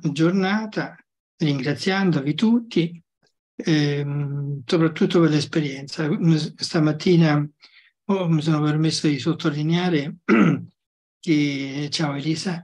giornata ringraziandovi tutti, soprattutto per l'esperienza. Stamattina mi sono permesso di sottolineare che, ciao Elisa,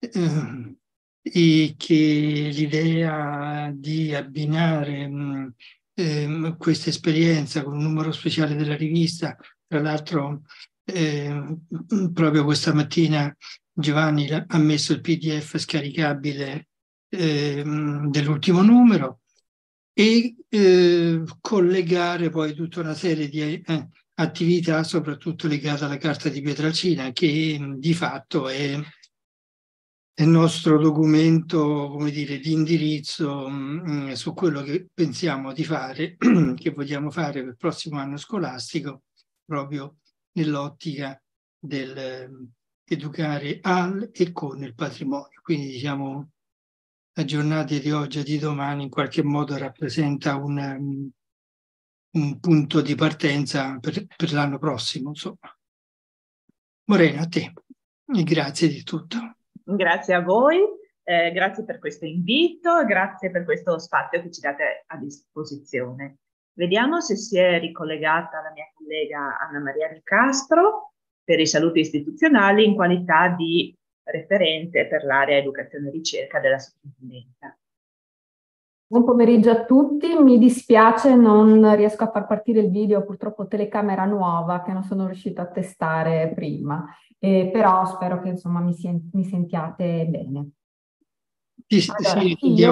e che l'idea di abbinare questa esperienza con un numero speciale della rivista, tra l'altro proprio questa mattina Giovanni ha messo il PDF scaricabile dell'ultimo numero e collegare poi tutta una serie di attività, soprattutto legate alla Carta di Pietrelcina, che di fatto è il nostro documento, come dire, di indirizzo su quello che pensiamo di fare, che vogliamo fare per il prossimo anno scolastico, proprio nell'ottica del educare al e con il patrimonio. Quindi diciamo la giornata di oggi e di domani in qualche modo rappresenta un punto di partenza per l'anno prossimo, insomma. Morena, a te e grazie di tutto. Grazie a voi, grazie per questo invito, grazie per questo spazio che ci date a disposizione. Vediamo se si è ricollegata la mia collega Anna Maria Del Castro per i saluti istituzionali in qualità di referente per l'area educazione e ricerca della sovrintendenza. Buon pomeriggio a tutti, mi dispiace non riesco a far partire il video, purtroppo telecamera nuova che non sono riuscita a testare prima, però spero che insomma mi sentiate bene. Allora,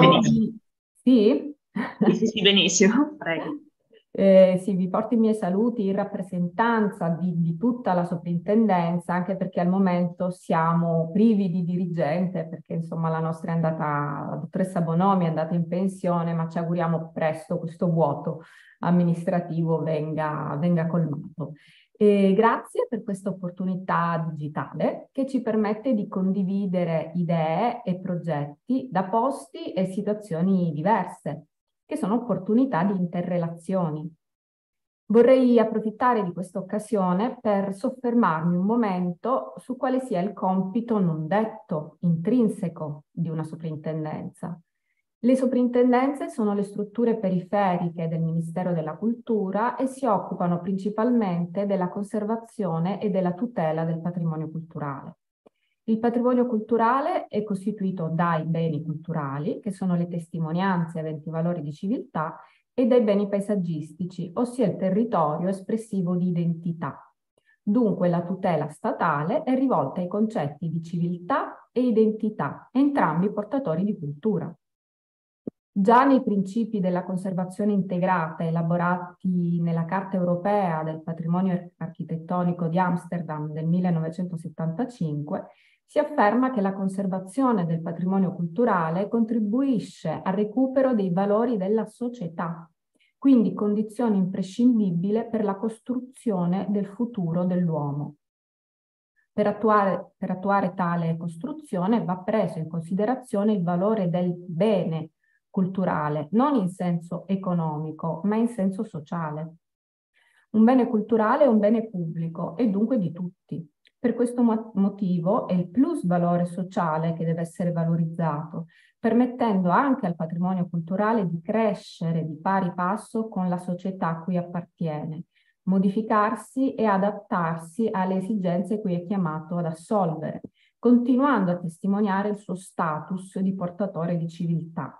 sì, benissimo, prego. Sì, vi porto i miei saluti in rappresentanza di tutta la soprintendenza, anche perché al momento siamo privi di dirigente, perché insomma la nostra la dottoressa Bonomi è andata in pensione, ma ci auguriamo presto questo vuoto amministrativo venga colmato. Grazie per questa opportunità digitale che ci permette di condividere idee e progetti da posti e situazioni diverse, che sono opportunità di interrelazioni. Vorrei approfittare di questa occasione per soffermarmi un momento su quale sia il compito non detto, intrinseco di una soprintendenza. Le soprintendenze sono le strutture periferiche del Ministero della Cultura e si occupano principalmente della conservazione e della tutela del patrimonio culturale. Il patrimonio culturale è costituito dai beni culturali, che sono le testimonianze aventi valore di civiltà, e dai beni paesaggistici, ossia il territorio espressivo di identità. Dunque la tutela statale è rivolta ai concetti di civiltà e identità, entrambi portatori di cultura. Già nei principi della conservazione integrata elaborati nella Carta europea del patrimonio architettonico di Amsterdam del 1975, si afferma che la conservazione del patrimonio culturale contribuisce al recupero dei valori della società, quindi condizione imprescindibile per la costruzione del futuro dell'uomo. Per attuare tale costruzione va preso in considerazione il valore del bene culturale, non in senso economico, ma in senso sociale. Un bene culturale è un bene pubblico e dunque di tutti. Per questo motivo è il plus valore sociale che deve essere valorizzato, permettendo anche al patrimonio culturale di crescere di pari passo con la società a cui appartiene, modificarsi e adattarsi alle esigenze cui è chiamato ad assolvere, continuando a testimoniare il suo status di portatore di civiltà.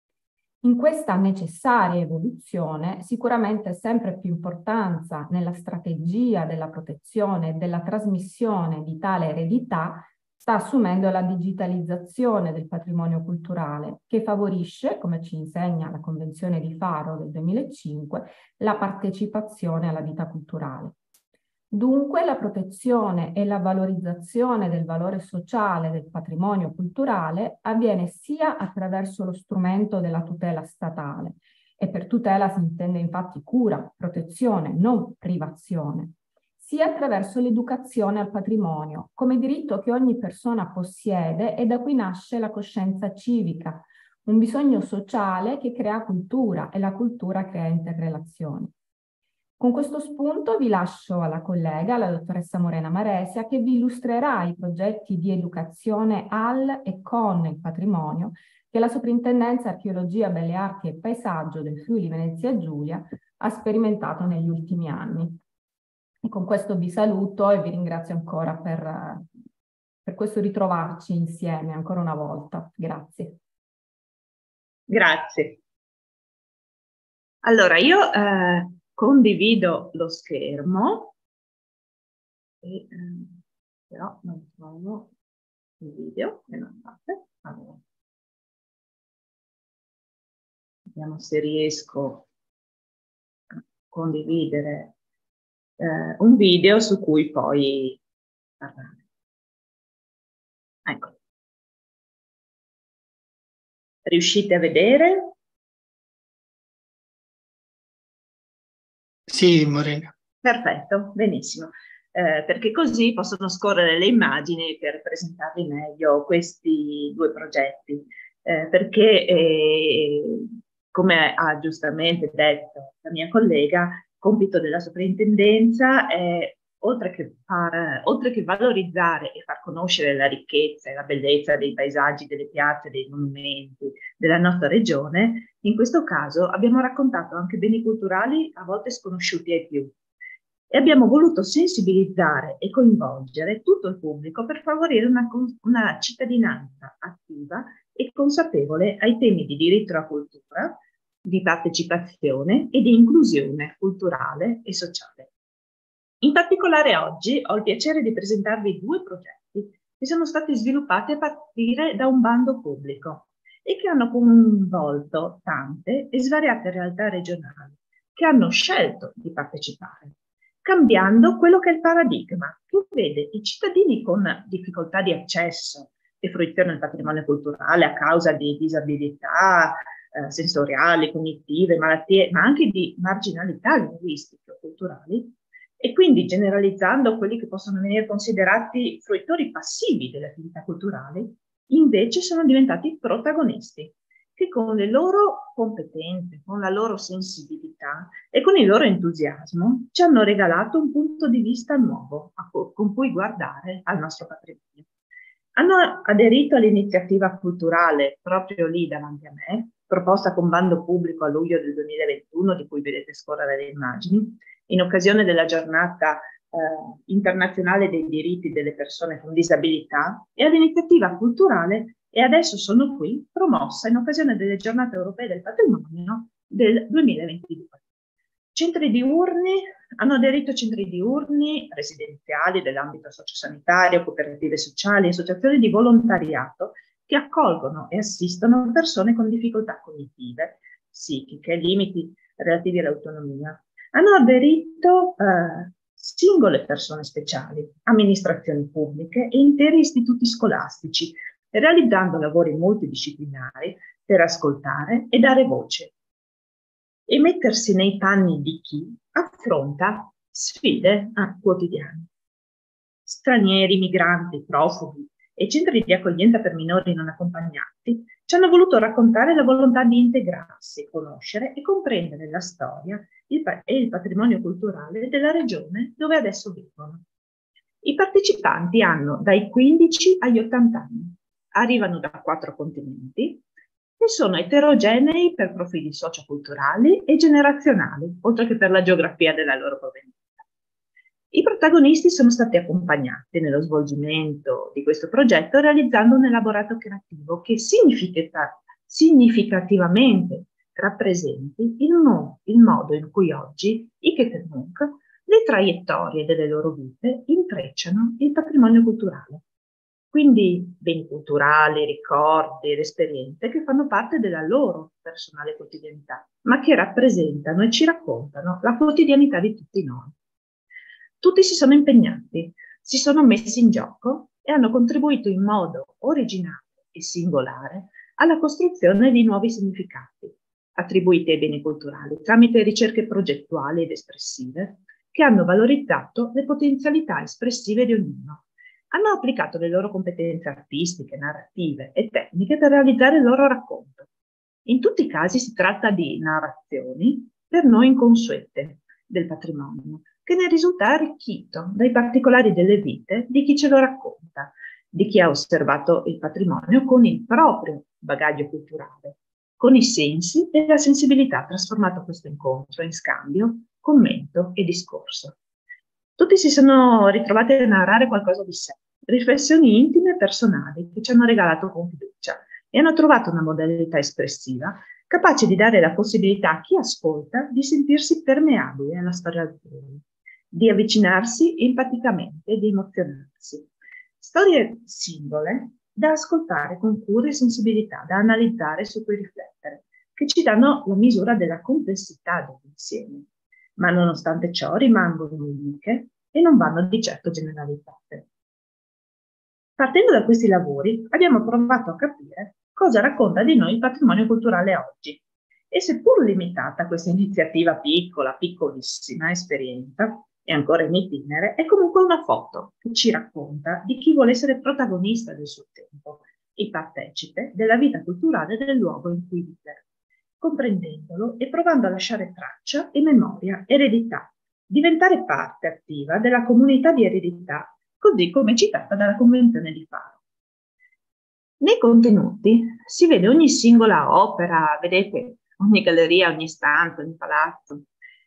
In questa necessaria evoluzione, sicuramente sempre più importanza nella strategia della protezione e della trasmissione di tale eredità sta assumendo la digitalizzazione del patrimonio culturale, che favorisce, come ci insegna la Convenzione di Faro del 2005, la partecipazione alla vita culturale. Dunque la protezione e la valorizzazione del valore sociale del patrimonio culturale avviene sia attraverso lo strumento della tutela statale, e per tutela si intende infatti cura, protezione, non privazione, sia attraverso l'educazione al patrimonio, come diritto che ogni persona possiede e da cui nasce la coscienza civica, un bisogno sociale che crea cultura e la cultura crea interrelazioni. Con questo spunto vi lascio alla collega, la dottoressa Morena Maresia, che vi illustrerà i progetti di educazione al e con il patrimonio che la Soprintendenza Archeologia, Belle Arti e Paesaggio del Friuli Venezia Giulia ha sperimentato negli ultimi anni. E con questo vi saluto e vi ringrazio ancora per questo ritrovarci insieme ancora una volta. Grazie. Grazie. Allora, io condivido lo schermo, e, però non trovo il video, e non fate. Allora, vediamo se riesco a condividere un video su cui poi parlare. Ecco. Riuscite a vedere? Sì, Morena. Perfetto, benissimo. Perché così possono scorrere le immagini per presentarvi meglio questi due progetti. Perché, come ha giustamente detto la mia collega, compito della soprintendenza è, oltre che valorizzare e far conoscere la ricchezza e la bellezza dei paesaggi, delle piazze, dei monumenti della nostra regione, in questo caso abbiamo raccontato anche beni culturali a volte sconosciuti ai più. E abbiamo voluto sensibilizzare e coinvolgere tutto il pubblico per favorire una cittadinanza attiva e consapevole ai temi di diritto alla cultura, di partecipazione e di inclusione culturale e sociale. In particolare oggi ho il piacere di presentarvi due progetti che sono stati sviluppati a partire da un bando pubblico e che hanno coinvolto tante e svariate realtà regionali che hanno scelto di partecipare, cambiando quello che è il paradigma, che vede i cittadini con difficoltà di accesso e fruizione del patrimonio culturale a causa di disabilità sensoriali, cognitive, malattie, ma anche di marginalità linguistiche o culturali, e quindi generalizzando quelli che possono venire considerati fruitori passivi delle attività culturali, invece sono diventati protagonisti, che con le loro competenze, con la loro sensibilità e con il loro entusiasmo ci hanno regalato un punto di vista nuovo con cui guardare al nostro patrimonio. Hanno aderito all'iniziativa culturale proprio lì davanti a me, proposta con bando pubblico a luglio del 2021, di cui vedete scorrere le immagini, in occasione della giornata internazionale dei diritti delle persone con disabilità, e all'iniziativa culturale E adesso sono qui, promossa in occasione delle giornate europee del patrimonio del 2022. Centri diurni, hanno aderito centri diurni residenziali dell'ambito sociosanitario, cooperative sociali, associazioni di volontariato che accolgono e assistono persone con difficoltà cognitive, psichiche, limiti relativi all'autonomia. Hanno aderito singole persone speciali, amministrazioni pubbliche e interi istituti scolastici, realizzando lavori multidisciplinari per ascoltare e dare voce e mettersi nei panni di chi affronta sfide quotidiane. Stranieri, migranti, profughi e centri di accoglienza per minori non accompagnati ci hanno voluto raccontare la volontà di integrarsi, conoscere e comprendere la storia e il patrimonio culturale della regione dove adesso vivono. I partecipanti hanno dai 15 agli 80 anni, arrivano da 4 continenti e sono eterogenei per profili socioculturali e generazionali, oltre che per la geografia della loro provenienza. I protagonisti sono stati accompagnati nello svolgimento di questo progetto realizzando un elaborato creativo che significativamente rappresenti il modo in cui oggi i Ketenuk, le traiettorie delle loro vite, intrecciano il patrimonio culturale. Quindi beni culturali, ricordi ed esperienze che fanno parte della loro personale quotidianità, ma che rappresentano e ci raccontano la quotidianità di tutti noi. Tutti si sono impegnati, si sono messi in gioco e hanno contribuito in modo originale e singolare alla costruzione di nuovi significati, attribuiti ai beni culturali tramite ricerche progettuali ed espressive che hanno valorizzato le potenzialità espressive di ognuno. Hanno applicato le loro competenze artistiche, narrative e tecniche per realizzare il loro racconto. In tutti i casi si tratta di narrazioni per noi inconsuete del patrimonio, che ne risulta arricchito dai particolari delle vite di chi ce lo racconta, di chi ha osservato il patrimonio con il proprio bagaglio culturale, con i sensi e la sensibilità ha trasformato questo incontro in scambio, commento e discorso. Tutti si sono ritrovati a narrare qualcosa di sé, riflessioni intime e personali che ci hanno regalato con fiducia e hanno trovato una modalità espressiva capace di dare la possibilità a chi ascolta di sentirsi permeabile alla storia altrui, di avvicinarsi empaticamente e di emozionarsi. Storie singole da ascoltare con cura e sensibilità, da analizzare e su cui riflettere, che ci danno la misura della complessità dell'insieme, ma nonostante ciò rimangono uniche e non vanno di certo generalizzate. Partendo da questi lavori abbiamo provato a capire cosa racconta di noi il patrimonio culturale oggi. E seppur limitata questa iniziativa piccola, piccolissima esperienza, è ancora in itinere, è comunque una foto che ci racconta di chi vuole essere protagonista del suo tempo e partecipe della vita culturale del luogo in cui vive, comprendendolo e provando a lasciare traccia e memoria, eredità, diventare parte attiva della comunità di eredità, così come citata dalla Convenzione di Faro. Nei contenuti si vede ogni singola opera, vedete, ogni galleria, ogni stanza, ogni palazzo,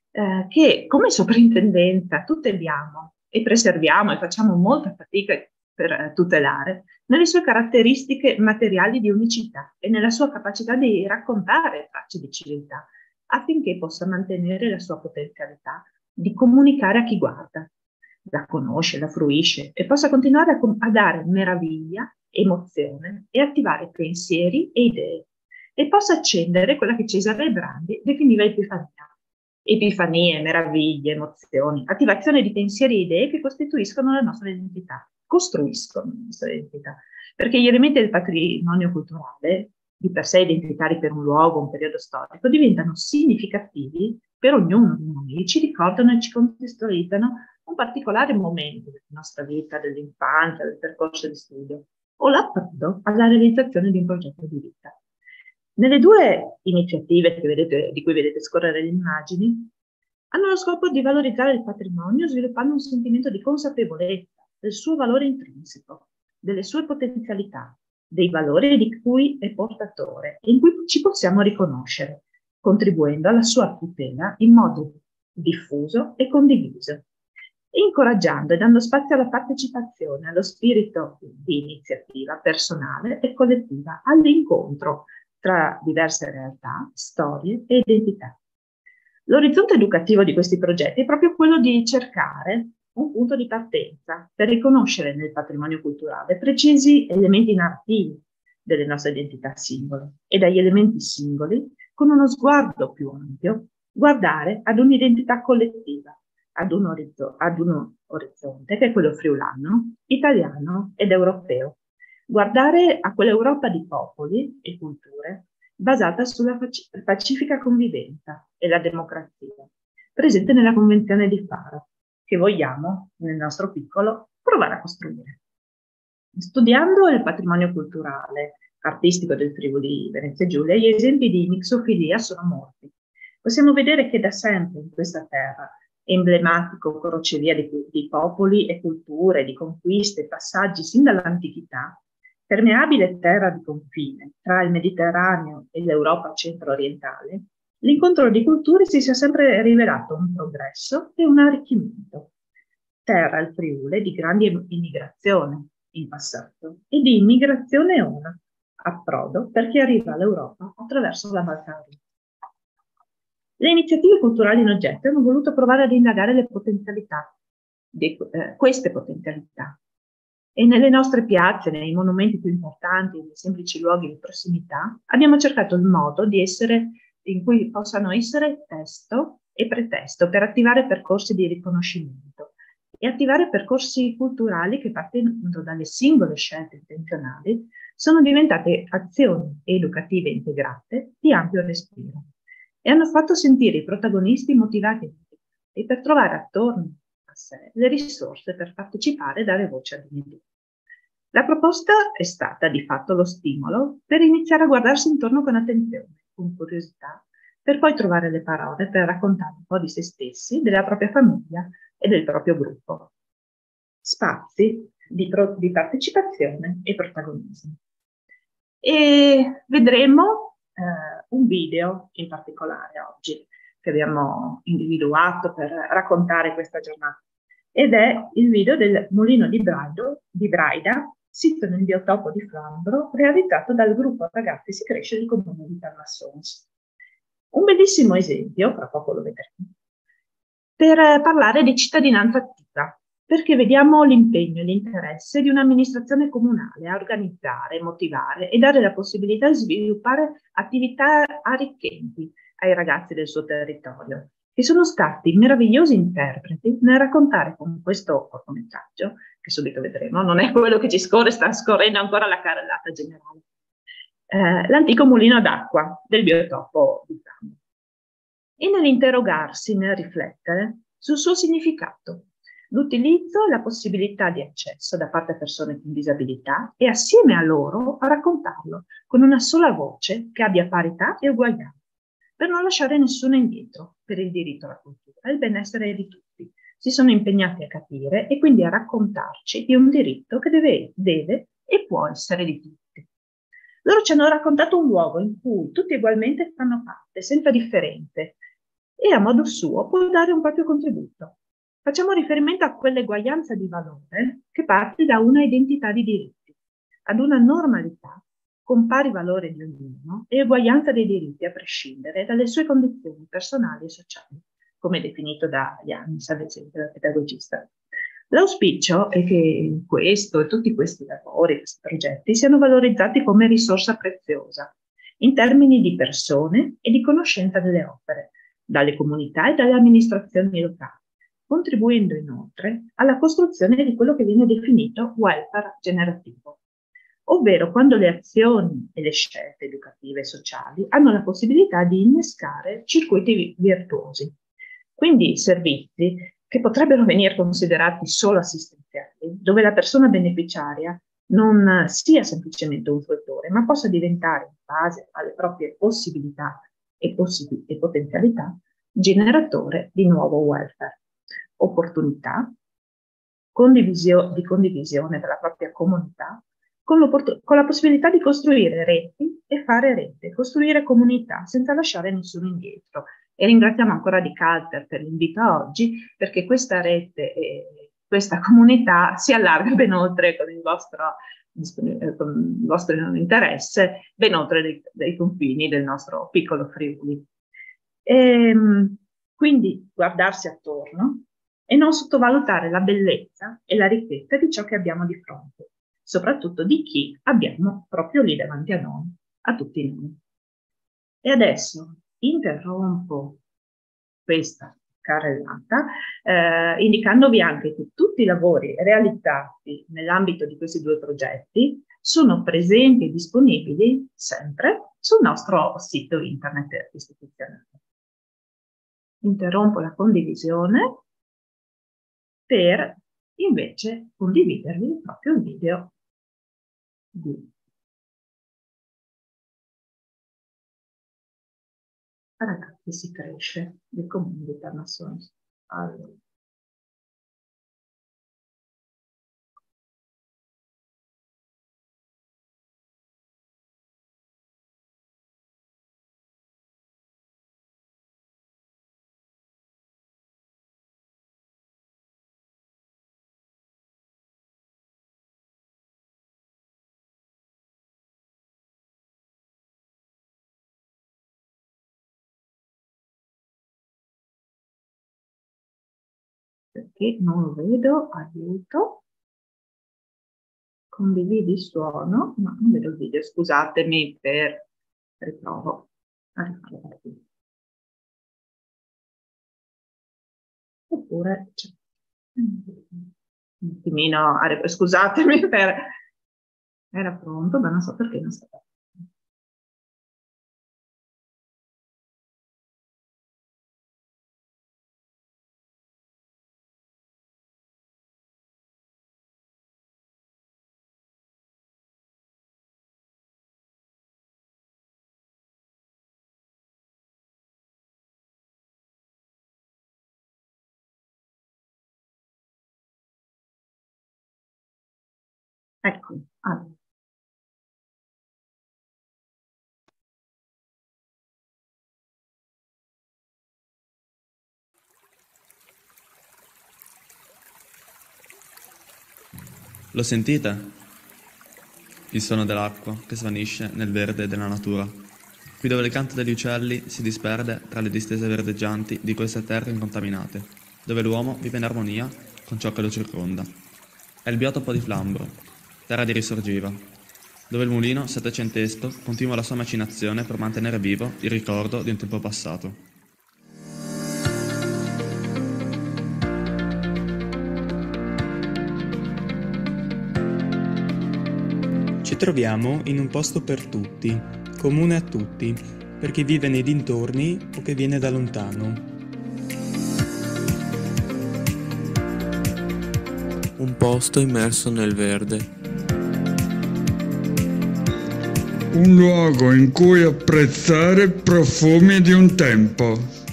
che come soprintendenza tuteliamo e preserviamo e facciamo molta fatica per tutelare nelle sue caratteristiche materiali di unicità e nella sua capacità di raccontare tracce di civiltà, affinché possa mantenere la sua potenzialità di comunicare a chi guarda, la conosce, la fruisce e possa continuare a dare meraviglia, emozione e attivare pensieri e idee e possa accendere quella che Cesare Brandi definiva epifania. Epifanie, meraviglie, emozioni, attivazione di pensieri e idee che costituiscono la nostra identità, costruiscono la nostra identità, perché gli elementi del patrimonio culturale, di per sé identitari per un luogo, un periodo storico, diventano significativi per ognuno di noi, ci ricordano e ci contestualizzano un particolare momento della nostra vita, dell'infanzia, del percorso di studio, o l'approdo alla realizzazione di un progetto di vita. Nelle due iniziative di cui vedete scorrere le immagini, hanno lo scopo di valorizzare il patrimonio sviluppando un sentimento di consapevolezza del suo valore intrinseco, delle sue potenzialità, dei valori di cui è portatore e in cui ci possiamo riconoscere, contribuendo alla sua tutela in modo diffuso e condiviso, incoraggiando e dando spazio alla partecipazione, allo spirito di iniziativa personale e collettiva, all'incontro tra diverse realtà, storie e identità. L'orizzonte educativo di questi progetti è proprio quello di cercare un punto di partenza per riconoscere nel patrimonio culturale precisi elementi narrativi delle nostre identità singole e dagli elementi singoli, con uno sguardo più ampio, guardare ad un'identità collettiva, ad uno orizzonte che è quello friulano, italiano ed europeo. Guardare a quell'Europa di popoli e culture basata sulla pacifica convivenza e la democrazia, presente nella Convenzione di Faro, che vogliamo, nel nostro piccolo, provare a costruire. Studiando il patrimonio culturale artistico del Friuli Venezia Giulia, gli esempi di mixofilia sono molti. Possiamo vedere che da sempre in questa terra, emblematico crocevia di popoli e culture, di conquiste e passaggi sin dall'antichità, permeabile terra di confine tra il Mediterraneo e l'Europa centro-orientale, l'incontro di culture si sia sempre rivelato un progresso e un arricchimento. Terra, il Friuli, di grande immigrazione in passato e di immigrazione ora, approdo per chi arriva all'Europa attraverso la Balcaria. Le iniziative culturali in oggetto hanno voluto provare ad indagare le potenzialità, queste potenzialità. E nelle nostre piazze, nei monumenti più importanti, nei semplici luoghi di prossimità, abbiamo cercato il modo di essere in cui possano essere testo e pretesto per attivare percorsi di riconoscimento e attivare percorsi culturali che, partendo dalle singole scelte intenzionali, sono diventate azioni educative integrate di ampio respiro e hanno fatto sentire i protagonisti motivati e per trovare attorno a sé le risorse per partecipare e dare voce ad ogni. La proposta è stata di fatto lo stimolo per iniziare a guardarsi intorno con attenzione, con curiosità, per poi trovare le parole per raccontare un po' di se stessi, della propria famiglia e del proprio gruppo. Spazi di partecipazione e protagonismo. E vedremo un video in particolare oggi che abbiamo individuato per raccontare questa giornata, ed è il video del Mulino di Braida, sito nel biotopo di Flambro, realizzato dal gruppo Ragazzi si cresce del comune di Tarnassons. Un bellissimo esempio, fra poco lo vedremo, per parlare di cittadinanza attiva, perché vediamo l'impegno e l'interesse di un'amministrazione comunale a organizzare, motivare e dare la possibilità di sviluppare attività arricchenti ai ragazzi del suo territorio, che sono stati meravigliosi interpreti nel raccontare con questo cortometraggio, che subito vedremo, non è quello che ci scorre, sta scorrendo ancora la carrellata generale, l'antico mulino d'acqua del biotopo di Zambia. E nell'interrogarsi, nel riflettere sul suo significato, l'utilizzo e la possibilità di accesso da parte di persone con disabilità e assieme a loro a raccontarlo con una sola voce che abbia parità e uguaglianza, per non lasciare nessuno indietro per il diritto alla cultura e il benessere di tutti. Si sono impegnati a capire e quindi a raccontarci di un diritto che deve e può essere di tutti. Loro ci hanno raccontato un luogo in cui tutti ugualmente fanno parte, senza differenze, e a modo suo può dare un proprio contributo. Facciamo riferimento a quell'eguaglianza di valore che parte da una identità di diritti, ad una normalità con pari valore di ognuno e uguaglianza dei diritti a prescindere dalle sue condizioni personali e sociali, come definito da Yannis, ad esempio, il pedagogista. L'auspicio è che questo e tutti questi lavori, questi progetti, siano valorizzati come risorsa preziosa in termini di persone e di conoscenza delle opere, dalle comunità e dalle amministrazioni locali, contribuendo inoltre alla costruzione di quello che viene definito welfare generativo, ovvero quando le azioni e le scelte educative e sociali hanno la possibilità di innescare circuiti virtuosi. Quindi servizi che potrebbero venire considerati solo assistenziali, dove la persona beneficiaria non sia semplicemente un fruitore, ma possa diventare, in base alle proprie possibilità e potenzialità, generatore di nuovo welfare, opportunità, di condivisione della propria comunità, con la possibilità di costruire reti e fare rete, costruire comunità senza lasciare nessuno indietro. E ringraziamo ancora di Calter per l'invito a oggi, perché questa rete e questa comunità si allarga ben oltre con il vostro interesse, ben oltre dei confini del nostro piccolo Friuli. Quindi guardarsi attorno e non sottovalutare la bellezza e la ricchezza di ciò che abbiamo di fronte, soprattutto di chi abbiamo proprio lì davanti a noi, a tutti noi. E adesso interrompo questa carrellata indicandovi anche che tutti i lavori realizzati nell'ambito di questi due progetti sono presenti e disponibili sempre sul nostro sito internet istituzionale. Interrompo la condivisione per invece condividervi proprio il video di Ragazzi si cresce del comune di Tarnassons. Allora. Perché non lo vedo, aiuto. Condividi il suono, ma non vedo il video, scusatemi per riprovo a rifarlo partire. Oppure un attimino, scusatemi per... Era pronto, ma non so perché non sta partendo. Ecco, allora. Lo sentite? Il suono dell'acqua che svanisce nel verde della natura. Qui dove il canto degli uccelli si disperde tra le distese verdeggianti di queste terre incontaminate, dove l'uomo vive in armonia con ciò che lo circonda. È il biotopo di Flambro, terra di risorgiva, dove il mulino settecentesco continua la sua macinazione per mantenere vivo il ricordo di un tempo passato. Ci troviamo in un posto per tutti, comune a tutti, per chi vive nei dintorni o che viene da lontano. Un posto immerso nel verde. Un luogo in cui apprezzare profumi di un tempo.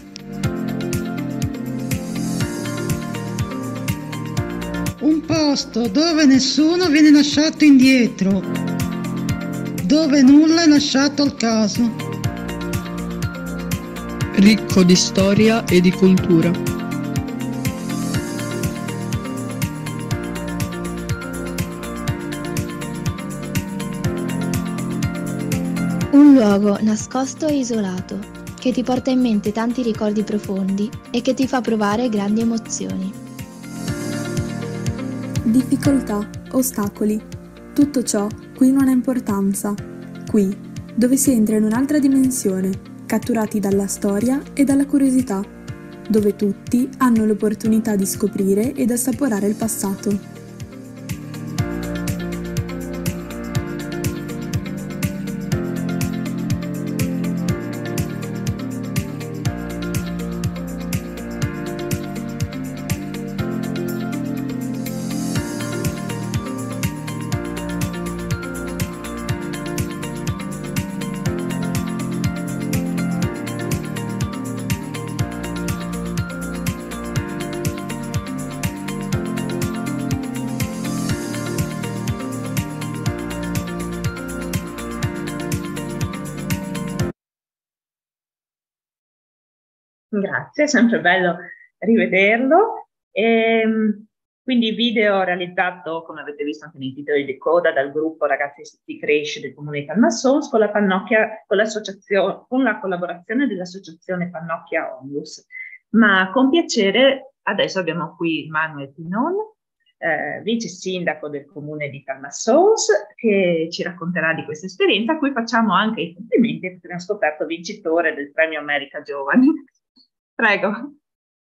Un posto dove nessuno viene lasciato indietro, dove nulla è lasciato al caso. Ricco di storia e di cultura. Un luogo nascosto e isolato, che ti porta in mente tanti ricordi profondi e che ti fa provare grandi emozioni. Difficoltà, ostacoli, tutto ciò qui non ha importanza. Qui, dove si entra in un'altra dimensione, catturati dalla storia e dalla curiosità, dove tutti hanno l'opportunità di scoprire ed assaporare il passato. Grazie, è sempre bello rivederlo. Quindi video realizzato, come avete visto anche nei titoli di coda, dal gruppo Ragazzi Si Cresce del Comune di Talmassons con la collaborazione dell'associazione Pannocchia Onlus. Ma con piacere adesso abbiamo qui Manuel Pinon, vice sindaco del Comune di Talmassons, che ci racconterà di questa esperienza, a cui facciamo anche i complimenti perché abbiamo scoperto vincitore del Premio America Giovani. Prego.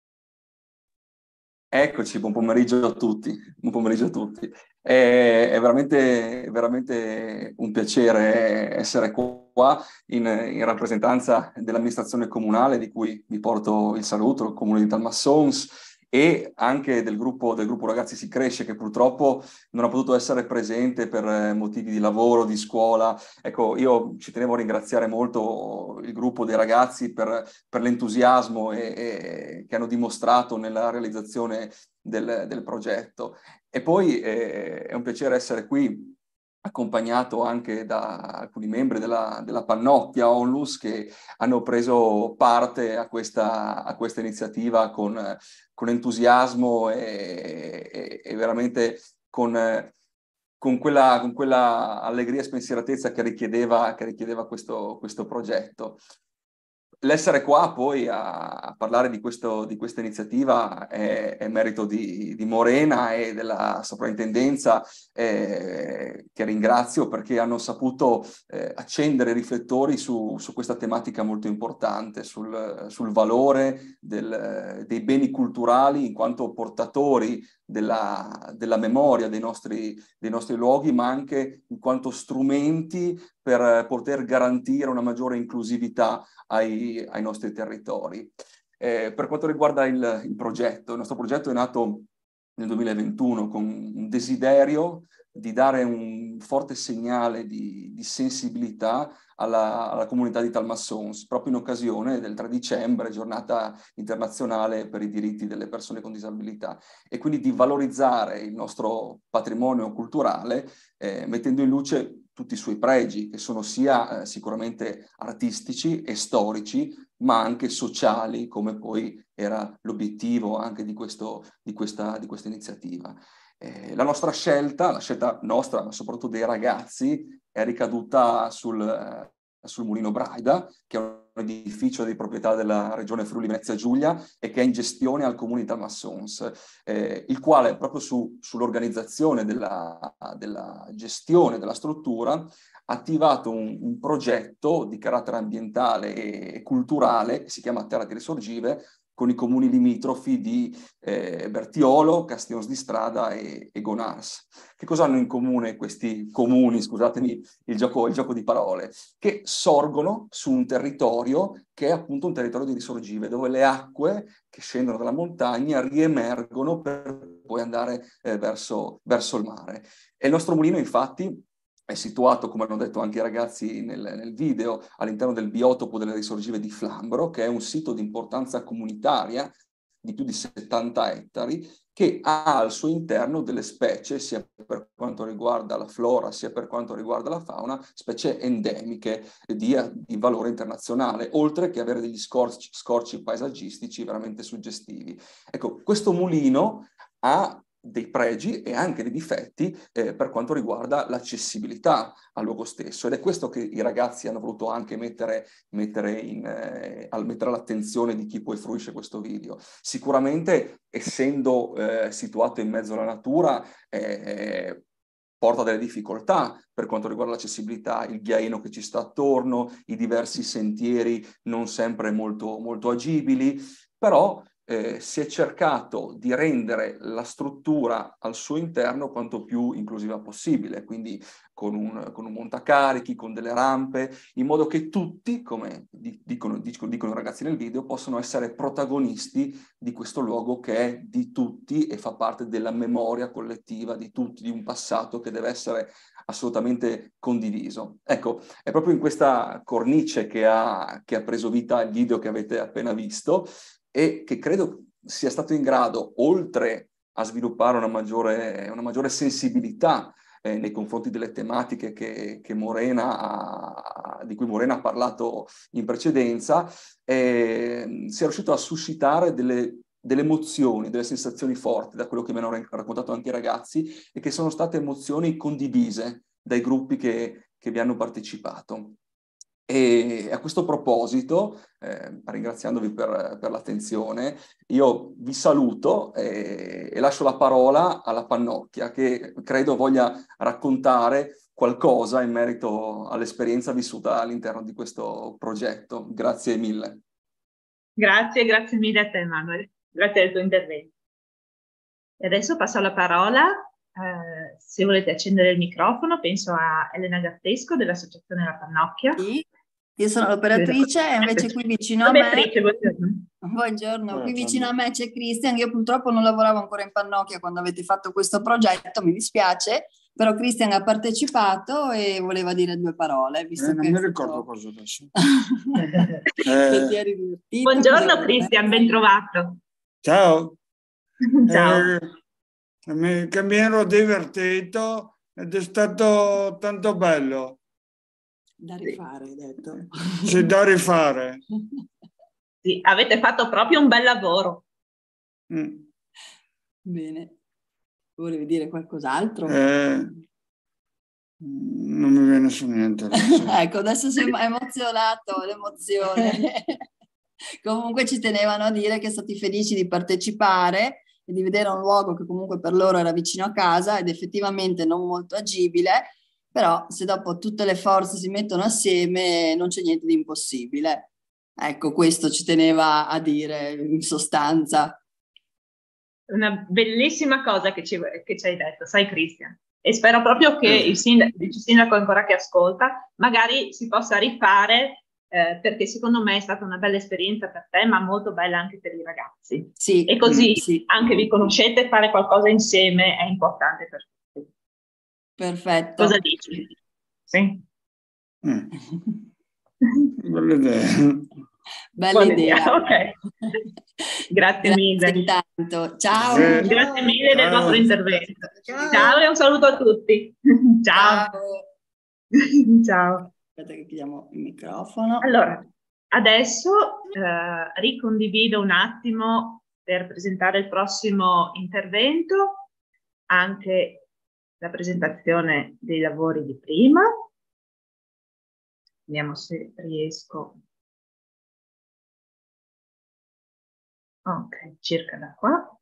Eccoci, buon pomeriggio a tutti. Buon pomeriggio a tutti. È veramente un piacere essere qua in rappresentanza dell'amministrazione comunale, di cui vi porto il saluto, il Comune di Talmassons, e anche del gruppo Ragazzi Si Cresce, che purtroppo non ha potuto essere presente per motivi di lavoro, di scuola. Ecco, io ci tenevo a ringraziare molto il gruppo dei ragazzi per l'entusiasmo che hanno dimostrato nella realizzazione del progetto. E poi è un piacere essere qui, accompagnato anche da alcuni membri della Pannocchia Onlus che hanno preso parte a questa iniziativa con entusiasmo e veramente con quella allegria e spensieratezza che richiedeva questo progetto. L'essere qua poi a parlare di questa iniziativa è merito di Morena e della soprintendenza, che ringrazio perché hanno saputo accendere i riflettori su questa tematica molto importante, sul valore dei beni culturali in quanto portatori della memoria dei nostri luoghi, ma anche in quanto strumenti per poter garantire una maggiore inclusività ai nostri territori. Per quanto riguarda il nostro progetto è nato nel 2021 con un desiderio di dare un forte segnale di sensibilità alla comunità di Talmassons, proprio in occasione del 3 dicembre, giornata internazionale per i diritti delle persone con disabilità, e quindi di valorizzare il nostro patrimonio culturale, mettendo in luce tutti i suoi pregi, che sono sia sicuramente artistici e storici, ma anche sociali, come poi era l'obiettivo anche di questa iniziativa. La nostra scelta, la scelta nostra, ma soprattutto dei ragazzi, è ricaduta sul Mulino Braida, che è un edificio di proprietà della Regione Friuli Venezia Giulia e che è in gestione al Comune di Talmassons, il quale proprio sull'organizzazione della gestione della struttura ha attivato un progetto di carattere ambientale e culturale che si chiama Terra di Risorgive, con i comuni limitrofi di Bertiolo, Castiglions di Strada e Gonars. Che cosa hanno in comune questi comuni, scusatemi il gioco di parole, che sorgono su un territorio che è appunto un territorio di risorgive, dove le acque che scendono dalla montagna riemergono per poi andare verso il mare. E il nostro mulino, infatti, è situato, come hanno detto anche i ragazzi nel video, all'interno del biotopo delle risorgive di Flambro, che è un sito di importanza comunitaria di più di 70 ettari, che ha al suo interno delle specie, sia per quanto riguarda la flora, sia per quanto riguarda la fauna, specie endemiche di valore internazionale, oltre che avere degli scorci paesaggistici veramente suggestivi. Ecco, questo mulino ha dei pregi e anche dei difetti per quanto riguarda l'accessibilità al luogo stesso, ed è questo che i ragazzi hanno voluto anche mettere all'attenzione di chi poi fruisce questo video. Sicuramente, essendo situato in mezzo alla natura, porta delle difficoltà per quanto riguarda l'accessibilità, il ghiaino che ci sta attorno, i diversi sentieri non sempre molto, molto agibili, però si è cercato di rendere la struttura al suo interno quanto più inclusiva possibile, quindi con un montacarichi, con delle rampe, in modo che tutti, come dicono i ragazzi nel video, possano essere protagonisti di questo luogo che è di tutti e fa parte della memoria collettiva di tutti, di un passato che deve essere assolutamente condiviso. Ecco, è proprio in questa cornice che ha preso vita il video che avete appena visto, e che credo sia stato in grado, oltre a sviluppare una maggiore sensibilità nei confronti delle tematiche di cui Morena ha parlato in precedenza, sia riuscito a suscitare delle emozioni, delle sensazioni forti, da quello che mi hanno raccontato anche i ragazzi, e che sono state emozioni condivise dai gruppi che vi hanno partecipato. E a questo proposito, ringraziandovi per l'attenzione, io vi saluto e lascio la parola alla Pannocchia, che credo voglia raccontare qualcosa in merito all'esperienza vissuta all'interno di questo progetto. Grazie mille. Grazie mille a te, Emanuele. Grazie del tuo intervento. E adesso passo la parola, se volete accendere il microfono, penso a Elena Gattesco dell'Associazione La Pannocchia. Sì. Io sono l'operatrice e invece qui vicino a me... Buongiorno. Qui vicino a me c'è Cristian. Io purtroppo non lavoravo ancora in Pannocchia quando avete fatto questo progetto, mi dispiace, però Cristian ha partecipato e voleva dire due parole. Visto non che mi ricordo cosa adesso. Buongiorno Cristian, ben trovato. Ciao. Ciao. Che mi ero divertito ed è stato tanto bello. Da rifare, hai detto. Sì, da rifare. Sì, avete fatto proprio un bel lavoro. Bene. Volevi dire qualcos'altro? Non mi viene su niente adesso. Ecco, adesso sei emozionato, l'emozione. Comunque ci tenevano a dire che sono stati felici di partecipare e di vedere un luogo che comunque per loro era vicino a casa ed effettivamente non molto agibile. Però se dopo tutte le forze si mettono assieme non c'è niente di impossibile. Ecco, questo ci teneva a dire in sostanza. Una bellissima cosa che ci hai detto, sai Cristian? E spero proprio che il sindaco ancora che ascolta magari si possa rifare, perché secondo me è stata una bella esperienza per te, ma molto bella anche per i ragazzi. Sì, e così anche vi conoscete, fare qualcosa insieme è importante per tutti. Perfetto. Cosa dici? Sì. Bella idea. Bella idea. Ok. Grazie mille. Tanto. Ciao. Grazie mille del vostro intervento. Ciao e un saluto a tutti. Ciao. Ciao. Aspetta che chiudiamo il microfono. Allora, adesso ricondivido un attimo per presentare il prossimo intervento. anche la presentazione dei lavori di prima. Vediamo se riesco. Ok, circa da qua.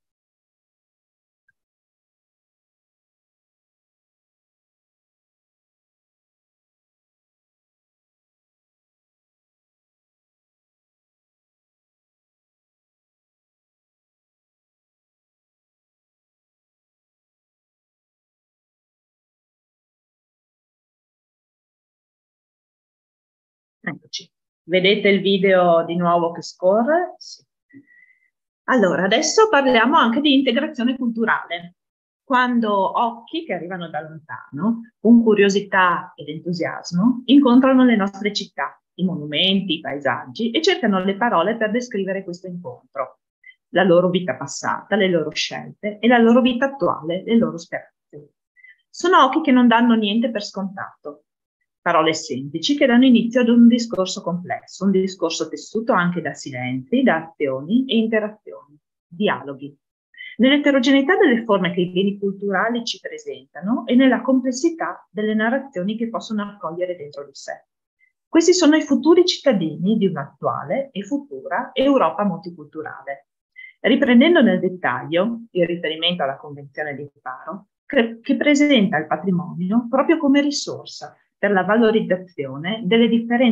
Eccoci. Vedete il video di nuovo che scorre? Sì. Allora, adesso parliamo anche di integrazione culturale. Quando occhi che arrivano da lontano, con curiosità ed entusiasmo, incontrano le nostre città, i monumenti, i paesaggi e cercano le parole per descrivere questo incontro, la loro vita passata, le loro scelte e la loro vita attuale, le loro speranze. Sono occhi che non danno niente per scontato. Parole semplici che danno inizio ad un discorso complesso, un discorso tessuto anche da silenzi, da azioni e interazioni, dialoghi. Nell'eterogeneità delle forme che i beni culturali ci presentano e nella complessità delle narrazioni che possono accogliere dentro di sé. Questi sono i futuri cittadini di un'attuale e futura Europa multiculturale. Riprendendo nel dettaglio il riferimento alla Convenzione di Faro, che presenta il patrimonio proprio come risorsa per la valorizzazione delle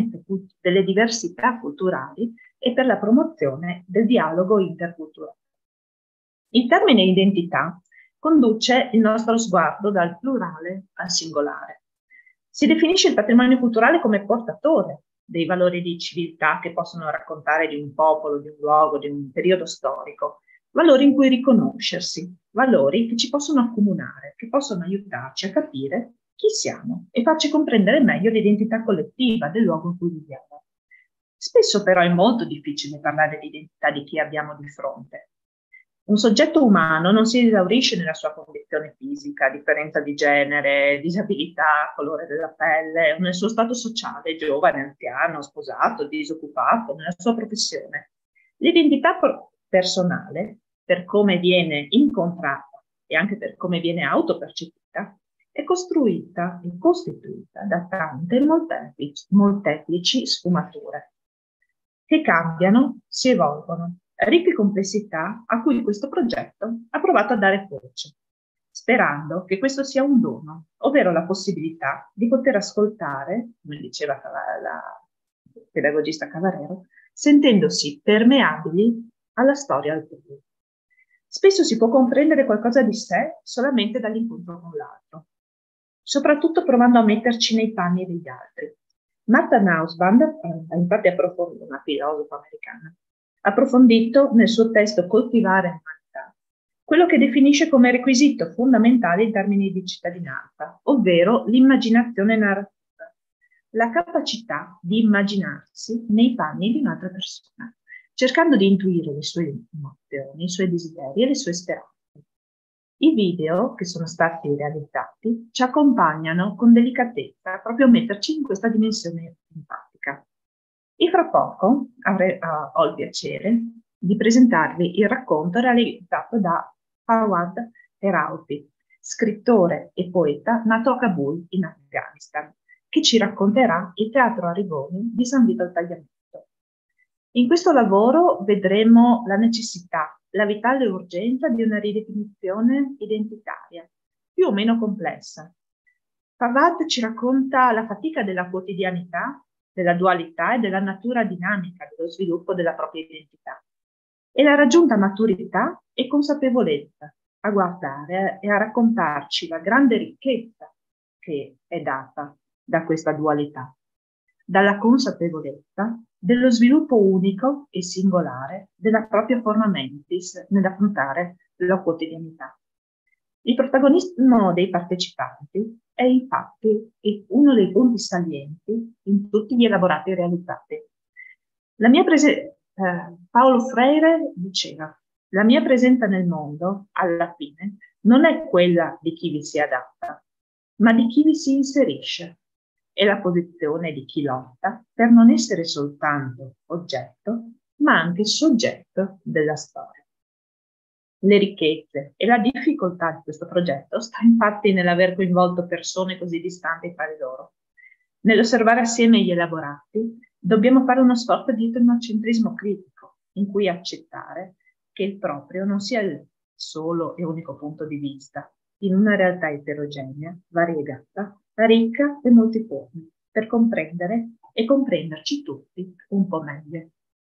diversità culturali e per la promozione del dialogo interculturale. Il termine identità conduce il nostro sguardo dal plurale al singolare. Si definisce il patrimonio culturale come portatore dei valori di civiltà che possono raccontare di un popolo, di un luogo, di un periodo storico, valori in cui riconoscersi, valori che ci possono accomunare, che possono aiutarci a capire chi siamo e farci comprendere meglio l'identità collettiva del luogo in cui viviamo. Spesso però è molto difficile parlare di identità di chi abbiamo di fronte. Un soggetto umano non si esaurisce nella sua condizione fisica, differenza di genere, disabilità, colore della pelle, nel suo stato sociale, giovane, anziano, sposato, disoccupato, nella sua professione. L'identità personale, per come viene incontrata e anche per come viene autopercepita, è costruita e costituita da tante molteplici sfumature che cambiano, si evolvono, ricche complessità a cui questo progetto ha provato a dare voce, sperando che questo sia un dono, ovvero la possibilità di poter ascoltare, come diceva la pedagogista Cavarero, sentendosi permeabili alla storia altrui. Spesso si può comprendere qualcosa di sé solamente dall'incontro con l'altro, soprattutto provando a metterci nei panni degli altri. Martha Nussbaum, infatti una filosofa americana, ha approfondito nel suo testo Coltivare l'umanità quello che definisce come requisito fondamentale in termini di cittadinanza, ovvero l'immaginazione narrativa, la capacità di immaginarsi nei panni di un'altra persona, cercando di intuire le sue emozioni, i suoi desideri e le sue speranze. I video che sono stati realizzati ci accompagnano con delicatezza proprio a metterci in questa dimensione empatica. E fra poco ho il piacere di presentarvi il racconto realizzato da Fawad Terauti, scrittore e poeta nato a Kabul in Afghanistan, che ci racconterà il Teatro Arrigoni di San Vito al Tagliamento. In questo lavoro vedremo la necessità, la vitale urgenza di una ridefinizione identitaria, più o meno complessa. Fawad ci racconta la fatica della quotidianità, della dualità e della natura dinamica dello sviluppo della propria identità e la raggiunta maturità e consapevolezza a guardare e a raccontarci la grande ricchezza che è data da questa dualità, dalla consapevolezza dello sviluppo unico e singolare della propria forma mentis nell'affrontare la quotidianità. Il protagonismo dei partecipanti è infatti uno dei punti salienti in tutti gli elaborati realizzati. Paulo Freire diceva: la mia presenza nel mondo, alla fine, non è quella di chi vi si adatta, ma di chi vi si inserisce. È la posizione di chi lotta per non essere soltanto oggetto, ma anche soggetto della storia. Le ricchezze e la difficoltà di questo progetto sta infatti nell'aver coinvolto persone così distanti tra di loro. Nell'osservare assieme gli elaborati, dobbiamo fare uno sforzo di etnocentrismo critico, in cui accettare che il proprio non sia il solo e unico punto di vista, in una realtà eterogenea, variegata, ricca e multiforme, per comprendere e comprenderci tutti un po' meglio.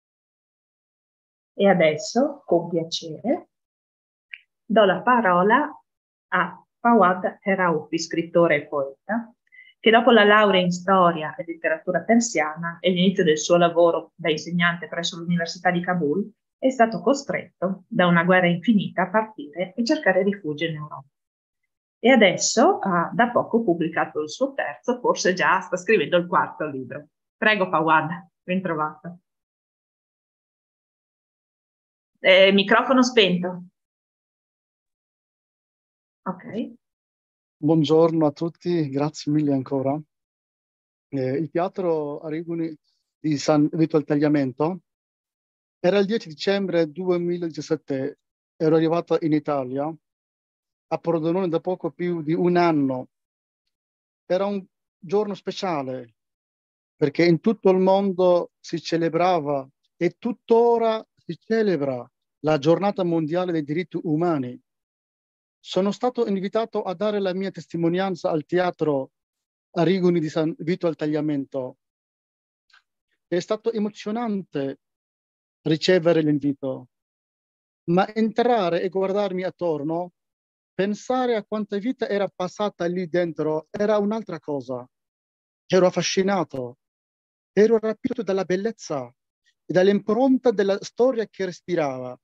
E adesso, con piacere, do la parola a Fawad Heraupi, scrittore e poeta, che dopo la laurea in storia e letteratura persiana e l'inizio del suo lavoro da insegnante presso l'Università di Kabul, è stato costretto da una guerra infinita a partire e cercare rifugio in Europa. E adesso ha da poco pubblicato il suo terzo, forse già sta scrivendo il quarto libro. Prego Fawad, ben trovato. Microfono spento. Ok. Buongiorno a tutti, grazie mille ancora. Il teatro Arrigoni di San Vito al Tagliamento era il 10 dicembre 2017. Ero arrivato in Italia a Pordenone da poco più di un anno. Era un giorno speciale perché in tutto il mondo si celebrava e tuttora si celebra la Giornata Mondiale dei Diritti Umani. Sono stato invitato a dare la mia testimonianza al teatro Arrigoni di San Vito al Tagliamento. È stato emozionante ricevere l'invito, ma entrare e guardarmi attorno, pensare a quanta vita era passata lì dentro, era un'altra cosa. Ero affascinato, ero rapito dalla bellezza e dall'impronta della storia che respirava.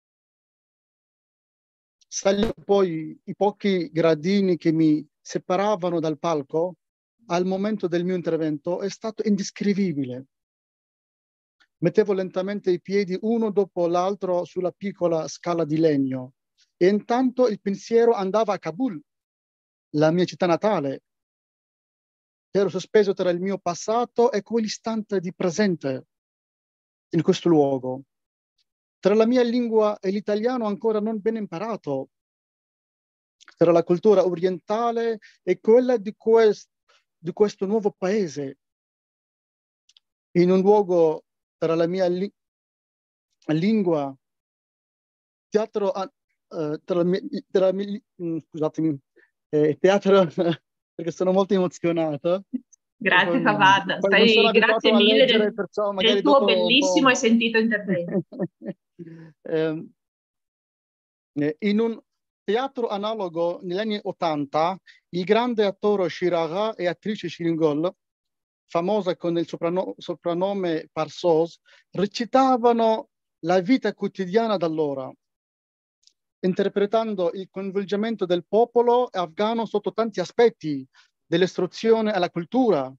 Salivo poi i pochi gradini che mi separavano dal palco al momento del mio intervento, è stato indescrivibile. Mettevo lentamente i piedi uno dopo l'altro sulla piccola scala di legno e intanto il pensiero andava a Kabul, la mia città natale. Ero sospeso tra il mio passato e quell'istante di presente in questo luogo. Tra la mia lingua e l'italiano ancora non ben imparato, tra la cultura orientale e quella di questo nuovo paese, in un luogo tra la mia lingua, teatro, scusatemi, teatro, perché sono molto emozionato. Grazie Fawad, grazie mille leggere, del tuo bellissimo e sentito intervento. In un teatro analogo negli anni '80, il grande attore Shiraga e attrice Shiringol, famosa con il soprannome Parsos, recitavano la vita quotidiana d'allora, interpretando il coinvolgimento del popolo afghano sotto tanti aspetti, dall'istruzione alla cultura,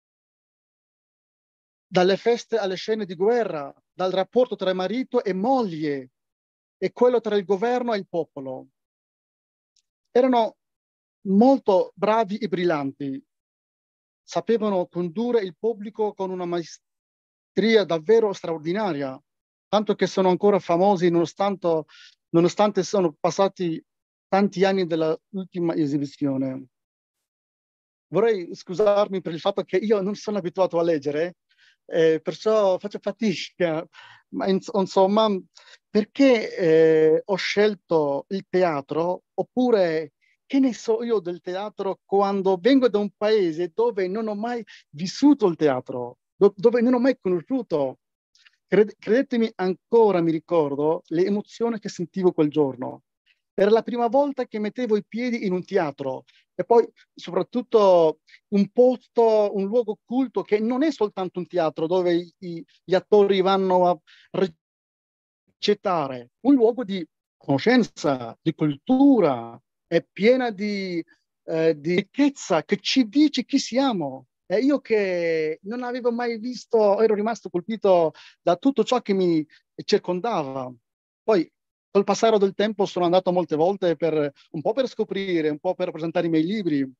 dalle feste alle scene di guerra, dal rapporto tra marito e moglie e quello tra il governo e il popolo. Erano molto bravi e brillanti, sapevano condurre il pubblico con una maestria davvero straordinaria, tanto che sono ancora famosi nonostante sono passati tanti anni dall'ultima esibizione. Vorrei scusarmi per il fatto che io non sono abituato a leggere, perciò faccio fatica, ma insomma, perché ho scelto il teatro, oppure che ne so io del teatro quando vengo da un paese dove non ho mai vissuto il teatro, dove non ho mai conosciuto. Credetemi, ancora mi ricordo le emozioni che sentivo quel giorno. Era la prima volta che mettevo i piedi in un teatro e poi soprattutto un posto, un luogo culto che non è soltanto un teatro dove gli attori vanno a recitare, un luogo di conoscenza, di cultura, è piena di ricchezza che ci dice chi siamo. E io che non avevo mai visto, ero rimasto colpito da tutto ciò che mi circondava. Poi col passare del tempo sono andato molte volte un po' per scoprire, un po' per presentare i miei libri.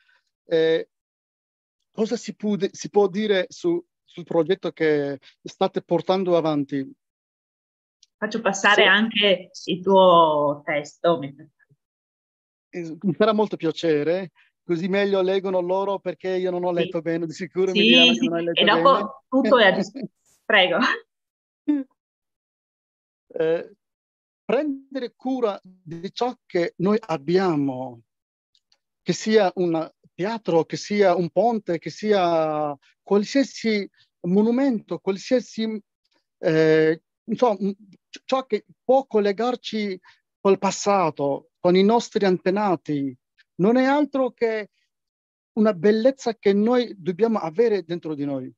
Cosa si può dire sul progetto che state portando avanti? Faccio passare anche il tuo testo. Mi farà molto piacere, così meglio leggono loro, perché io non ho letto bene, di sicuro mi Sì, diranno sì. che non hai letto E bene. dopo tutto è a disposizione. Prego. Prendere cura di ciò che noi abbiamo, che sia un teatro, che sia un ponte, che sia qualsiasi monumento, qualsiasi insomma, ciò che può collegarci col passato, con i nostri antenati, non è altro che una bellezza che noi dobbiamo avere dentro di noi.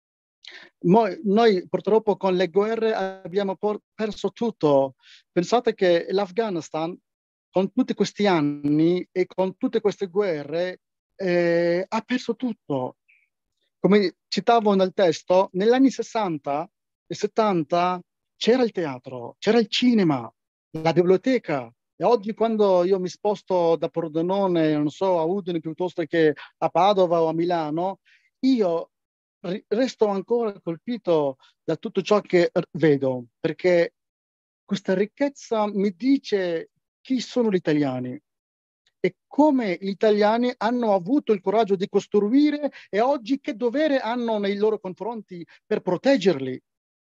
Noi purtroppo con le guerre abbiamo perso tutto. Pensate che l'Afghanistan, con tutti questi anni e con tutte queste guerre, ha perso tutto. Come citavo nel testo, negli anni 60 e 70 c'era il teatro, c'era il cinema, la biblioteca. E oggi, quando io mi sposto da Pordenone, non so, a Udine piuttosto che a Padova o a Milano, io resto ancora colpito da tutto ciò che vedo, perché questa ricchezza mi dice chi sono gli italiani e come gli italiani hanno avuto il coraggio di costruire, e oggi che dovere hanno nei loro confronti per proteggerli.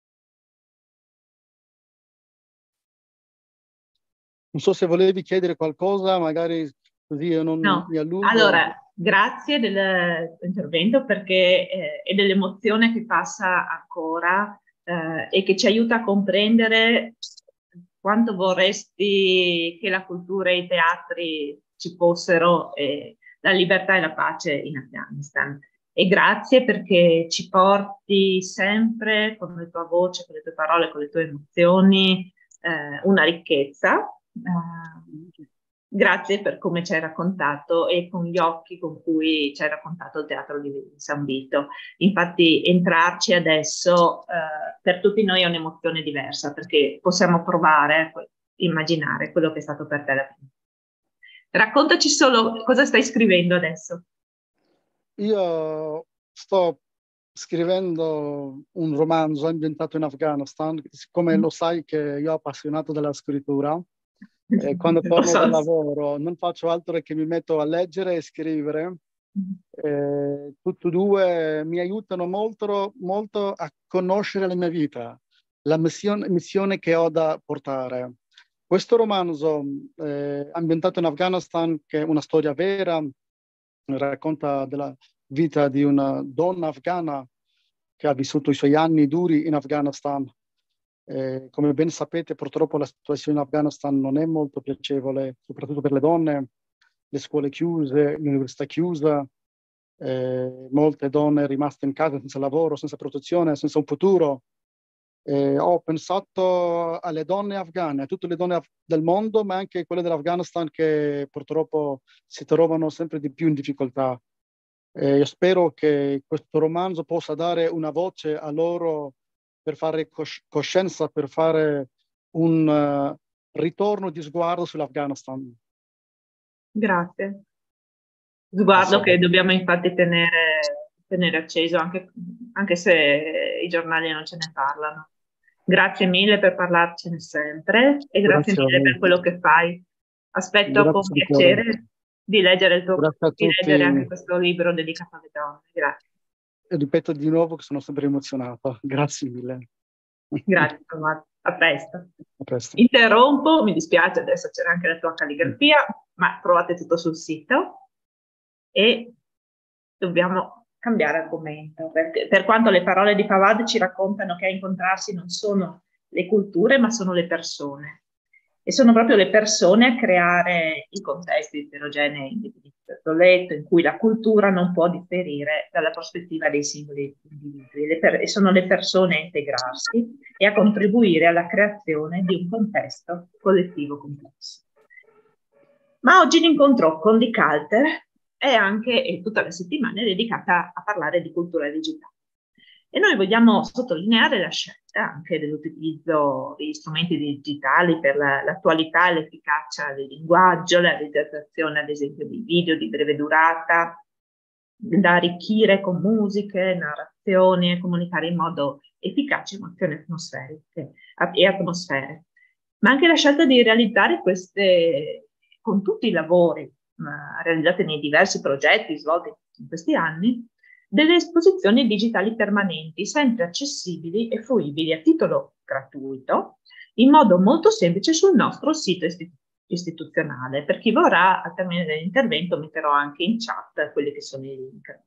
Non so se volevi chiedere qualcosa, magari così io non mi allungo. Allora, grazie del tuo intervento, perché è dell'emozione che passa ancora e che ci aiuta a comprendere quanto vorresti che la cultura e i teatri ci fossero, la libertà e la pace in Afghanistan. E grazie perché ci porti sempre con la tua voce, con le tue parole, con le tue emozioni, una ricchezza. Grazie per come ci hai raccontato e con gli occhi con cui ci hai raccontato il teatro di San Vito. Infatti entrarci adesso per tutti noi è un'emozione diversa, perché possiamo provare, immaginare quello che è stato per te la prima. Raccontaci solo cosa stai scrivendo adesso. Io sto scrivendo un romanzo ambientato in Afghanistan, siccome lo sai che io sono appassionato della scrittura. Quando torno dal lavoro non faccio altro che mi metto a leggere e scrivere. Tutti e due mi aiutano molto, molto a conoscere la mia vita, la missione che ho da portare. Questo romanzo ambientato in Afghanistan, che è una storia vera, racconta della vita di una donna afghana che ha vissuto i suoi anni duri in Afghanistan. Come ben sapete, purtroppo la situazione in Afghanistan non è molto piacevole, soprattutto per le donne, le scuole chiuse, l'università chiusa, molte donne rimaste in casa senza lavoro, senza protezione, senza un futuro. Ho pensato alle donne afghane, a tutte le donne del mondo, ma anche quelle dell'Afghanistan che purtroppo si trovano sempre di più in difficoltà. Io spero che questo romanzo possa dare una voce a loro, per fare coscienza, per fare un ritorno di sguardo sull'Afghanistan. Grazie. Sguardo che dobbiamo infatti tenere acceso, anche se i giornali non ce ne parlano. Grazie mille per parlarcene sempre e grazie mille per quello che fai. Aspetto con piacere di leggere anche questo libro dedicato alle donne. Grazie. Ripeto di nuovo che sono sempre emozionato. Grazie mille. Grazie, Tommaso. A presto. A presto. Interrompo, mi dispiace, adesso c'era anche la tua calligrafia, ma trovate tutto sul sito e dobbiamo cambiare argomento, perché per quanto le parole di Fawad ci raccontano che a incontrarsi non sono le culture, ma sono le persone. E sono proprio le persone a creare i contesti eterogenei di questo letto, in cui la cultura non può differire dalla prospettiva dei singoli individui. E sono le persone a integrarsi e a contribuire alla creazione di un contesto collettivo complesso. Ma oggi l'incontro con Dick Halter è anche tutta la settimana dedicata a parlare di cultura digitale. E noi vogliamo sottolineare la scelta anche dell'utilizzo degli strumenti digitali per l'attualità e l'efficacia del linguaggio, la realizzazione ad esempio di video di breve durata, da arricchire con musiche, narrazioni e comunicare in modo efficace emozioni atmosferiche e atmosfere. Ma anche la scelta di realizzare queste, con tutti i lavori realizzati nei diversi progetti svolti in questi anni, delle esposizioni digitali permanenti, sempre accessibili e fruibili a titolo gratuito, in modo molto semplice sul nostro sito istituzionale. Per chi vorrà, al termine dell'intervento, metterò anche in chat quelli che sono i link.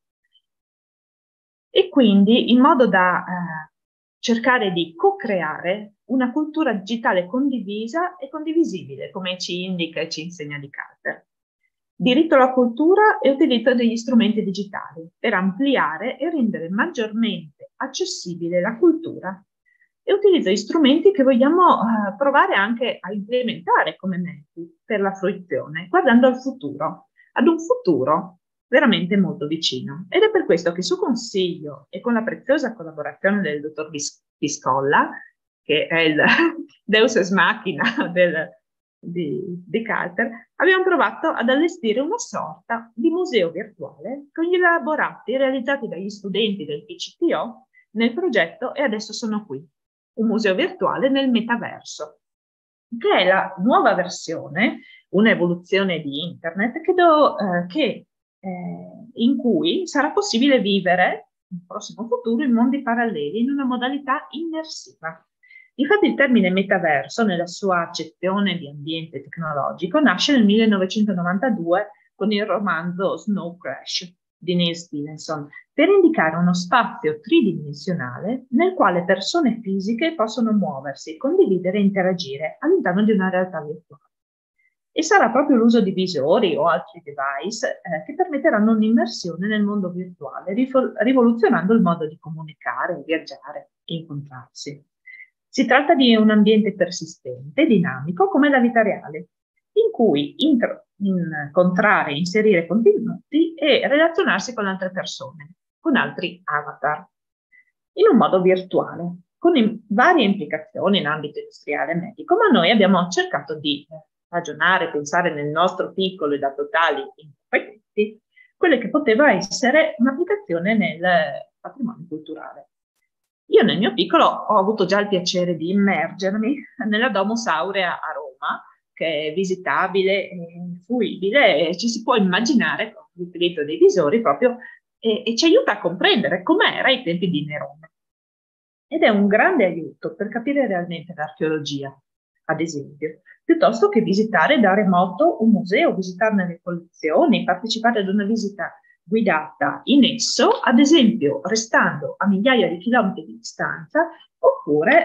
E quindi, in modo da cercare di co-creare una cultura digitale condivisa e condivisibile, come ci indica e ci insegna Di Calter. Diritto alla cultura e utilizzo degli strumenti digitali per ampliare e rendere maggiormente accessibile la cultura e utilizzo gli strumenti che vogliamo provare anche a implementare come mezzi per la fruizione, guardando al futuro, ad un futuro veramente molto vicino. Ed è per questo che su consiglio e con la preziosa collaborazione del dottor Piscolla, che è il Deus ex machina di Calter, abbiamo provato ad allestire una sorta di museo virtuale con gli elaborati realizzati dagli studenti del PCTO nel progetto E adesso sono qui, un museo virtuale nel metaverso, che è la nuova versione, un'evoluzione di internet in cui sarà possibile vivere nel prossimo futuro in mondi paralleli in una modalità immersiva. Infatti il termine metaverso, nella sua accezione di ambiente tecnologico, nasce nel 1992 con il romanzo Snow Crash di Neil Stevenson, per indicare uno spazio tridimensionale nel quale persone fisiche possono muoversi, condividere e interagire all'interno di una realtà virtuale. E sarà proprio l'uso di visori o altri device che permetteranno un'immersione nel mondo virtuale, rivoluzionando il modo di comunicare, viaggiare e incontrarsi. Si tratta di un ambiente persistente, dinamico, come la vita reale, in cui incontrare, inserire contenuti e relazionarsi con altre persone, con altri avatar, in un modo virtuale, con varie implicazioni in ambito industriale e medico, ma noi abbiamo cercato di ragionare, pensare nel nostro piccolo e da totali incompetenti, quelle che poteva essere un'applicazione nel patrimonio culturale. Io nel mio piccolo ho avuto già il piacere di immergermi nella Domus Aurea a Roma, che è visitabile e fruibile, e ci si può immaginare con l'utilizzo dei visori proprio, e ci aiuta a comprendere com'era ai tempi di Nerone. Ed è un grande aiuto per capire realmente l'archeologia, ad esempio, piuttosto che visitare da remoto un museo, visitarne le collezioni, partecipare ad una visita guidata in esso, ad esempio restando a migliaia di chilometri di distanza, oppure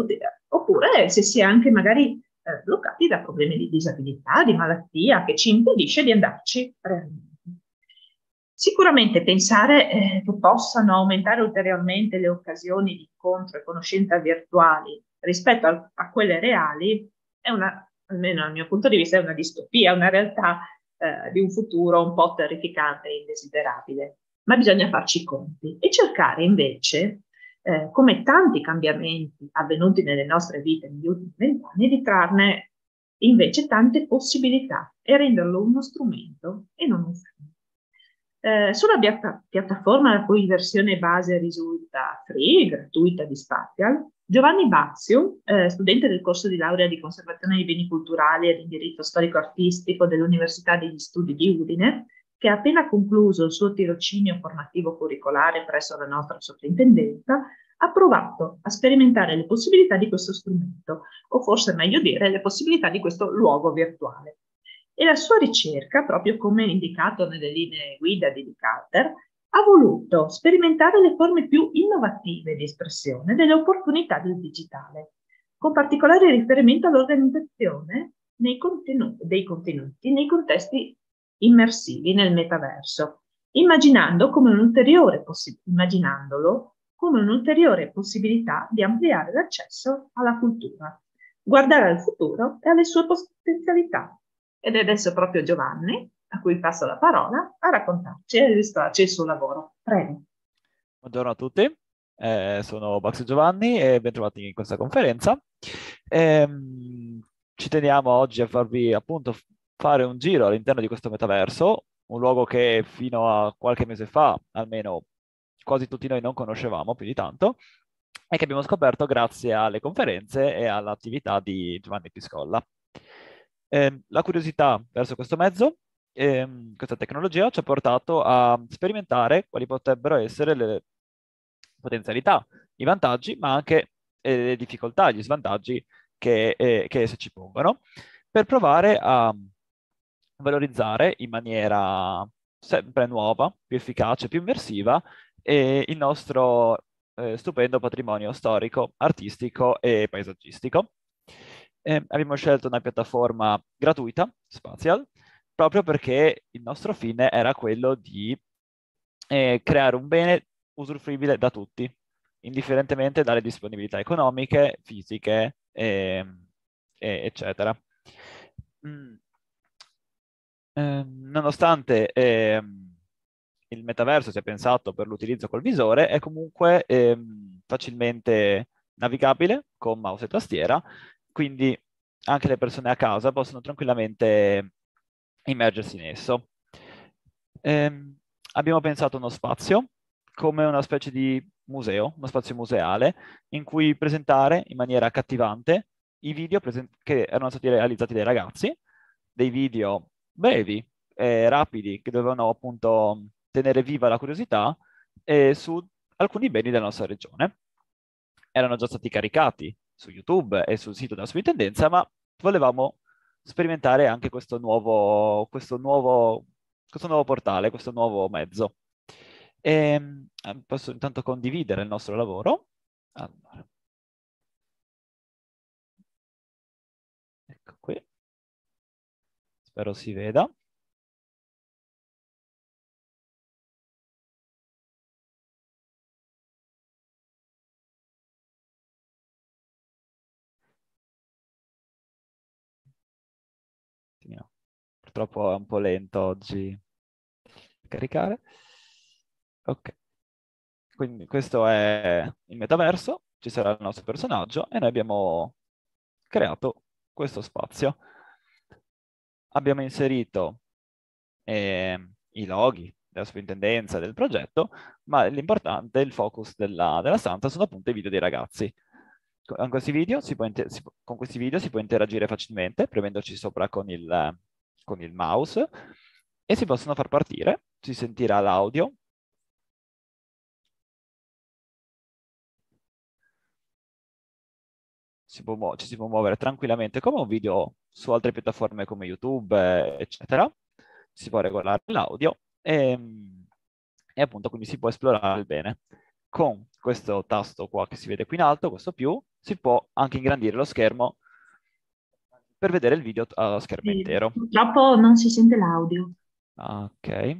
se si è anche magari bloccati da problemi di disabilità, di malattia, che ci impedisce di andarci realmente. Sicuramente pensare che possano aumentare ulteriormente le occasioni di incontro e conoscenza virtuali rispetto a quelle reali è almeno dal mio punto di vista, è una distopia, una realtà di un futuro un po' terrificante e indesiderabile. Ma bisogna farci i conti e cercare invece, come tanti cambiamenti avvenuti nelle nostre vite negli ultimi 20 anni, di trarne invece tante possibilità e renderlo uno strumento e non un freno. Sulla piattaforma la cui versione base risulta free, gratuita di Spatial, Giovanni Bazziu, studente del corso di laurea di conservazione dei beni culturali ed indirizzo storico-artistico dell'Università degli Studi di Udine, che ha appena concluso il suo tirocinio formativo curricolare presso la nostra soprintendenza, ha provato a sperimentare le possibilità di questo strumento, o forse meglio dire le possibilità di questo luogo virtuale. E la sua ricerca, proprio come indicato nelle linee guida di Calter, ha voluto sperimentare le forme più innovative di espressione delle opportunità del digitale, con particolare riferimento all'organizzazione dei contenuti nei contesti immersivi nel metaverso, immaginandolo come un'ulteriore possibilità di ampliare l'accesso alla cultura, guardare al futuro e alle sue potenzialità. Ed è adesso proprio Giovanni, a cui passo la parola, a raccontarci e illustrarci il suo lavoro. Prego. Buongiorno a tutti, sono Baxio Giovanni e bentrovati in questa conferenza. Ci teniamo oggi a farvi appunto fare un giro all'interno di questo metaverso, un luogo che fino a qualche mese fa, almeno quasi tutti noi non conoscevamo più di tanto, e che abbiamo scoperto grazie alle conferenze e all'attività di Giovanni Piscolla. La curiosità verso questo mezzo, questa tecnologia, ci ha portato a sperimentare quali potrebbero essere le potenzialità, i vantaggi, ma anche le difficoltà, gli svantaggi che esse ci pongono, per provare a valorizzare in maniera sempre nuova, più efficace, più immersiva, il nostro stupendo patrimonio storico, artistico e paesaggistico. Abbiamo scelto una piattaforma gratuita, Spatial, proprio perché il nostro fine era quello di creare un bene usufruibile da tutti, indifferentemente dalle disponibilità economiche, fisiche, eccetera. Nonostante il metaverso sia pensato per l'utilizzo col visore, è comunque facilmente navigabile con mouse e tastiera, quindi anche le persone a casa possono tranquillamente immergersi in esso. Abbiamo pensato uno spazio come una specie di museo, uno spazio museale, in cui presentare in maniera accattivante i video che erano stati realizzati dai ragazzi, dei video brevi e rapidi che dovevano appunto tenere viva la curiosità su alcuni beni della nostra regione. Erano già stati caricati su YouTube e sul sito della Sovrintendenza, ma volevamo sperimentare anche questo nuovo portale, questo nuovo mezzo. Posso intanto condividere il nostro lavoro. Allora. Ecco qui. Spero si veda. No. Purtroppo è un po' lento oggi a caricare. Ok. Quindi questo è il metaverso, ci sarà il nostro personaggio e noi abbiamo creato questo spazio. Abbiamo inserito i loghi della sovrintendenza del progetto, ma l'importante, il focus della stanza sono appunto i video dei ragazzi. Con questi video si può interagire facilmente, premendoci sopra con il mouse, e si possono far partire, si sentirà l'audio. Ci si può muovere tranquillamente come un video su altre piattaforme come YouTube, eccetera. Si può regolare l'audio e appunto quindi si può esplorare il bene. Con questo tasto qua che si vede qui in alto, questo più, si può anche ingrandire lo schermo per vedere il video a schermo intero. Purtroppo non si sente l'audio. Ok.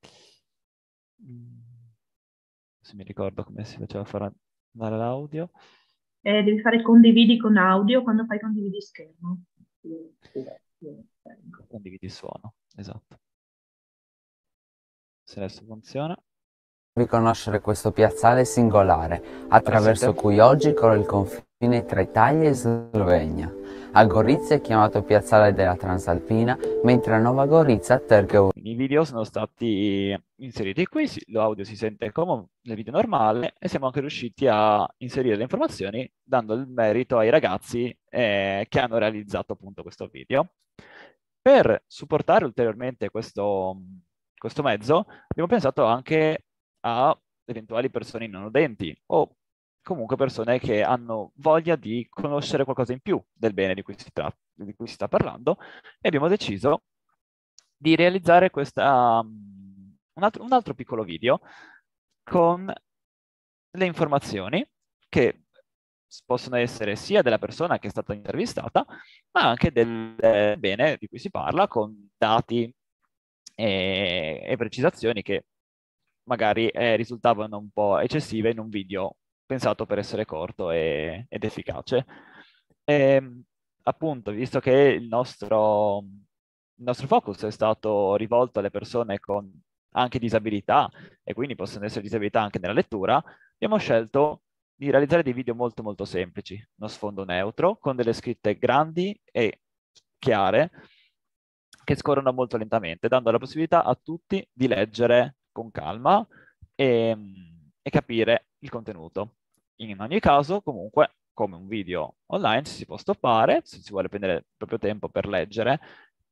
Se mi ricordo come si faceva fare andare l'audio. Devi fare condividi con audio quando fai condividi schermo. Condividi suono, esatto. Se adesso funziona. Riconoscere questo piazzale singolare, attraverso cui oggi corre il confine tra Italia e Slovenia. A Gorizia è chiamato Piazzale della Transalpina, mentre a Nova Gorizia Trg. I video sono stati inseriti qui, l'audio si sente come nel video normale e siamo anche riusciti a inserire le informazioni dando il merito ai ragazzi che hanno realizzato appunto questo video. Per supportare ulteriormente questo mezzo abbiamo pensato anche a eventuali persone non udenti o comunque persone che hanno voglia di conoscere qualcosa in più del bene di cui si sta parlando, e abbiamo deciso di realizzare un altro piccolo video con le informazioni che possono essere sia della persona che è stata intervistata, ma anche del bene di cui si parla, con dati e precisazioni che magari risultavano un po' eccessive in un video pensato per essere corto ed efficace. Appunto, visto che il nostro focus è stato rivolto alle persone con anche disabilità, e quindi possono essere disabilità anche nella lettura, abbiamo scelto di realizzare dei video molto molto semplici, uno sfondo neutro, con delle scritte grandi e chiare, che scorrono molto lentamente, dando la possibilità a tutti di leggere con calma e capire il contenuto. In ogni caso, comunque, come un video online, si può stoppare, se si vuole prendere il proprio tempo per leggere,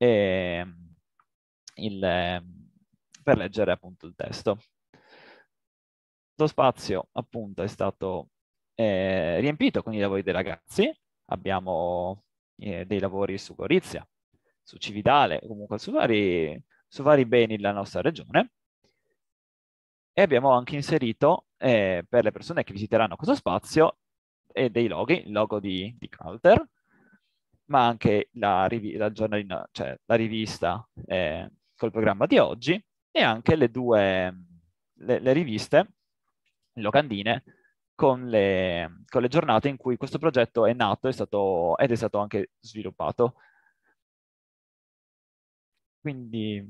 per leggere appunto il testo. Lo spazio appunto è stato riempito con i lavori dei ragazzi. Abbiamo dei lavori su Gorizia, su Cividale, comunque su vari beni della nostra regione. E abbiamo anche inserito per le persone che visiteranno questo spazio dei loghi, il logo di Calter, ma anche la giornalina, cioè la rivista col programma di oggi, e anche le riviste locandine con le giornate in cui questo progetto è nato ed è stato anche sviluppato. Quindi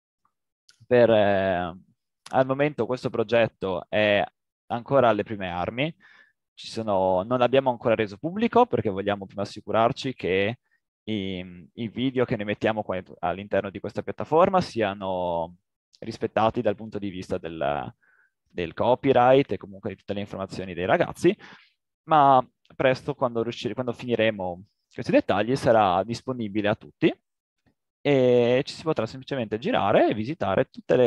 al momento questo progetto è ancora alle prime armi. Non l'abbiamo ancora reso pubblico perché vogliamo prima assicurarci che i video che ne mettiamo all'interno di questa piattaforma siano rispettati dal punto di vista del copyright e comunque di tutte le informazioni dei ragazzi, ma presto, quando finiremo questi dettagli, sarà disponibile a tutti e ci si potrà semplicemente girare e visitare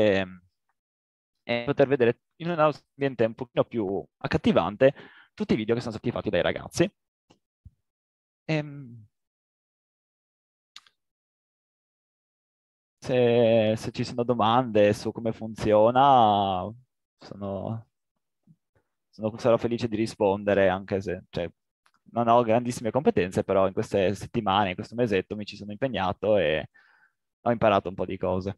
e poter vedere in un ambiente un pochino più accattivante tutti i video che sono stati fatti dai ragazzi. Se ci sono domande su come funziona, sarò felice di rispondere, anche se non ho grandissime competenze, però in queste settimane, in questo mesetto mi ci sono impegnato e ho imparato un po' di cose.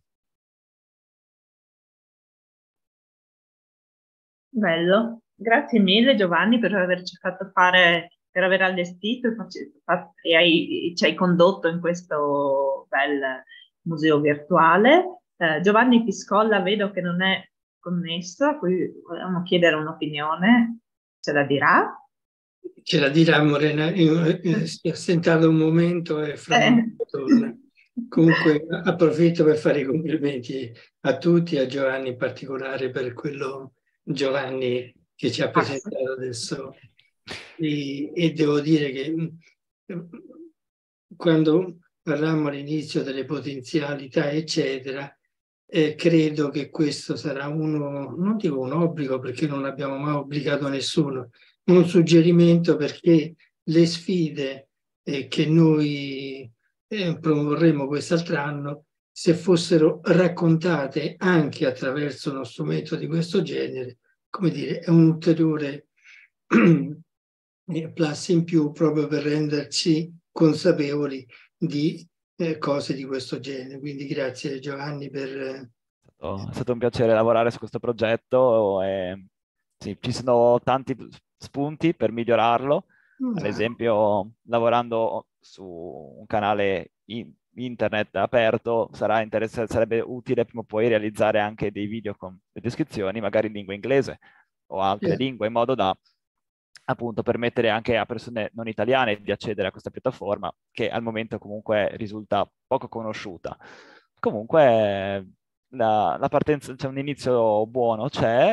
Bello, grazie mille Giovanni per averci fatto fare, per aver allestito e ci hai condotto in questo bel museo virtuale. Giovanni Piscolla vedo che non è connesso, a cui volevamo chiedere un'opinione, ce la dirà? Ce la dirà Morena, si è assentato un momento e fra un momento torna. Comunque approfitto per fare i complimenti a tutti, a Giovanni in particolare per quello Giovanni che ci ha presentato adesso. E devo dire che quando parlammo all'inizio delle potenzialità, eccetera, credo che questo sarà non dico un obbligo perché non abbiamo mai obbligato nessuno, un suggerimento perché le sfide che noi proporremo quest'altro anno, se fossero raccontate anche attraverso uno strumento di questo genere, come dire, è un ulteriore plus in più proprio per renderci consapevoli di cose di questo genere. Quindi grazie Giovanni per... È stato un piacere lavorare su questo progetto e sì, ci sono tanti spunti per migliorarlo, ad esempio lavorando su un canale internet aperto sarebbe utile prima o poi realizzare anche dei video con le descrizioni magari in lingua inglese o altre lingue, in modo da appunto permettere anche a persone non italiane di accedere a questa piattaforma che al momento comunque risulta poco conosciuta. Comunque la partenza, c'è un inizio buono,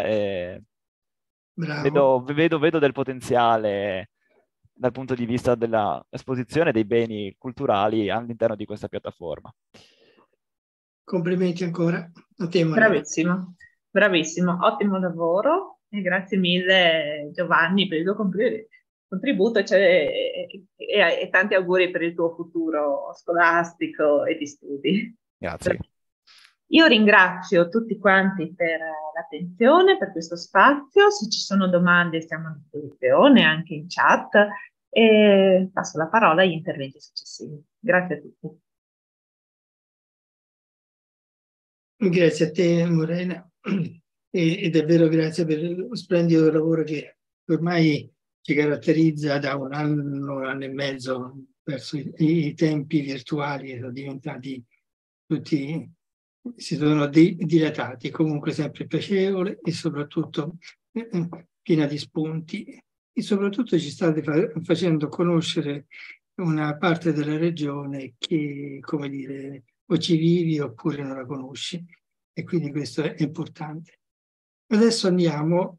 vedo del potenziale dal punto di vista dell'esposizione dei beni culturali all'interno di questa piattaforma. Complimenti ancora a te, Bravissimo, bravissimo, ottimo lavoro e grazie mille Giovanni per il tuo contributo e tanti auguri per il tuo futuro scolastico e di studi. Grazie. Io ringrazio tutti quanti per l'attenzione, per questo spazio. Se ci sono domande siamo a disposizione anche in chat e passo la parola agli interventi successivi. Grazie a tutti. Grazie a te Morena e davvero grazie per lo splendido lavoro che ormai ci caratterizza da un anno e mezzo verso i tempi virtuali, sono diventati tutti... si sono dilatati, comunque sempre piacevole e soprattutto piena di spunti e soprattutto ci state facendo conoscere una parte della regione che, come dire, o ci vivi oppure non la conosci, e quindi questo è importante. Adesso andiamo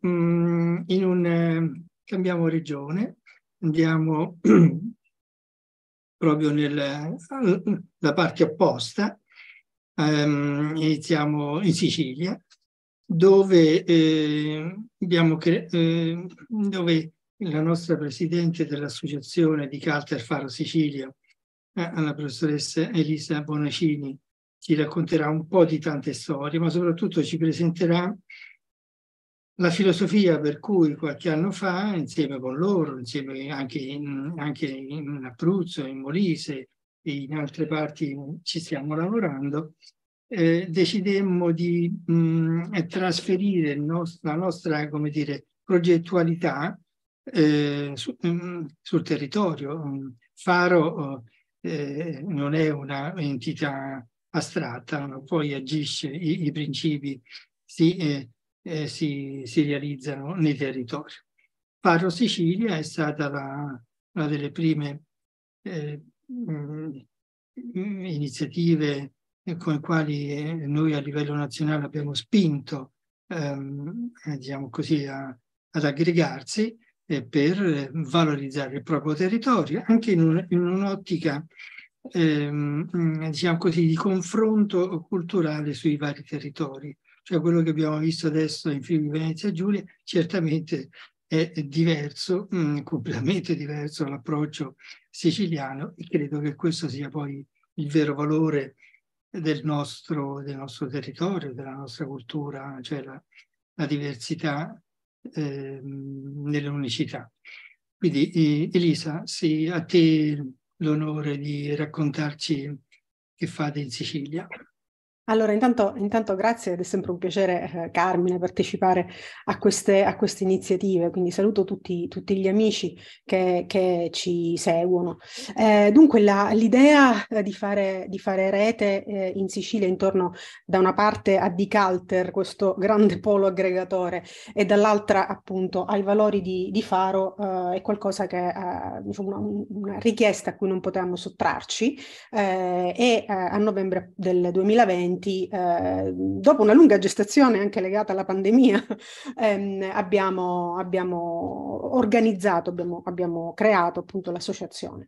cambiamo regione, andiamo proprio nella parte opposta, iniziamo in Sicilia, dove dove la nostra presidente dell'associazione di Calter Faro Sicilia, la professoressa Elisa Bonacini, ci racconterà un po' di tante storie, ma soprattutto ci presenterà la filosofia per cui qualche anno fa, insieme con loro, insieme anche in Abruzzo, in Molise e in altre parti ci stiamo lavorando, decidemmo di trasferire la nostra, come dire, progettualità sul territorio. Faro non è una entità astratta, ma poi agisce, i principi si realizzano nei territori. Faro Sicilia è stata una delle prime iniziative con le quali noi a livello nazionale abbiamo spinto, diciamo così, ad aggregarsi per valorizzare il proprio territorio, anche in un'ottica diciamo così, di confronto culturale sui vari territori. Cioè quello che abbiamo visto adesso in Friuli Venezia Giulia certamente è diverso, completamente diverso dall'approccio siciliano, e credo che questo sia poi il vero valore del nostro territorio, della nostra cultura, cioè la diversità nell'unicità. Quindi Elisa, sì, a te l'onore di raccontarci che fate in Sicilia. Allora, intanto grazie, ed è sempre un piacere, Carmine, partecipare a queste iniziative, quindi saluto tutti gli amici che ci seguono. Dunque, l'idea di fare rete in Sicilia intorno da una parte a DiCalter, questo grande polo aggregatore, e dall'altra appunto ai valori di Faro, è qualcosa che diciamo una richiesta a cui non potevamo sottrarci, e a novembre del 2020, dopo una lunga gestazione anche legata alla pandemia, abbiamo organizzato, abbiamo creato appunto l'associazione.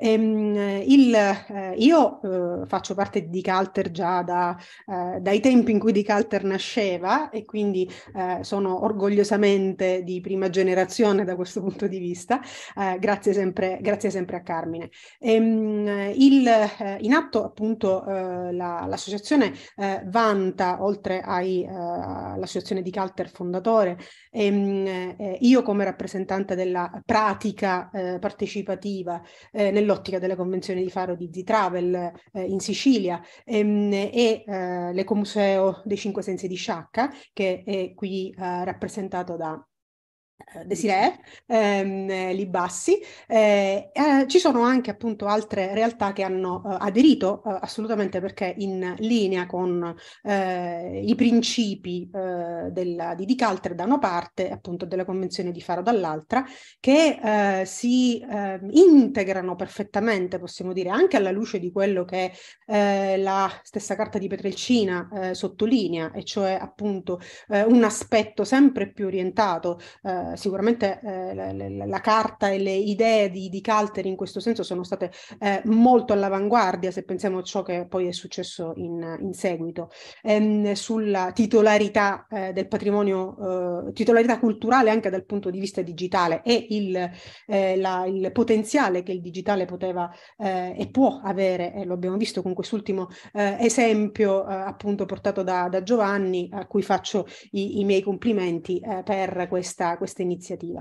Io faccio parte di DiCalter già dai tempi in cui DiCalter nasceva, e quindi sono orgogliosamente di prima generazione da questo punto di vista, grazie sempre a Carmine. In atto appunto l'associazione vanta, oltre all'associazione DiCalter fondatore, io come rappresentante della pratica partecipativa nell'ottica delle convenzioni di Faro di Z-Travel in Sicilia, e l'Ecomuseo dei Cinque Sensi di Sciacca, che è qui rappresentato da Desiree Libassi. Ci sono anche appunto altre realtà che hanno aderito assolutamente, perché in linea con i principi di DiCalter da una parte, appunto della Convenzione di Faro dall'altra, che si integrano perfettamente, possiamo dire, anche alla luce di quello che la stessa Carta di Pietrelcina sottolinea, e cioè appunto un aspetto sempre più orientato. Sicuramente la carta e le idee di DiCalter in questo senso sono state molto all'avanguardia, se pensiamo a ciò che poi è successo in seguito, sulla titolarità del patrimonio, titolarità culturale anche dal punto di vista digitale, e il potenziale che il digitale poteva e può avere, e lo abbiamo visto con quest'ultimo esempio appunto portato da Giovanni, a cui faccio i miei complimenti per questa iniziativa.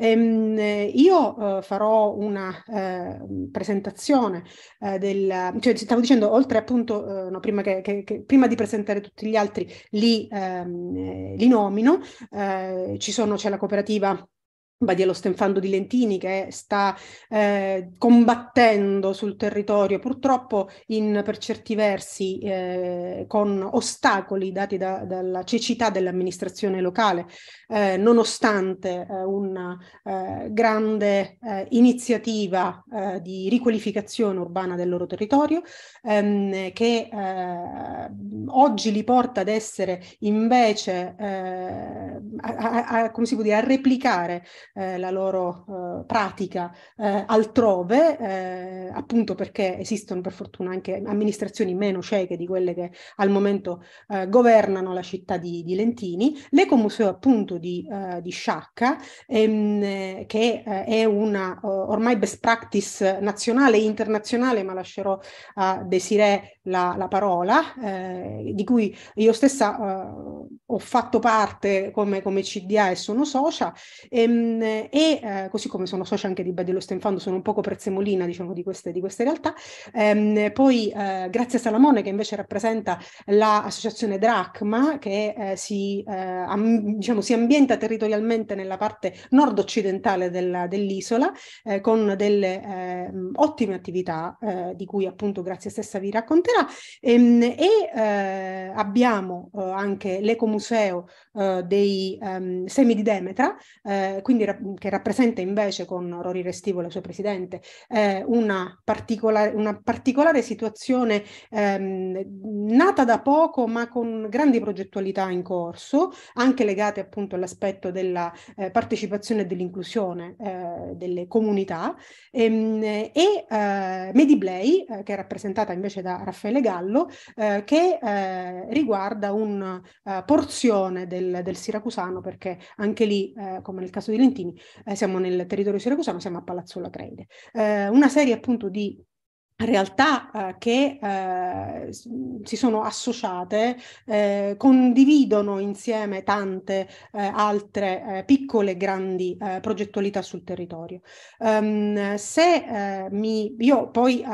Io farò una presentazione cioè stavo dicendo, oltre appunto prima di presentare tutti gli altri li nomino. C'è la cooperativa Badia Stenfando di Lentini, che sta combattendo sul territorio, purtroppo per certi versi con ostacoli dati dalla cecità dell'amministrazione locale, nonostante una grande iniziativa di riqualificazione urbana del loro territorio, che oggi li porta ad essere invece come si può dire, a replicare la loro pratica altrove, appunto perché esistono per fortuna anche amministrazioni meno cieche di quelle che al momento governano la città di Lentini. L'Ecomuseo appunto di Sciacca, che è una ormai best practice nazionale e internazionale, ma lascerò a Desirée la parola, di cui io stessa ho fatto parte come CDA e sono socia, così come sono socia anche di Badia Stenfando, sono un poco prezzemolina, diciamo, di queste realtà. Poi grazie a Salamone, che invece rappresenta l'associazione Dracma, che si ambienta territorialmente nella parte nord-occidentale dell'isola, con delle ottime attività, di cui appunto grazie stessa vi racconterà, abbiamo anche l'Ecomuseo dei semi di Demetra, quindi che rappresenta invece con Rory Restivo, la sua presidente, una particolare situazione nata da poco ma con grandi progettualità in corso, anche legate appunto all'aspetto della partecipazione e dell'inclusione delle comunità, Mediblay, che è rappresentata invece da Raffaele Gallo, che riguarda una porzione del siracusano, perché anche lì, come nel caso di Lentini, siamo nel territorio siracusano, siamo a Palazzuola Creide. Una serie appunto di realtà che si sono associate, condividono insieme tante altre piccole e grandi progettualità sul territorio. Io poi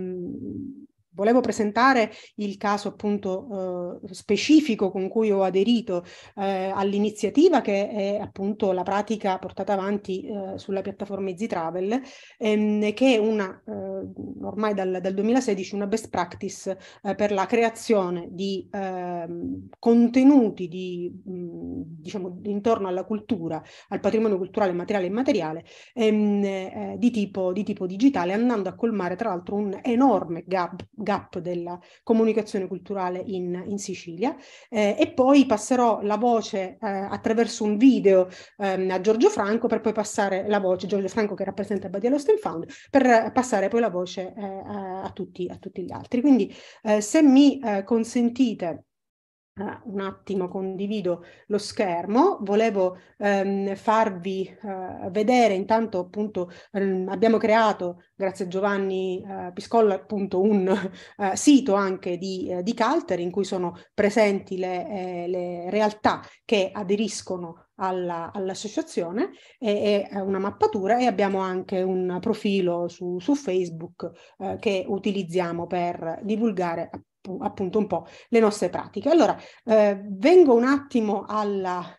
volevo presentare il caso appunto specifico con cui ho aderito all'iniziativa, che è appunto la pratica portata avanti sulla piattaforma Easy Travel, che è ormai dal 2016 una best practice per la creazione di contenuti diciamo intorno alla cultura, al patrimonio culturale materiale e immateriale, di tipo digitale, andando a colmare tra l'altro un enorme gap della comunicazione culturale in Sicilia, e poi passerò la voce attraverso un video a Giorgio Franco, per poi passare la voce, Giorgio Franco che rappresenta Badia Stenfando, per passare poi la voce a tutti gli altri. Quindi se mi consentite un attimo, condivido lo schermo. Volevo farvi vedere intanto appunto abbiamo creato, grazie a Giovanni Piscolla, appunto un sito anche di Calter, in cui sono presenti le realtà che aderiscono all'associazione, e una mappatura, e abbiamo anche un profilo su Facebook che utilizziamo per divulgare appunto un po' le nostre pratiche. Allora, vengo un attimo alla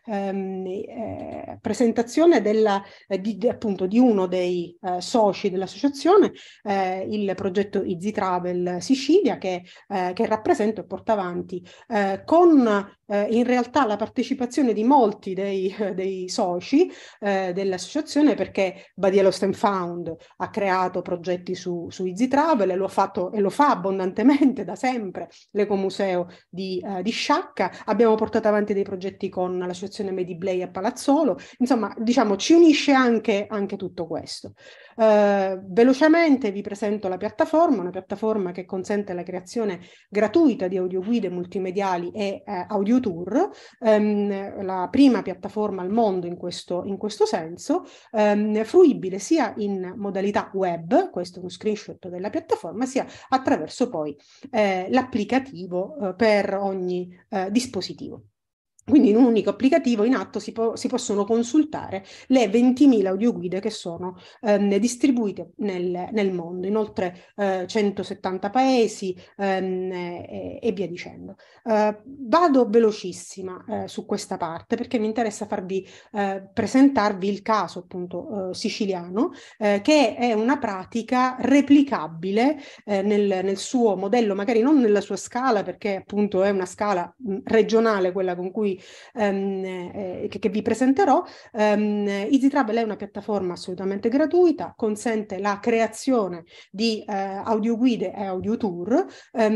presentazione appunto di uno dei soci dell'associazione, il progetto Easy Travel Sicilia, che rappresento e porta avanti con in realtà la partecipazione di molti dei soci dell'associazione, perché Badia Stenfando ha creato progetti su Easy Travel e lo fa abbondantemente da sempre. L'Ecomuseo di Sciacca, abbiamo portato avanti dei progetti con l'associazione Mediblay a Palazzolo, insomma diciamo ci unisce anche tutto questo. Velocemente vi presento la piattaforma, una piattaforma che consente la creazione gratuita di audioguide multimediali e audio tour, la prima piattaforma al mondo in questo senso, fruibile sia in modalità web, questo è uno screenshot della piattaforma, sia attraverso poi l'applicativo per ogni dispositivo. Quindi in un unico applicativo in atto si possono consultare le 20.000 audioguide che sono distribuite nel mondo, in oltre 170 paesi e via dicendo. Vado velocissima su questa parte perché mi interessa presentarvi il caso appunto siciliano, che è una pratica replicabile nel suo modello, magari non nella sua scala, perché appunto è una scala regionale quella con cui che vi presenterò. Easy Travel è una piattaforma assolutamente gratuita, consente la creazione di audioguide e audiotour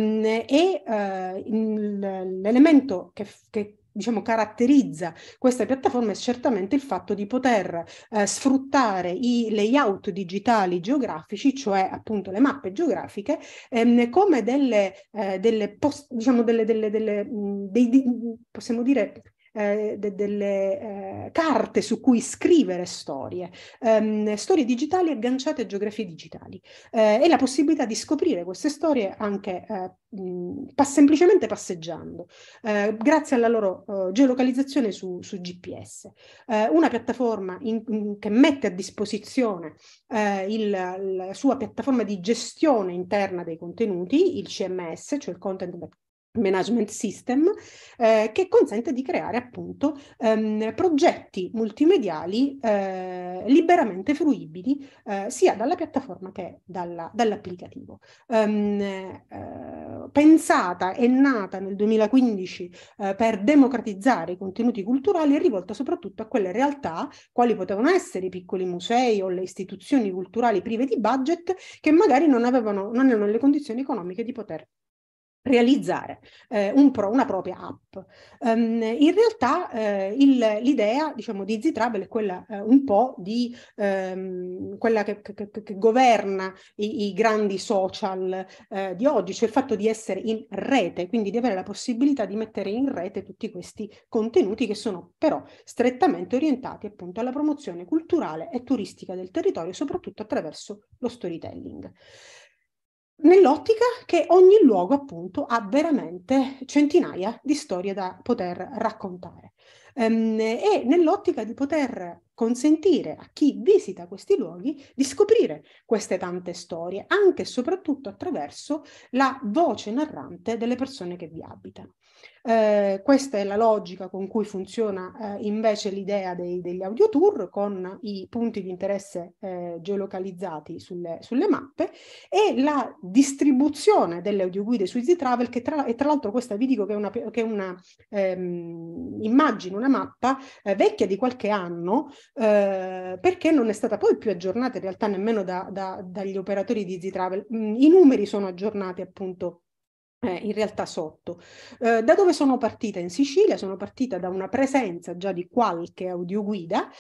l'elemento che diciamo caratterizza questa piattaforma è certamente il fatto di poter sfruttare i layout digitali geografici, cioè appunto le mappe geografiche, come possiamo dire delle carte su cui scrivere storie digitali agganciate a geografie digitali e la possibilità di scoprire queste storie anche semplicemente passeggiando grazie alla loro geolocalizzazione su GPS. Una piattaforma che mette a disposizione la sua piattaforma di gestione interna dei contenuti, il CMS, cioè il Content Management System, che consente di creare appunto progetti multimediali liberamente fruibili sia dalla piattaforma che dall'applicativo. Pensata e nata nel 2015 per democratizzare i contenuti culturali, è rivolta soprattutto a quelle realtà, quali potevano essere i piccoli musei o le istituzioni culturali prive di budget, che magari non erano nelle condizioni economiche di poter realizzare una propria app. In realtà l'idea, diciamo, di Easy Travel è quella un po' di quella che governa i grandi social di oggi, cioè il fatto di essere in rete, quindi di avere la possibilità di mettere in rete tutti questi contenuti che sono però strettamente orientati appunto alla promozione culturale e turistica del territorio, soprattutto attraverso lo storytelling, nell'ottica che ogni luogo appunto ha veramente centinaia di storie da poter raccontare e nell'ottica di poter consentire a chi visita questi luoghi di scoprire queste tante storie, anche e soprattutto attraverso la voce narrante delle persone che vi abitano. Questa è la logica con cui funziona invece l'idea degli audiotour, con i punti di interesse geolocalizzati sulle mappe, e la distribuzione delle audioguide su Easy Travel, che tra l'altro questa vi dico che è una immagine, una mappa vecchia di qualche anno, perché non è stata poi più aggiornata in realtà nemmeno dagli operatori di Easy Travel. I numeri sono aggiornati appunto in realtà sotto. Da dove sono partita? In Sicilia sono partita da una presenza già di qualche audioguida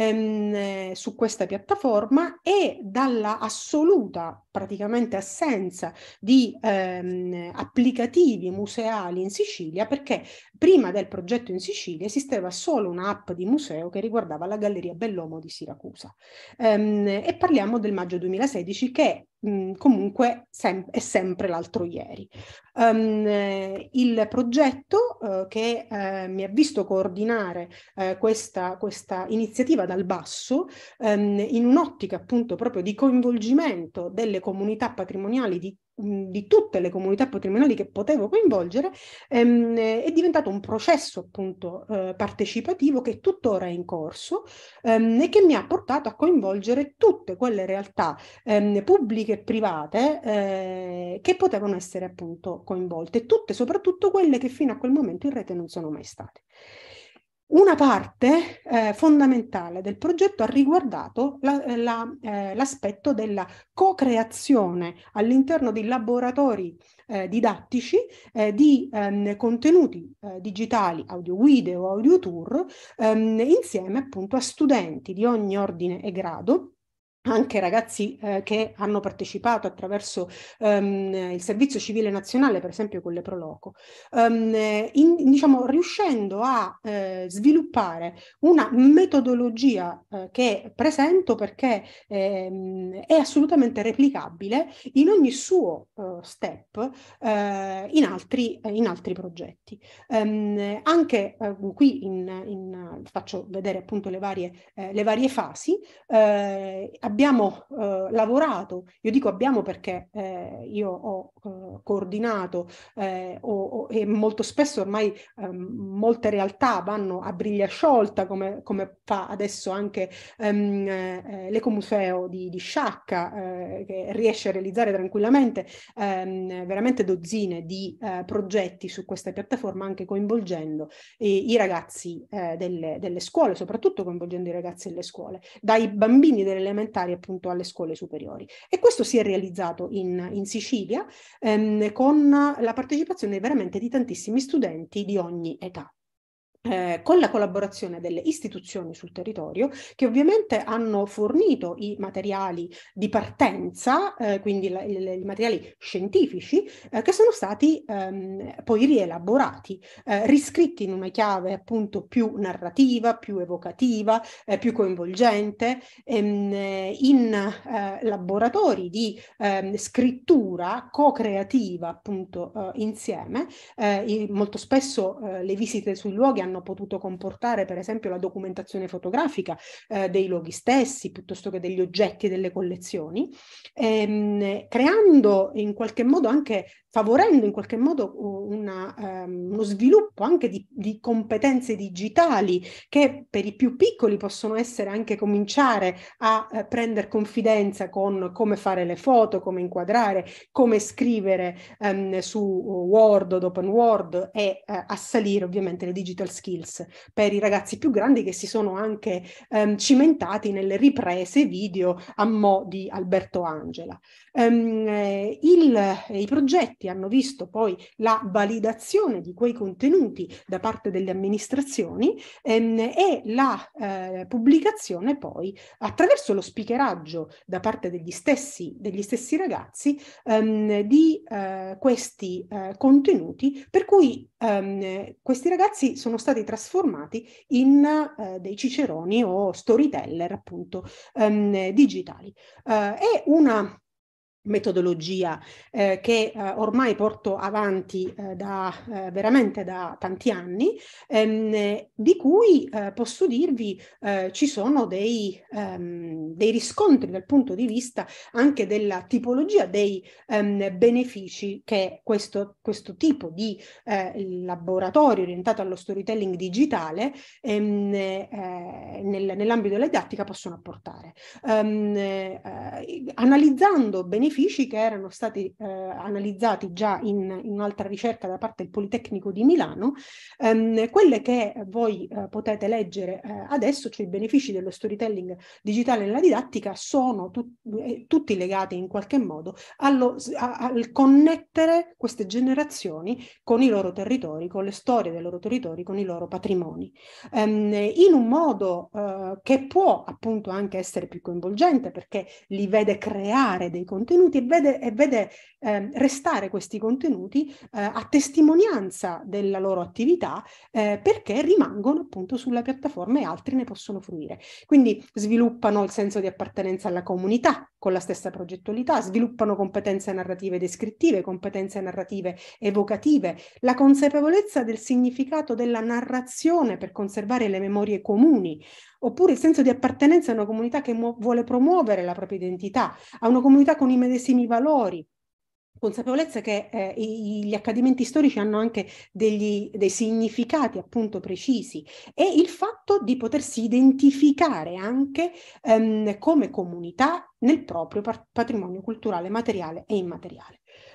su questa piattaforma e dalla assoluta praticamente assenza di applicativi museali in Sicilia, perché prima del progetto in Sicilia esisteva solo un'app di museo che riguardava la Galleria Bellomo di Siracusa e parliamo del maggio 2016, che comunque è sempre l'altro ieri. Il progetto che mi ha visto coordinare questa iniziativa dal basso in un'ottica appunto proprio di coinvolgimento delle comunità patrimoniali, di tutte le comunità patrimoniali che potevo coinvolgere, è diventato un processo appunto partecipativo che tuttora è in corso e che mi ha portato a coinvolgere tutte quelle realtà pubbliche e private che potevano essere appunto coinvolte, tutte soprattutto quelle che fino a quel momento in rete non sono mai state. Una parte fondamentale del progetto ha riguardato l'aspetto della co-creazione all'interno dei laboratori didattici di contenuti digitali, audioguide o audiotour, insieme appunto a studenti di ogni ordine e grado, anche ragazzi che hanno partecipato attraverso il servizio civile nazionale, per esempio con le Proloco, diciamo, riuscendo a sviluppare una metodologia che presento perché è assolutamente replicabile in ogni suo step in altri progetti. Anche qui faccio vedere appunto le varie fasi. Abbiamo lavorato, io dico abbiamo perché io ho coordinato e molto spesso ormai molte realtà vanno a briglia sciolta, come fa adesso anche l'Ecomuseo di Sciacca, che riesce a realizzare tranquillamente veramente dozzine di progetti su questa piattaforma, anche coinvolgendo i ragazzi delle scuole, soprattutto coinvolgendo i ragazzi delle scuole, dai bambini delle elementari appunto alle scuole superiori. E questo si è realizzato in Sicilia con la partecipazione veramente di tantissimi studenti di ogni età. Con la collaborazione delle istituzioni sul territorio, che ovviamente hanno fornito i materiali di partenza, quindi i materiali scientifici, che sono stati poi rielaborati, riscritti in una chiave appunto più narrativa, più evocativa, più coinvolgente, in laboratori di scrittura co-creativa appunto insieme. Molto spesso le visite sui luoghi hanno potuto comportare per esempio la documentazione fotografica dei luoghi stessi piuttosto che degli oggetti delle collezioni, creando in qualche modo anche, favorendo in qualche modo uno sviluppo anche di competenze digitali che per i più piccoli possono essere anche cominciare a prendere confidenza con come fare le foto, come inquadrare, come scrivere su Word o OpenWord e assalire ovviamente le digital skills per i ragazzi più grandi che si sono anche cimentati nelle riprese video a mo' di Alberto Angela. I progetti hanno visto poi la validazione di quei contenuti da parte delle amministrazioni e la pubblicazione poi attraverso lo speakeraggio da parte degli stessi ragazzi di questi contenuti, per cui questi ragazzi sono stati trasformati in dei ciceroni o storyteller appunto digitali. È una metodologia che ormai porto avanti veramente da tanti anni, di cui posso dirvi ci sono dei riscontri dal punto di vista anche della tipologia dei benefici che questo tipo di laboratorio orientato allo storytelling digitale nell'ambito della didattica possono apportare. Analizzando benefici che erano stati analizzati già in un'altra ricerca da parte del Politecnico di Milano, quelle che voi potete leggere adesso, cioè i benefici dello storytelling digitale nella didattica, sono tutti legati in qualche modo al connettere queste generazioni con i loro territori, con le storie dei loro territori, con i loro patrimoni, in un modo che può appunto anche essere più coinvolgente, perché li vede creare dei contenuti e vede restare questi contenuti a testimonianza della loro attività, perché rimangono appunto sulla piattaforma e altri ne possono fruire. Quindi sviluppano il senso di appartenenza alla comunità con la stessa progettualità, sviluppano competenze narrative descrittive, competenze narrative evocative, la consapevolezza del significato della narrazione per conservare le memorie comuni, oppure il senso di appartenenza a una comunità che vuole promuovere la propria identità, a una comunità con i medesimi valori. Consapevolezza che gli accadimenti storici hanno anche dei significati appunto precisi, e il fatto di potersi identificare anche come comunità nel proprio patrimonio culturale materiale e immateriale.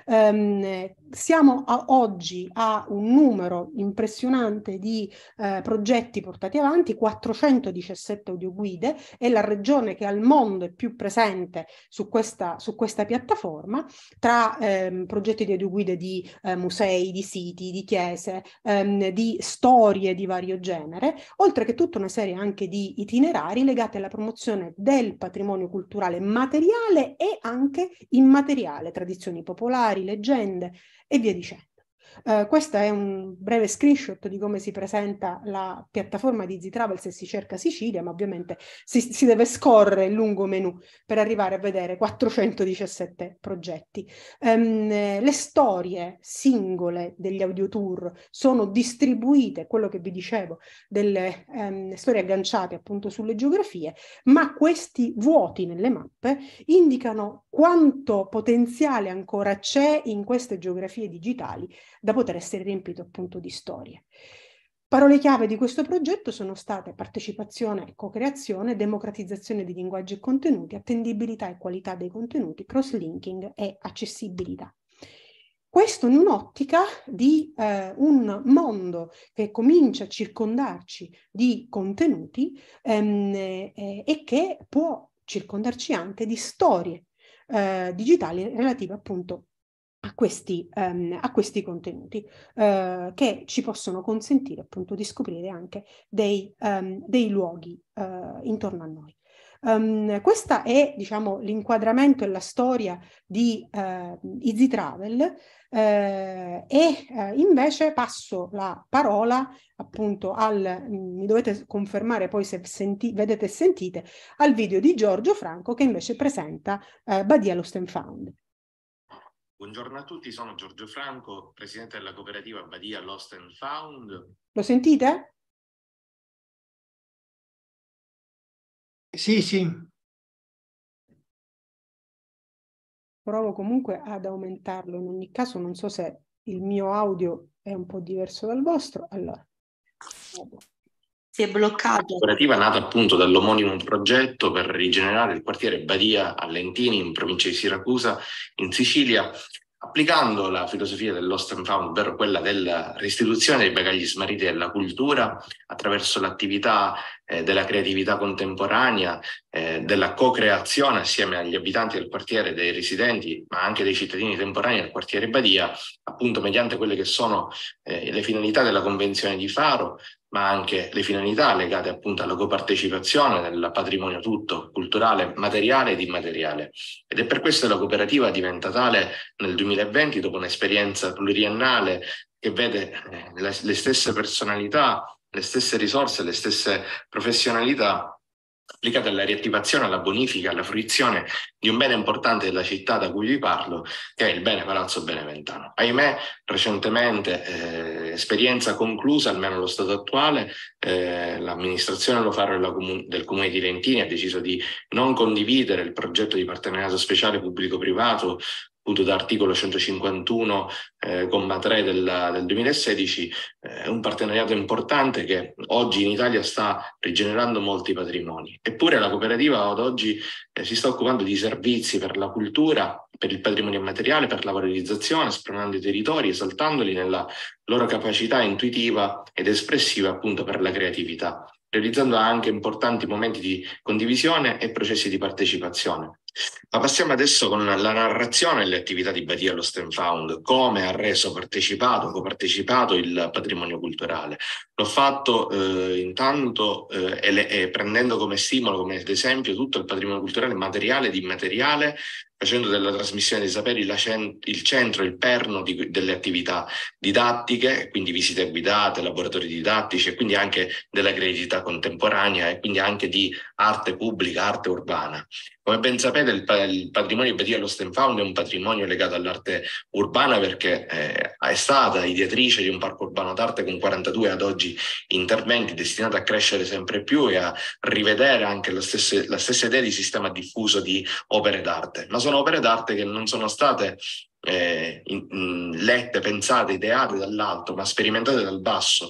Siamo oggi a un numero impressionante di progetti portati avanti, 417 audioguide, è la regione che al mondo è più presente su questa piattaforma, tra progetti di audioguide di musei, di siti, di chiese, di storie di vario genere, oltre che tutta una serie anche di itinerari legati alla promozione del patrimonio culturale materiale e anche immateriale, tradizioni popolari, leggende e via dicendo. Questo è un breve screenshot di come si presenta la piattaforma di Easy Travel se si cerca Sicilia, ma ovviamente si deve scorrere il lungo menu per arrivare a vedere 417 progetti. Le storie singole degli audiotour sono distribuite, quello che vi dicevo, delle storie agganciate appunto sulle geografie, ma questi vuoti nelle mappe indicano quanto potenziale ancora c'è in queste geografie digitali da poter essere riempito appunto di storie. Parole chiave di questo progetto sono state partecipazione e co-creazione, democratizzazione di linguaggi e contenuti, attendibilità e qualità dei contenuti, cross-linking e accessibilità. Questo in un'ottica di un mondo che comincia a circondarci di contenuti e che può circondarci anche di storie digitali relative appunto a questi contenuti che ci possono consentire appunto di scoprire anche dei luoghi intorno a noi. Questo è, diciamo, l'inquadramento e la storia di Easy Travel invece passo la parola appunto mi dovete confermare poi se vedete e sentite, al video di Giorgio Franco che invece presenta Badia Lost and Found. Buongiorno a tutti, sono Giorgio Franco, presidente della cooperativa Badia Lost and Found. Lo sentite? Sì, sì. Provo comunque ad aumentarlo, in ogni caso non so se il mio audio è un po' diverso dal vostro. Allora, si è bloccato. La cooperativa è nata appunto dall'omonimo progetto per rigenerare il quartiere Badia a Lentini, in provincia di Siracusa, in Sicilia, applicando la filosofia del Lost and Found, ovvero quella della restituzione dei bagagli smarriti della cultura attraverso l'attività della creatività contemporanea, della co-creazione assieme agli abitanti del quartiere, dei residenti, ma anche dei cittadini temporanei del quartiere Badia, appunto mediante quelle che sono le finalità della Convenzione di Faro, ma anche le finalità legate appunto alla copartecipazione del patrimonio tutto, culturale, materiale ed immateriale. Ed è per questo che la cooperativa diventa tale nel 2020, dopo un'esperienza pluriennale che vede le stesse personalità, le stesse risorse, le stesse professionalità applicate alla riattivazione, alla bonifica, alla fruizione di un bene importante della città da cui vi parlo, che è il bene Palazzo Beneventano. Ahimè, recentemente, esperienza conclusa, almeno allo stato attuale, l'amministrazione Lo Faro del Comune di Lentini ha deciso di non condividere il progetto di partenariato speciale pubblico-privato appunto da articolo 151, comma 3 del 2016, un partenariato importante che oggi in Italia sta rigenerando molti patrimoni. Eppure la cooperativa ad oggi si sta occupando di servizi per la cultura, per il patrimonio immateriale, per la valorizzazione, spronando i territori, esaltandoli nella loro capacità intuitiva ed espressiva appunto per la creatività, realizzando anche importanti momenti di condivisione e processi di partecipazione. Ma passiamo adesso con la narrazione delle attività di Badia Lost and Found, come ha reso copartecipato il patrimonio culturale. L'ho fatto intanto prendendo come stimolo, come esempio, tutto il patrimonio culturale materiale ed immateriale, facendo della trasmissione dei saperi il centro, il perno delle attività didattiche, quindi visite guidate, laboratori didattici e quindi anche della creatività contemporanea e quindi anche di arte pubblica, arte urbana. Come ben sapete, il patrimonio Badia Lost and Found è un patrimonio legato all'arte urbana perché è stata ideatrice di un parco urbano d'arte con 42 ad oggi interventi destinati a crescere sempre più e a rivedere anche la stessa idea di sistema diffuso di opere d'arte. Ma sono opere d'arte che non sono state lette, pensate, ideate dall'alto, ma sperimentate dal basso,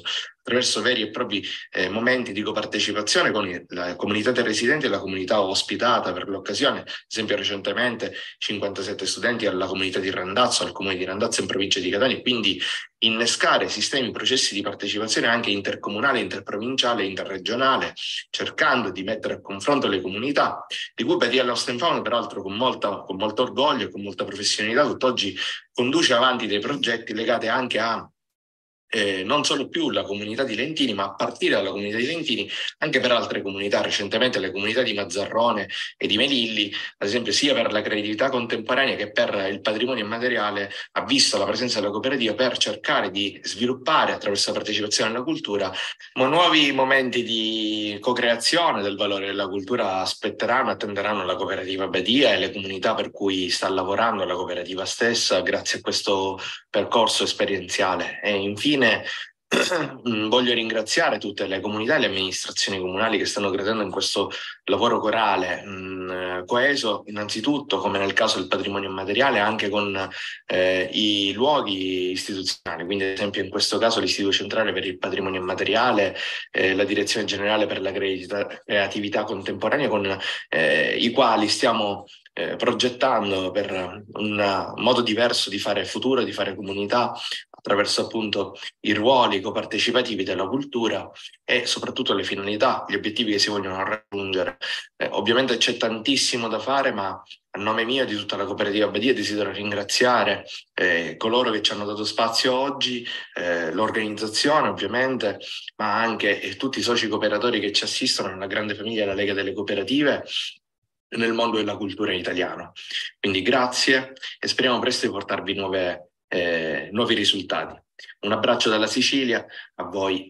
attraverso veri e propri momenti di copartecipazione con la comunità dei residenti e la comunità ospitata per l'occasione. Ad esempio recentemente 57 studenti alla comunità di Randazzo, al comune di Randazzo in provincia di Catania, quindi innescare sistemi, processi di partecipazione anche intercomunale, interprovinciale, interregionale, cercando di mettere a confronto le comunità, di cui Badia Lost and Found peraltro con molto orgoglio e con molta professionalità tutt'oggi conduce avanti dei progetti legati anche a non solo più la comunità di Lentini, ma a partire dalla comunità di Lentini anche per altre comunità, recentemente le comunità di Mazzarrone e di Melilli, ad esempio sia per la creatività contemporanea che per il patrimonio immateriale, ha visto la presenza della cooperativa per cercare di sviluppare attraverso la partecipazione alla cultura nuovi momenti di co-creazione del valore della cultura. Attenderanno la cooperativa Badia e le comunità per cui sta lavorando la cooperativa stessa grazie a questo percorso esperienziale. E infine voglio ringraziare tutte le comunità e le amministrazioni comunali che stanno credendo in questo lavoro corale coeso, innanzitutto come nel caso del patrimonio immateriale, anche con i luoghi istituzionali, quindi ad esempio in questo caso l'Istituto Centrale per il Patrimonio Immateriale, la Direzione Generale per la Creatività Contemporanea, con i quali stiamo progettando per un modo diverso di fare futuro, di fare comunità, attraverso appunto i ruoli copartecipativi della cultura e soprattutto le finalità, gli obiettivi che si vogliono raggiungere. Ovviamente c'è tantissimo da fare, ma a nome mio e di tutta la cooperativa Badia desidero ringraziare coloro che ci hanno dato spazio oggi, l'organizzazione ovviamente, ma anche tutti i soci cooperatori che ci assistono nella grande famiglia della Lega delle Cooperative nel mondo della cultura italiano. Quindi grazie e speriamo presto di portarvi nuovi risultati. Un abbraccio dalla Sicilia a voi.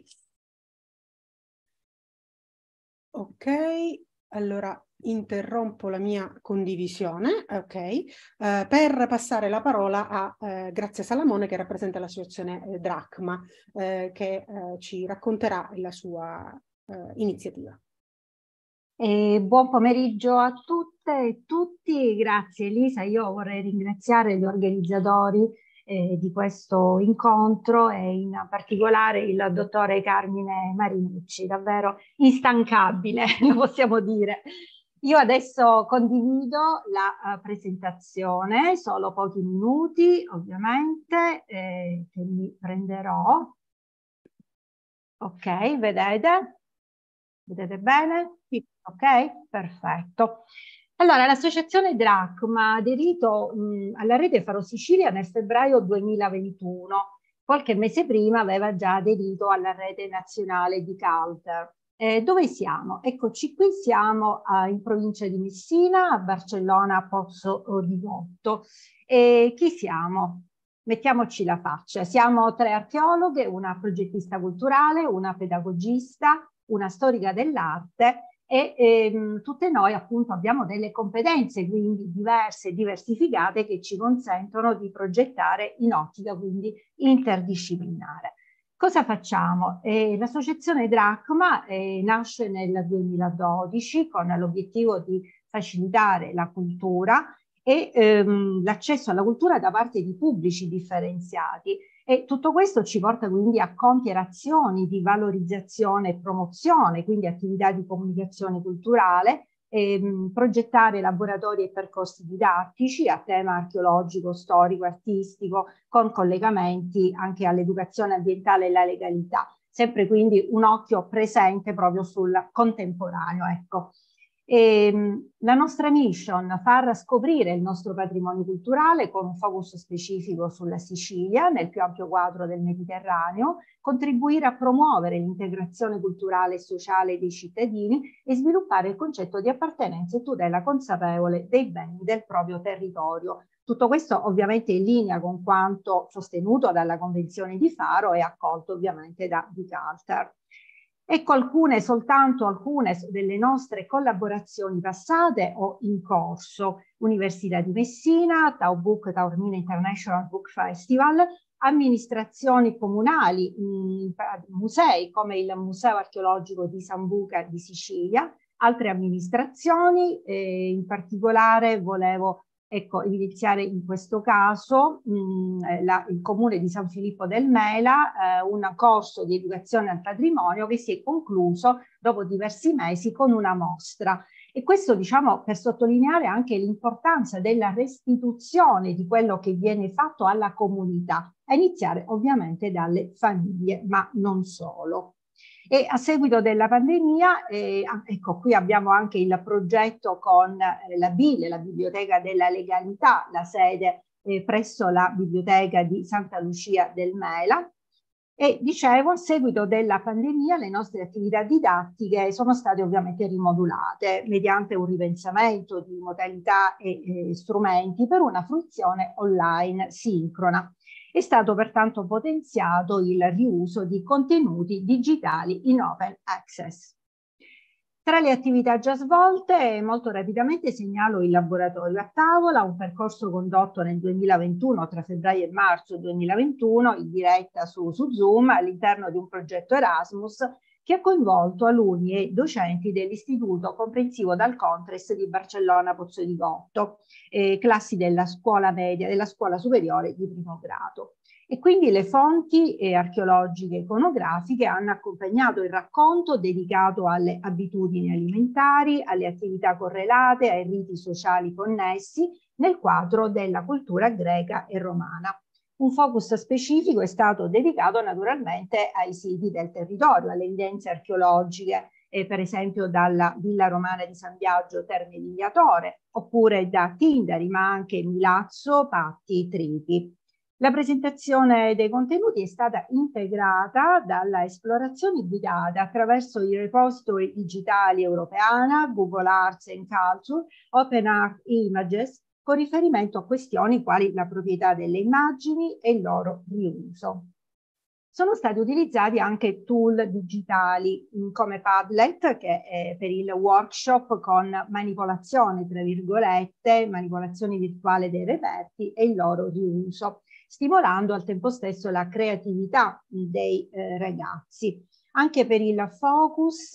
Ok, allora interrompo la mia condivisione, per passare la parola a Grazia Salamone, che rappresenta l'associazione Dracma, che ci racconterà la sua iniziativa. Buon pomeriggio a tutte e tutti, grazie Elisa. Io vorrei ringraziare gli organizzatori di questo incontro e in particolare il dottore Carmine Marinucci, davvero instancabile, lo possiamo dire. Io adesso condivido la presentazione, solo pochi minuti ovviamente, che mi prenderò. Ok, vedete? Vedete bene? Sì. Ok, perfetto. Allora, l'associazione Dracma ha aderito alla rete Faro Sicilia nel febbraio 2021. Qualche mese prima aveva già aderito alla rete nazionale di Calter. Dove siamo? Eccoci qui, siamo in provincia di Messina, a Barcellona Pozzo di Gotto. Chi siamo? Mettiamoci la faccia. Siamo 3 archeologhe, una progettista culturale, una pedagogista, una storica dell'arte e tutte noi appunto abbiamo delle competenze quindi diverse e diversificate che ci consentono di progettare in ottica quindi interdisciplinare. Cosa facciamo? L'associazione Dracma nasce nel 2012 con l'obiettivo di facilitare la cultura e l'accesso alla cultura da parte di pubblici differenziati. E tutto questo ci porta quindi a compiere azioni di valorizzazione e promozione, quindi attività di comunicazione culturale, progettare laboratori e percorsi didattici a tema archeologico, storico, artistico, con collegamenti anche all'educazione ambientale e alla legalità. Sempre quindi un occhio presente proprio sul contemporaneo, ecco. La nostra mission, far scoprire il nostro patrimonio culturale con un focus specifico sulla Sicilia nel più ampio quadro del Mediterraneo, contribuire a promuovere l'integrazione culturale e sociale dei cittadini e sviluppare il concetto di appartenenza e tutela consapevole dei beni del proprio territorio. Tutto questo ovviamente in linea con quanto sostenuto dalla Convenzione di Faro e accolto ovviamente da Calter. Ecco soltanto alcune delle nostre collaborazioni passate o in corso. Università di Messina, Taubook Taormina International Book Festival, amministrazioni comunali, musei come il Museo Archeologico di Sambuca di Sicilia, altre amministrazioni, in particolare volevo Ecco, evidenziare in questo caso il Comune di San Filippo del Mela, un corso di educazione al patrimonio che si è concluso dopo diversi mesi con una mostra. E questo, diciamo, per sottolineare anche l'importanza della restituzione di quello che viene fatto alla comunità, a iniziare ovviamente dalle famiglie, ma non solo. E a seguito della pandemia, ecco, qui abbiamo anche il progetto con la BIL, la Biblioteca della Legalità, la sede presso la Biblioteca di Santa Lucia del Mela. E dicevo, a seguito della pandemia le nostre attività didattiche sono state ovviamente rimodulate mediante un ripensamento di modalità e strumenti per una fruizione online sincrona. È stato pertanto potenziato il riuso di contenuti digitali in open access. Tra le attività già svolte, molto rapidamente segnalo il laboratorio a tavola, un percorso condotto nel 2021, tra febbraio e marzo 2021, in diretta su Zoom, all'interno di un progetto Erasmus, che ha coinvolto alunni e docenti dell'Istituto Comprensivo dal Contres di Barcellona Pozzo di Gotto, classi della scuola media, della scuola superiore di primo grado. E quindi le fonti archeologiche e iconografiche hanno accompagnato il racconto dedicato alle abitudini alimentari, alle attività correlate, ai riti sociali connessi nel quadro della cultura greca e romana. Un focus specifico è stato dedicato naturalmente ai siti del territorio, alle evidenze archeologiche, per esempio dalla Villa Romana di San Biagio Terme Vigliatore, oppure da Tindari, ma anche Milazzo, Patti, Triti. La presentazione dei contenuti è stata integrata dalla esplorazione guidata attraverso i repository digitali Europeana, Google Arts and Culture, Open Art Images, con riferimento a questioni quali la proprietà delle immagini e il loro riuso. Sono stati utilizzati anche tool digitali come Padlet, che è per il workshop con manipolazione, tra virgolette, manipolazione virtuale dei reperti e il loro riuso, stimolando al tempo stesso la creatività dei ragazzi. Anche per il focus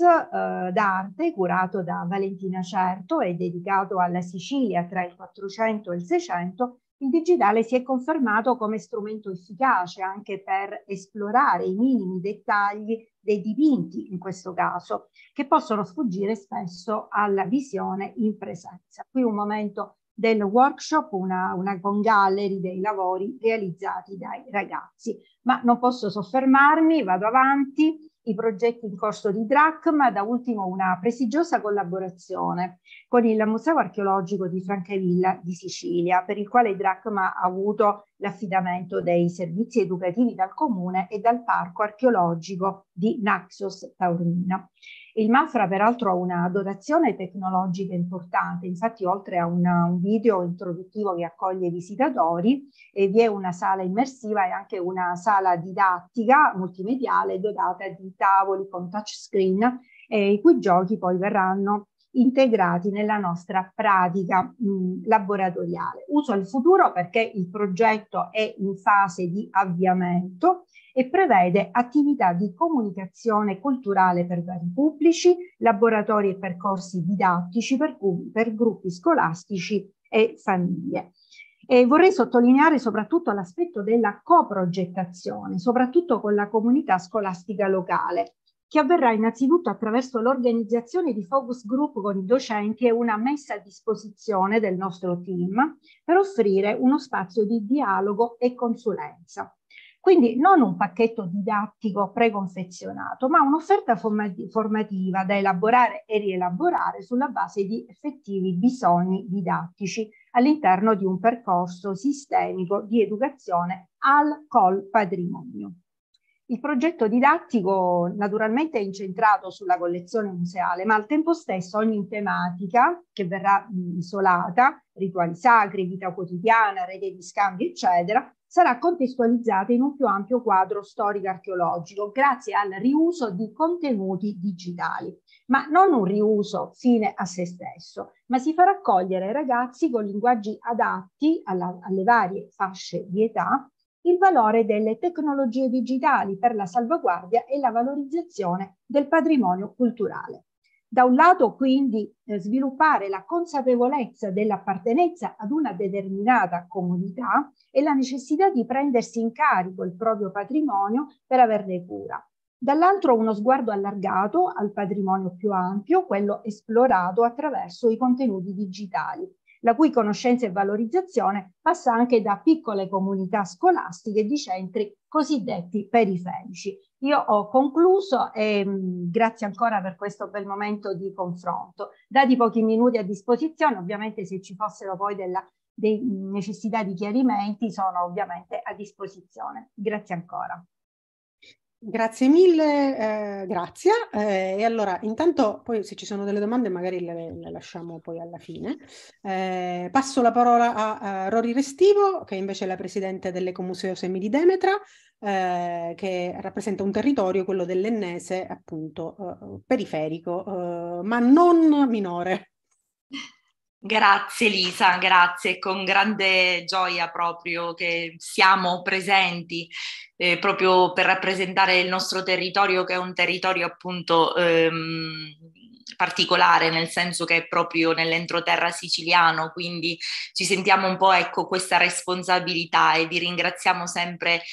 d'arte curato da Valentina Certo e dedicato alla Sicilia tra il 400 e il 600, il digitale si è confermato come strumento efficace anche per esplorare i minimi dettagli dei dipinti, in questo caso, che possono sfuggire spesso alla visione in presenza. Qui un momento del workshop, una gallery dei lavori realizzati dai ragazzi. Ma non posso soffermarmi, vado avanti. I progetti in corso di DRACM, da ultimo una prestigiosa collaborazione con il Museo Archeologico di Francavilla di Sicilia, per il quale DRACM ha avuto l'affidamento dei servizi educativi dal Comune e dal Parco Archeologico di Naxos Taormina. Il MAFRA peraltro ha una dotazione tecnologica importante, infatti oltre a un video introduttivo che accoglie i visitatori, vi è una sala immersiva e anche una sala didattica multimediale dotata di tavoli con touchscreen, i cui giochi poi verranno integrati nella nostra pratica laboratoriale. Uso il futuro perché il progetto è in fase di avviamento e prevede attività di comunicazione culturale per vari pubblici, laboratori e percorsi didattici per gruppi scolastici e famiglie. E vorrei sottolineare soprattutto l'aspetto della coprogettazione, soprattutto con la comunità scolastica locale, che avverrà innanzitutto attraverso l'organizzazione di focus group con i docenti e una messa a disposizione del nostro team per offrire uno spazio di dialogo e consulenza. Quindi non un pacchetto didattico preconfezionato, ma un'offerta formativa da elaborare e rielaborare sulla base di effettivi bisogni didattici all'interno di un percorso sistemico di educazione col patrimonio. Il progetto didattico naturalmente è incentrato sulla collezione museale, ma al tempo stesso ogni tematica che verrà isolata, rituali sacri, vita quotidiana, rete di scambio, eccetera, sarà contestualizzata in un più ampio quadro storico-archeologico grazie al riuso di contenuti digitali, ma non un riuso fine a se stesso, ma si farà accogliere ai ragazzi con linguaggi adatti alle varie fasce di età il valore delle tecnologie digitali per la salvaguardia e la valorizzazione del patrimonio culturale. Da un lato, quindi, sviluppare la consapevolezza dell'appartenenza ad una determinata comunità e la necessità di prendersi in carico il proprio patrimonio per averne cura. Dall'altro, uno sguardo allargato al patrimonio più ampio, quello esplorato attraverso i contenuti digitali, la cui conoscenza e valorizzazione passa anche da piccole comunità scolastiche e di centri cosiddetti periferici. Io ho concluso e grazie ancora per questo bel momento di confronto. Dati pochi minuti a disposizione, ovviamente se ci fossero poi delle necessità di chiarimenti sono ovviamente a disposizione. Grazie ancora. Grazie mille, Grazia. E allora, intanto, poi se ci sono delle domande magari le lasciamo poi alla fine. Passo la parola a Rory Restivo, che invece è la presidente dell'Ecomuseo Semi di Demetra, che rappresenta un territorio, quello dell'Ennese, appunto, periferico, ma non minore. Grazie Lisa, grazie, con grande gioia proprio che siamo presenti proprio per rappresentare il nostro territorio, che è un territorio appunto particolare, nel senso che è proprio nell'entroterra siciliano, quindi ci sentiamo un po', ecco, questa responsabilità e vi ringraziamo sempre.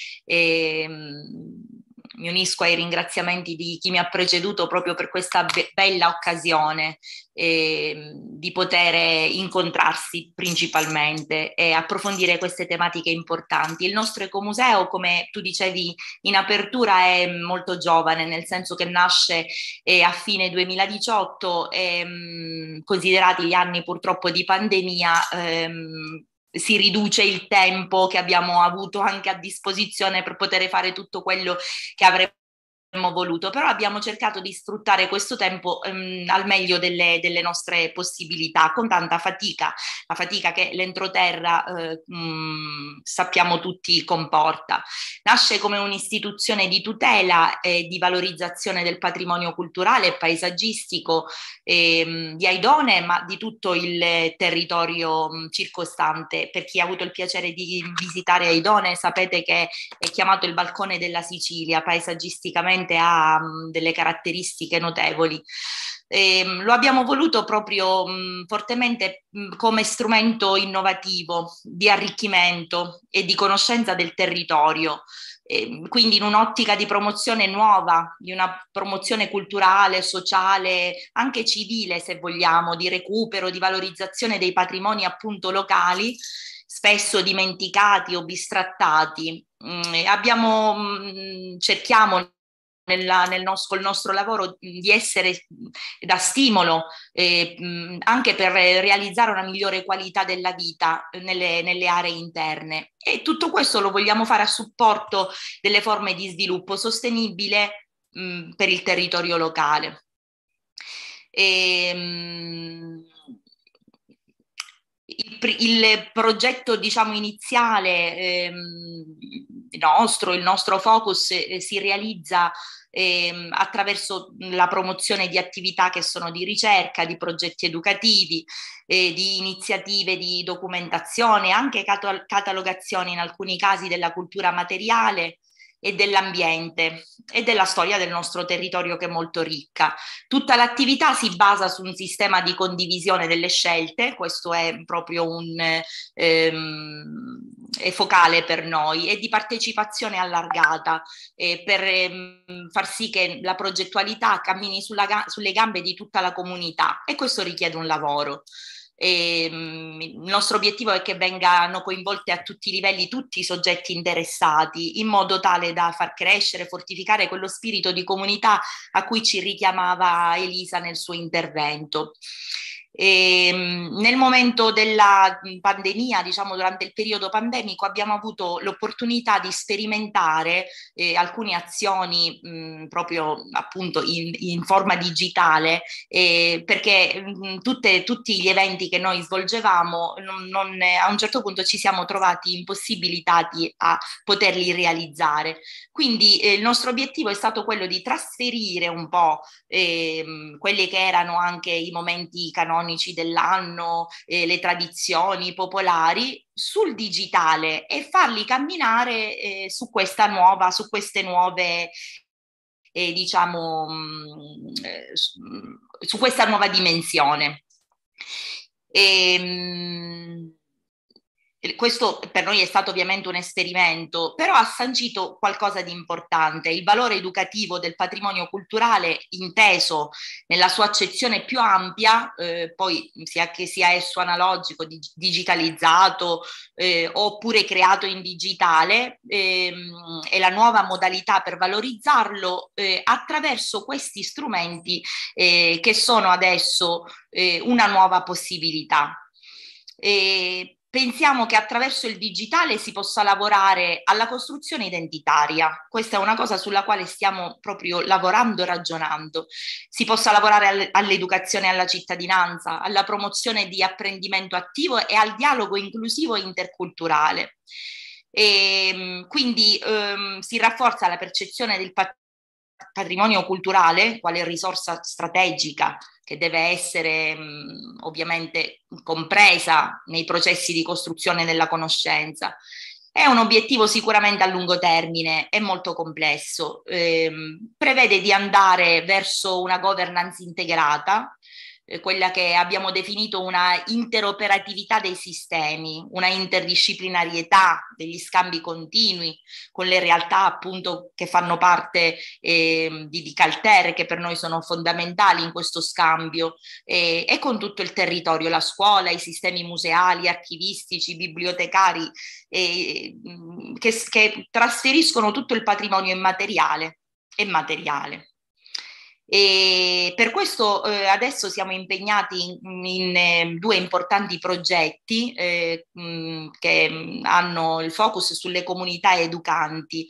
Mi unisco ai ringraziamenti di chi mi ha preceduto proprio per questa bella occasione di poter incontrarsi principalmente e approfondire queste tematiche importanti. Il nostro ecomuseo, come tu dicevi in apertura, è molto giovane, nel senso che nasce a fine 2018, considerati gli anni purtroppo di pandemia, si riduce il tempo che abbiamo avuto anche a disposizione per poter fare tutto quello che avremmo voluto, però abbiamo cercato di sfruttare questo tempo al meglio delle nostre possibilità, con tanta fatica, la fatica che l'entroterra sappiamo tutti comporta. Nasce come un'istituzione di tutela e di valorizzazione del patrimonio culturale e paesaggistico di Aidone, ma di tutto il territorio circostante. Per chi ha avuto il piacere di visitare Aidone, sapete che è chiamato il balcone della Sicilia, paesaggisticamente ha delle caratteristiche notevoli. Lo abbiamo voluto proprio fortemente come strumento innovativo di arricchimento e di conoscenza del territorio, quindi in un'ottica di promozione nuova, di una promozione culturale, sociale, anche civile se vogliamo, di recupero, di valorizzazione dei patrimoni appunto locali, spesso dimenticati o bistrattati. Cerchiamo col nostro lavoro di essere da stimolo anche per realizzare una migliore qualità della vita nelle aree interne, e tutto questo lo vogliamo fare a supporto delle forme di sviluppo sostenibile per il territorio locale. Il progetto, diciamo, iniziale il nostro focus si realizza attraverso la promozione di attività che sono di ricerca, di progetti educativi, di iniziative di documentazione, anche catalogazione in alcuni casi della cultura materiale e dell'ambiente e della storia del nostro territorio, che è molto ricca. Tutta l'attività si basa su un sistema di condivisione delle scelte, questo è proprio è focale per noi, e di partecipazione allargata per far sì che la progettualità cammini sulle gambe di tutta la comunità, e questo richiede un lavoro. Il nostro obiettivo è che vengano coinvolte a tutti i livelli tutti i soggetti interessati, in modo tale da far crescere, fortificare quello spirito di comunità a cui ci richiamava Elisa nel suo intervento. Nel momento della pandemia, diciamo durante il periodo pandemico, abbiamo avuto l'opportunità di sperimentare alcune azioni proprio appunto in forma digitale, perché tutti gli eventi che noi svolgevamo a un certo punto ci siamo trovati impossibilitati a poterli realizzare. Quindi il nostro obiettivo è stato quello di trasferire un po' quelli che erano anche i momenti canonici dell'anno, le tradizioni popolari sul digitale, e farli camminare su queste nuove diciamo, su questa nuova dimensione. Questo per noi è stato ovviamente un esperimento, però ha sancito qualcosa di importante: il valore educativo del patrimonio culturale inteso nella sua accezione più ampia, poi sia che sia esso analogico, digitalizzato oppure creato in digitale, e la nuova modalità per valorizzarlo attraverso questi strumenti che sono adesso una nuova possibilità. Pensiamo che attraverso il digitale si possa lavorare alla costruzione identitaria. Questa è una cosa sulla quale stiamo proprio lavorando e ragionando. Si possa lavorare all'educazione alla cittadinanza, alla promozione di apprendimento attivo e al dialogo inclusivo e interculturale. Quindi si rafforza la percezione del patrimonio culturale quale risorsa strategica che deve essere ovviamente compresa nei processi di costruzione della conoscenza. È un obiettivo sicuramente a lungo termine, è molto complesso, prevede di andare verso una governance integrata, quella che abbiamo definito una interoperatività dei sistemi, una interdisciplinarietà degli scambi continui con le realtà appunto che fanno parte di Calter, che per noi sono fondamentali in questo scambio, e con tutto il territorio, la scuola, i sistemi museali, archivistici, bibliotecari, che trasferiscono tutto il patrimonio immateriale e materiale. E per questo adesso siamo impegnati in due importanti progetti che hanno il focus sulle comunità educanti.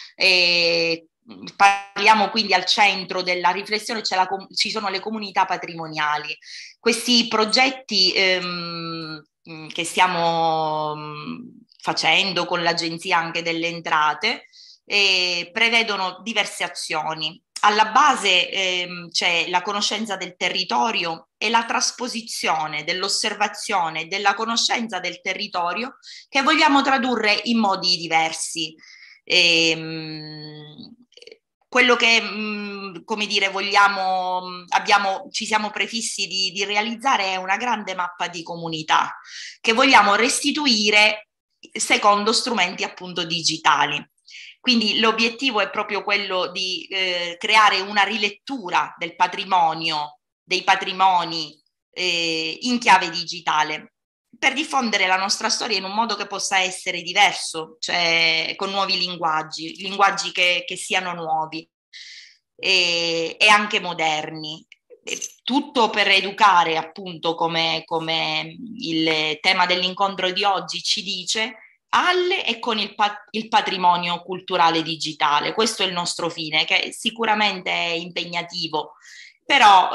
Parliamo quindi al centro della riflessione, ci sono le comunità patrimoniali. Questi progetti che stiamo facendo con l'Agenzia anche delle Entrate prevedono diverse azioni. Alla base c'è la conoscenza del territorio e la trasposizione dell'osservazione della conoscenza del territorio che vogliamo tradurre in modi diversi. Quello che, come dire, ci siamo prefissi di realizzare è una grande mappa di comunità che vogliamo restituire secondo strumenti appunto digitali. Quindi l'obiettivo è proprio quello di creare una rilettura del patrimonio, dei patrimoni in chiave digitale, per diffondere la nostra storia in un modo che possa essere diverso, cioè con nuovi linguaggi che siano nuovi e anche moderni. Tutto per educare, appunto, come il tema dell'incontro di oggi ci dice, alle e con il patrimonio culturale digitale. Questo è il nostro fine, che sicuramente è impegnativo, però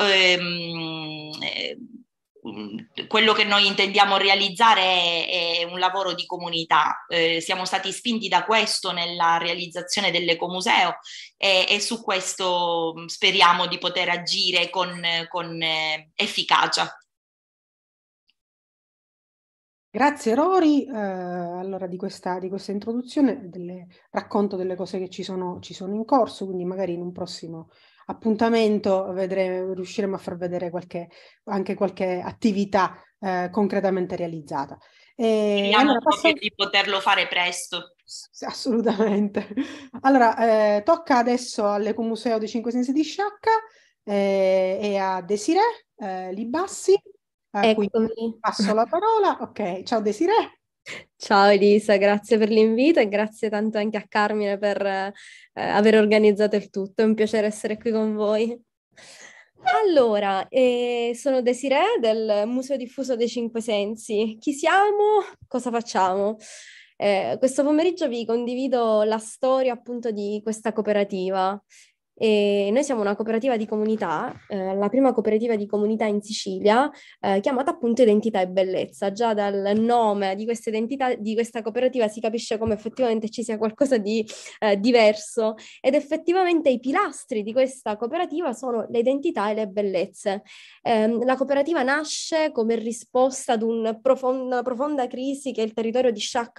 quello che noi intendiamo realizzare è un lavoro di comunità. Siamo stati spinti da questo nella realizzazione dell'Ecomuseo e su questo speriamo di poter agire con efficacia. Grazie Rory, allora di questa introduzione, racconto delle cose che ci sono in corso, quindi magari in un prossimo appuntamento riusciremo a far vedere anche qualche attività concretamente realizzata. Speriamo proprio di poterlo fare presto. Assolutamente. Allora, tocca adesso all'Ecomuseo dei Cinque Sensi di Sciacca e a Desirée Libassi. A cui passo la parola. Ok, ciao Desirée. Ciao Elisa, grazie per l'invito e grazie tanto anche a Carmine per aver organizzato il tutto. È un piacere essere qui con voi. Allora, sono Desirée del Museo Diffuso dei Cinque Sensi. Chi siamo? Cosa facciamo? Questo pomeriggio vi condivido la storia appunto di questa cooperativa. Noi siamo una cooperativa di comunità, la prima cooperativa di comunità in Sicilia, chiamata appunto Identità e Bellezza. Già dal nome di questa identità, di questa cooperativa, si capisce come effettivamente ci sia qualcosa di diverso, ed effettivamente i pilastri di questa cooperativa sono le identità e le bellezze. La cooperativa nasce come risposta ad una profonda crisi che il territorio di Sciacca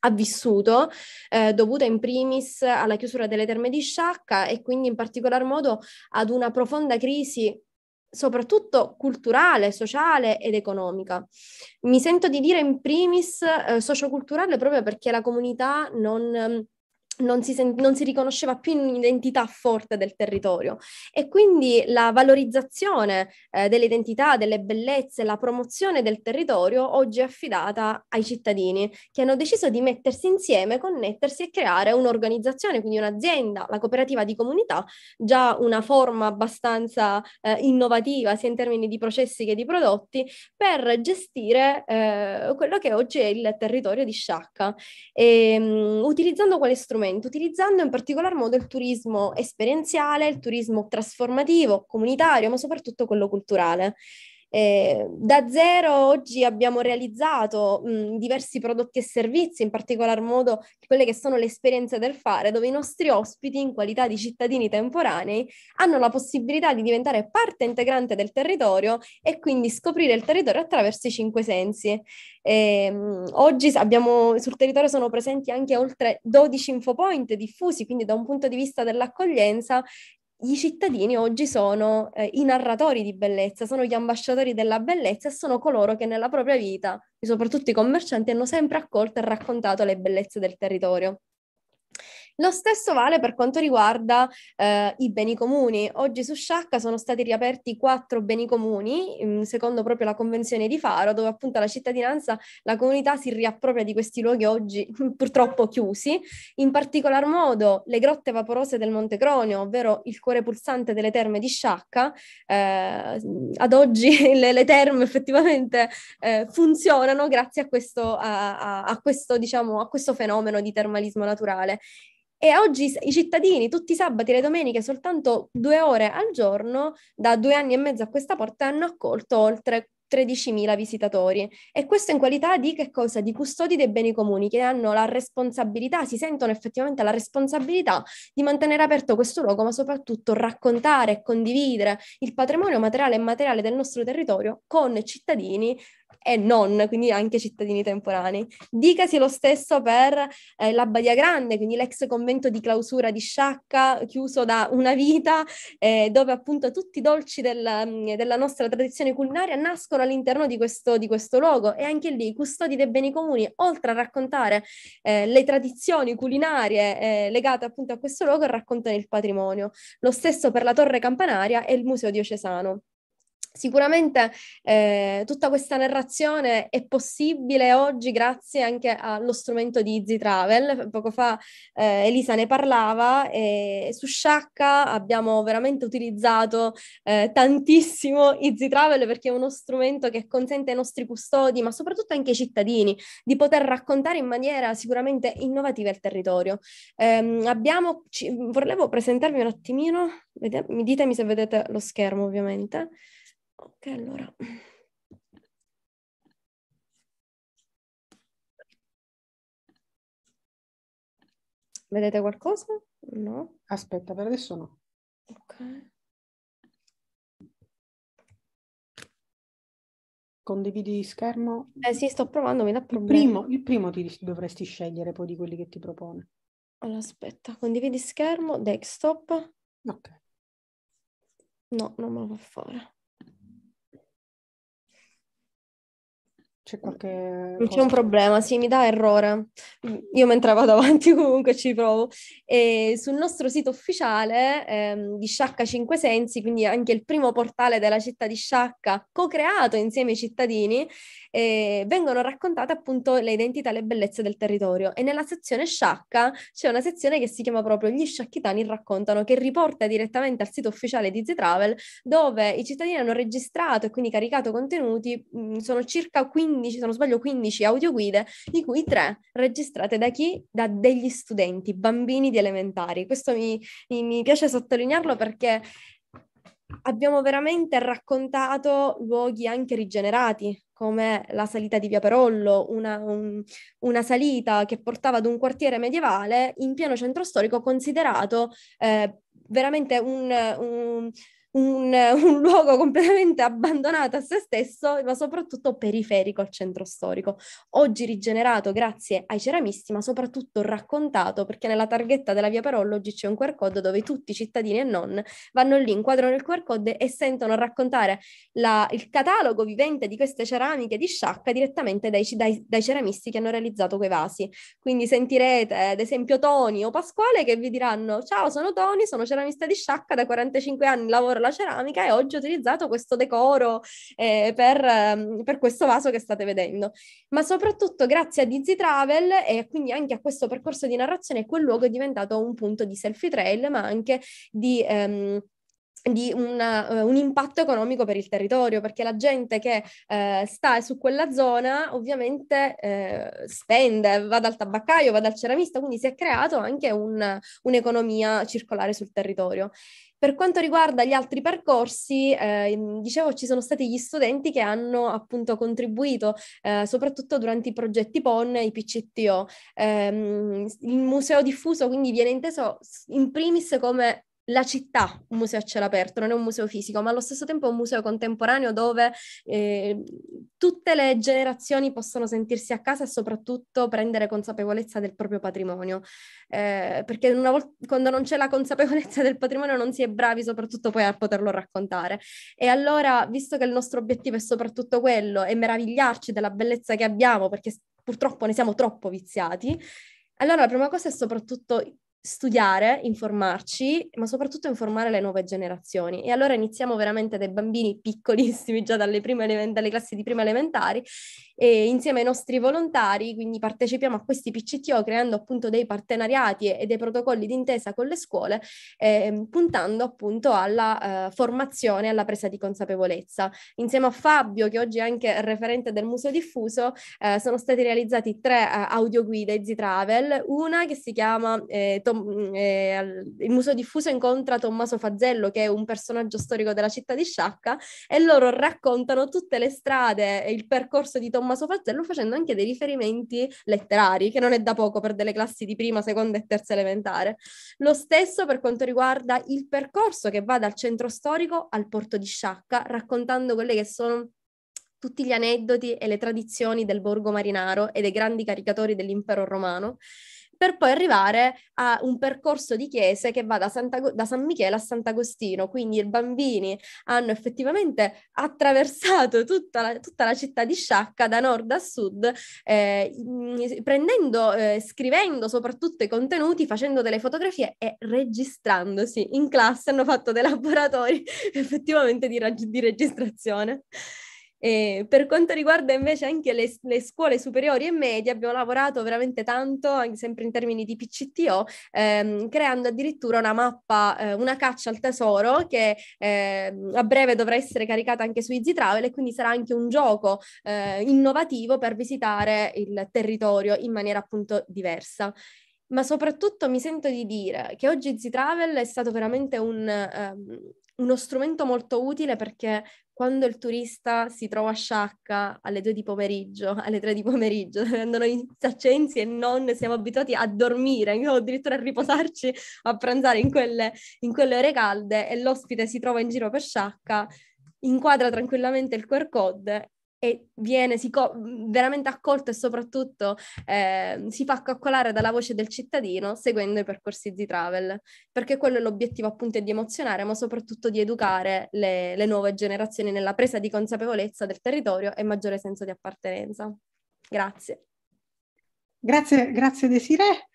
ha vissuto, dovuta in primis alla chiusura delle terme di Sciacca e quindi in particolar modo ad una profonda crisi soprattutto culturale, sociale ed economica. Mi sento di dire in primis socioculturale proprio perché la comunità non si riconosceva più in un'identità forte del territorio e quindi la valorizzazione delle identità, delle bellezze, la promozione del territorio oggi è affidata ai cittadini che hanno deciso di mettersi insieme, connettersi e creare un'organizzazione, quindi un'azienda, la cooperativa di comunità, già una forma abbastanza innovativa sia in termini di processi che di prodotti per gestire quello che oggi è il territorio di Sciacca. Utilizzando quale strumento? Utilizzando in particolar modo il turismo esperienziale, il turismo trasformativo, comunitario, ma soprattutto quello culturale. Da zero oggi abbiamo realizzato diversi prodotti e servizi, in particolar modo quelle che sono le esperienze del fare, dove i nostri ospiti, in qualità di cittadini temporanei, hanno la possibilità di diventare parte integrante del territorio e quindi scoprire il territorio attraverso i 5 sensi. Oggi sul territorio sono presenti anche oltre 12 infopoint diffusi, quindi da un punto di vista dell'accoglienza i cittadini oggi sono i narratori di bellezza, sono gli ambasciatori della bellezza e sono coloro che nella propria vita, e soprattutto i commercianti, hanno sempre accolto e raccontato le bellezze del territorio. Lo stesso vale per quanto riguarda i beni comuni. Oggi su Sciacca sono stati riaperti 4 beni comuni, secondo proprio la Convenzione di Faro, dove appunto la cittadinanza, la comunità si riappropria di questi luoghi oggi purtroppo chiusi, in particolar modo le grotte vaporose del Monte Cronio, ovvero il cuore pulsante delle terme di Sciacca. Ad oggi le terme effettivamente funzionano grazie a questo fenomeno di termalismo naturale. E oggi i cittadini, tutti i sabati e le domeniche, soltanto 2 ore al giorno, da 2 anni e mezzo a questa parte, hanno accolto oltre 13.000 visitatori. E questo in qualità di che cosa? Di custodi dei beni comuni, che hanno la responsabilità, si sentono effettivamente la responsabilità di mantenere aperto questo luogo, ma soprattutto raccontare e condividere il patrimonio materiale e immateriale del nostro territorio con cittadini e non, quindi anche cittadini temporanei. Dicasi lo stesso per la Badia Grande, quindi l'ex convento di clausura di Sciacca, chiuso da una vita, dove appunto tutti i dolci della nostra tradizione culinaria nascono all'interno di questo luogo, e anche lì i custodi dei beni comuni, oltre a raccontare le tradizioni culinarie legate appunto a questo luogo, raccontano il patrimonio. Lo stesso per la Torre Campanaria e il Museo Diocesano. Sicuramente tutta questa narrazione è possibile oggi grazie anche allo strumento di Easy Travel. Poco fa Elisa ne parlava, e su Sciacca abbiamo veramente utilizzato tantissimo Easy Travel, perché è uno strumento che consente ai nostri custodi, ma soprattutto anche ai cittadini, di poter raccontare in maniera sicuramente innovativa il territorio. Volevo presentarvi un attimino, ditemi se vedete lo schermo ovviamente. Ok, allora. Vedete qualcosa? No? Aspetta, per adesso no. Ok. Condividi schermo? Sì, sto provando, mi dà problemi. Il primo ti dovresti scegliere poi di quelli che ti propone. Allora, aspetta, condividi schermo, desktop. Ok. No, non me lo fa fare. C'è qualche C'è un problema, sì, mi dà errore. Io mentre vado avanti comunque ci provo. E sul nostro sito ufficiale di Sciacca 5 Sensi, quindi anche il primo portale della città di Sciacca, co-creato insieme ai cittadini, vengono raccontate appunto le identità e le bellezze del territorio. E nella sezione Sciacca c'è una sezione che si chiama proprio Gli Sciacchitani raccontano, che riporta direttamente al sito ufficiale di Easy Travel, dove i cittadini hanno registrato e quindi caricato contenuti. Sono circa 15, se non sbaglio 15 audioguide, di cui 3 registrate da chi? Da degli studenti, bambini di elementari. Questo mi piace sottolinearlo, perché abbiamo veramente raccontato luoghi anche rigenerati, come la salita di Via Perollo, una salita che portava ad un quartiere medievale in pieno centro storico, considerato veramente un luogo completamente abbandonato a se stesso, ma soprattutto periferico al centro storico. Oggi rigenerato grazie ai ceramisti, ma soprattutto raccontato, perché nella targhetta della via Parollo oggi c'è un QR code dove tutti i cittadini e non vanno lì, inquadrano il QR code e sentono raccontare il catalogo vivente di queste ceramiche di Sciacca direttamente dai ceramisti che hanno realizzato quei vasi. Quindi sentirete ad esempio Toni o Pasquale che vi diranno: ciao, sono Toni, sono ceramista di Sciacca, da 45 anni lavoro la ceramica e oggi ho utilizzato questo decoro per questo vaso che state vedendo. Ma soprattutto grazie a Dizzy Travel e quindi anche a questo percorso di narrazione, quel luogo è diventato un punto di selfie trail, ma anche di un impatto economico per il territorio, perché la gente che sta su quella zona ovviamente spende, va dal tabaccaio, va dal ceramista, quindi si è creato anche un'economia circolare sul territorio. Per quanto riguarda gli altri percorsi, dicevo, ci sono stati gli studenti che hanno appunto contribuito, soprattutto durante i progetti PON e i PCTO. Il museo diffuso quindi viene inteso in primis come la città, un museo a cielo aperto, non è un museo fisico, ma allo stesso tempo è un museo contemporaneo dove tutte le generazioni possono sentirsi a casa e soprattutto prendere consapevolezza del proprio patrimonio. Perché una volta, quando non c'è la consapevolezza del patrimonio non si è bravi soprattutto poi a poterlo raccontare. E allora, visto che il nostro obiettivo è soprattutto quello, è meravigliarci della bellezza che abbiamo, perché purtroppo ne siamo troppo viziati, allora la prima cosa è soprattutto studiare, informarci, ma soprattutto informare le nuove generazioni. E allora iniziamo veramente dai bambini piccolissimi, già dalle classi di prima elementari, e insieme ai nostri volontari, quindi partecipiamo a questi PCTO creando appunto dei partenariati e dei protocolli d'intesa con le scuole, puntando appunto alla formazione e alla presa di consapevolezza. Insieme a Fabio, che oggi è anche referente del Museo Diffuso, sono stati realizzati 3 audioguide Easy Travel, una che si chiama il Museo Diffuso incontra Tommaso Fazzello, che è un personaggio storico della città di Sciacca, e loro raccontano tutte le strade e il percorso di Tommaso Fazzello facendo anche dei riferimenti letterari, che non è da poco per delle classi di prima, seconda e terza elementare. Lo stesso per quanto riguarda il percorso che va dal centro storico al porto di Sciacca, raccontando quelle che sono tutti gli aneddoti e le tradizioni del borgo marinaro e dei grandi caricatori dell'impero romano, per poi arrivare a un percorso di chiese che va da San Michele a Sant'Agostino. Quindi i bambini hanno effettivamente attraversato tutta la città di Sciacca da nord a sud, scrivendo soprattutto i contenuti, facendo delle fotografie e registrandosi. In classe hanno fatto dei laboratori effettivamente di registrazione. Per quanto riguarda invece anche le scuole superiori e medie, abbiamo lavorato veramente tanto, anche sempre in termini di PCTO, creando addirittura una mappa, una caccia al tesoro che a breve dovrà essere caricata anche su Easy Travel, e quindi sarà anche un gioco innovativo per visitare il territorio in maniera appunto diversa. Ma soprattutto mi sento di dire che oggi Easy Travel è stato veramente uno strumento molto utile, perché quando il turista si trova a Sciacca alle 2 di pomeriggio, alle 3 di pomeriggio, dove vendono i saccensi e non siamo abituati a dormire, o addirittura a riposarci, a pranzare in quelle ore calde, e l'ospite si trova in giro per Sciacca, inquadra tranquillamente il QR code e viene veramente accolto, e soprattutto si fa coccolare dalla voce del cittadino seguendo i percorsi Easy Travel, perché quello è l'obiettivo, appunto, è di emozionare, ma soprattutto di educare le nuove generazioni nella presa di consapevolezza del territorio e maggiore senso di appartenenza. Grazie. Grazie Desiree.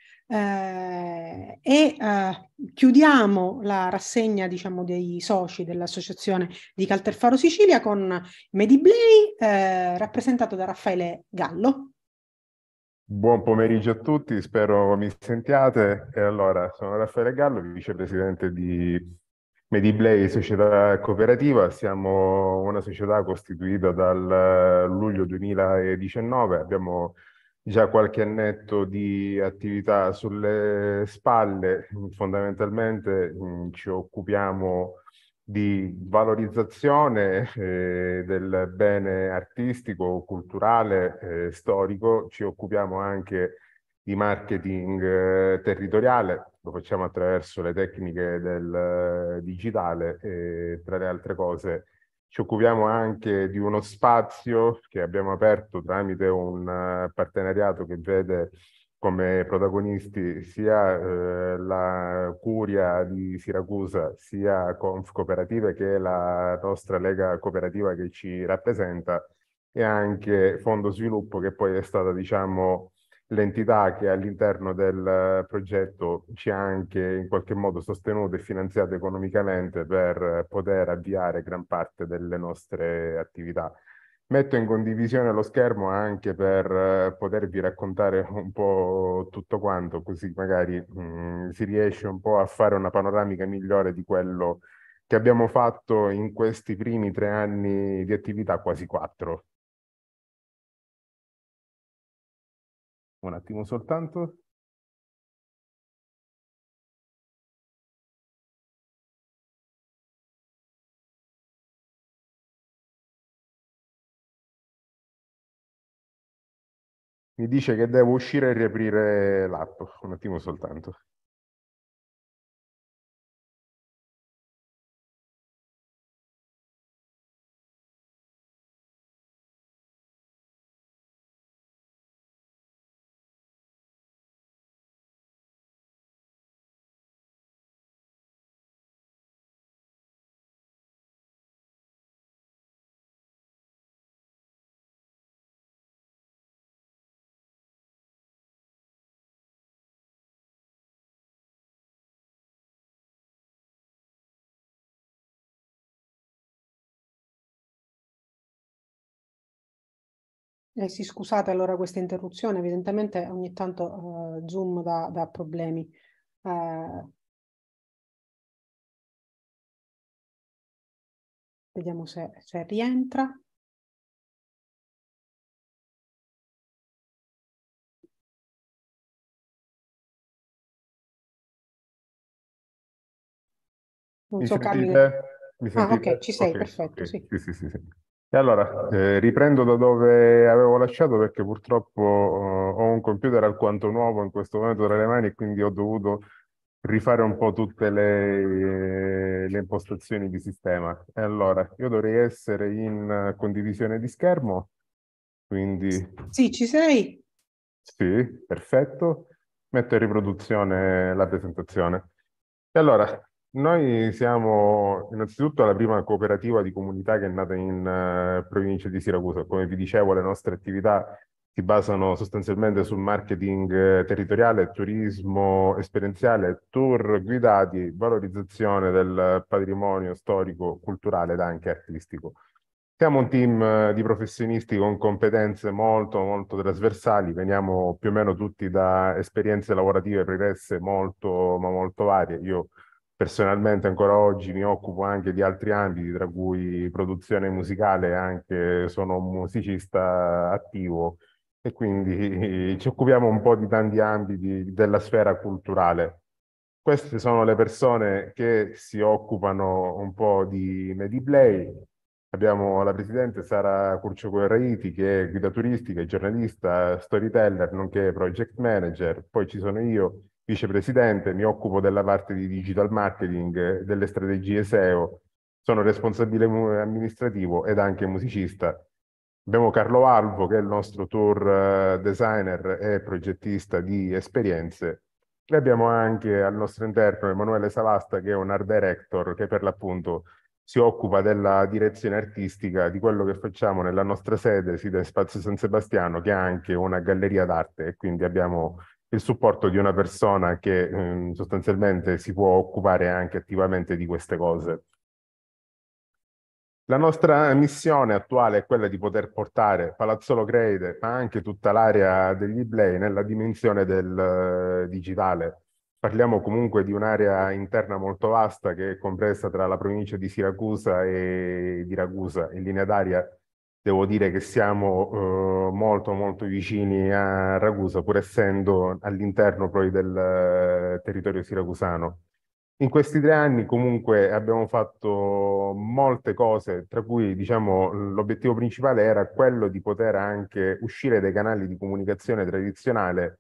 Chiudiamo la rassegna, diciamo, dei soci dell'associazione di Calterfaro Sicilia con Mediblay, rappresentato da Raffaele Gallo. Buon pomeriggio a tutti, spero mi sentiate. E allora, sono Raffaele Gallo, vicepresidente di Mediblay Società Cooperativa. Siamo una società costituita dal luglio 2019, abbiamo già qualche annetto di attività sulle spalle. Fondamentalmente ci occupiamo di valorizzazione del bene artistico, culturale, storico. Ci occupiamo anche di marketing territoriale, lo facciamo attraverso le tecniche del digitale e tra le altre cose ci occupiamo anche di uno spazio che abbiamo aperto tramite un partenariato che vede come protagonisti sia la Curia di Siracusa, sia Conf Cooperative, che è la nostra lega cooperativa che ci rappresenta, e anche Fondo Sviluppo, che poi è stata, diciamo, l'entità che all'interno del progetto ci ha anche in qualche modo sostenuto e finanziato economicamente per poter avviare gran parte delle nostre attività. Metto in condivisione lo schermo anche per potervi raccontare un po' tutto quanto, così magari si riesce un po' a fare una panoramica migliore di quello che abbiamo fatto in questi primi 3 anni di attività, quasi 4. Un attimo soltanto. Mi dice che devo uscire e riaprire l'app, un attimo soltanto. Sì, scusate allora questa interruzione, evidentemente ogni tanto Zoom dà problemi. Vediamo se rientra. Non Mi so, sentite? Carmine. Mi Ah, sentite? ok, ci sei, Ok, perfetto, ok. sì. Sì. E allora, riprendo da dove avevo lasciato, perché purtroppo ho un computer alquanto nuovo in questo momento tra le mani e quindi ho dovuto rifare un po' tutte le impostazioni di sistema. E allora, io dovrei essere in condivisione di schermo, quindi Sì, ci sei? sì, perfetto. Metto in riproduzione la presentazione. E allora, noi siamo innanzitutto la prima cooperativa di comunità che è nata in provincia di Siracusa. Come vi dicevo, le nostre attività si basano sostanzialmente sul marketing territoriale, turismo esperienziale, tour guidati, valorizzazione del patrimonio storico, culturale ed anche artistico. Siamo un team di professionisti con competenze molto, molto trasversali, veniamo più o meno tutti da esperienze lavorative pregresse molto, ma molto varie. Io personalmente ancora oggi mi occupo anche di altri ambiti, tra cui produzione musicale, anche sono un musicista attivo e quindi ci occupiamo un po' di tanti ambiti della sfera culturale. Queste sono le persone che si occupano un po' di Mediplay. Abbiamo la presidente Sara Curcio-Corraiti, che è guida turistica, giornalista, storyteller, nonché project manager. Poi ci sono io, vicepresidente, mi occupo della parte di digital marketing, delle strategie SEO, sono responsabile amministrativo ed anche musicista. Abbiamo Carlo Alvo, che è il nostro tour designer e progettista di esperienze. E abbiamo anche al nostro interno Emanuele Savasta, che è un art director che per l'appunto si occupa della direzione artistica di quello che facciamo nella nostra sede, sia in Spazio San Sebastiano, che ha anche una galleria d'arte, e quindi abbiamo il supporto di una persona che sostanzialmente si può occupare anche attivamente di queste cose. La nostra missione attuale è quella di poter portare Palazzolo Creide, ma anche tutta l'area degli Iblei, nella dimensione del digitale. Parliamo comunque di un'area interna molto vasta che è compresa tra la provincia di Siracusa e di Ragusa. In linea d'aria devo dire che siamo molto molto vicini a Ragusa, pur essendo all'interno poi del territorio siracusano. In questi 3 anni comunque abbiamo fatto molte cose, tra cui diciamo l'obiettivo principale era quello di poter anche uscire dai canali di comunicazione tradizionale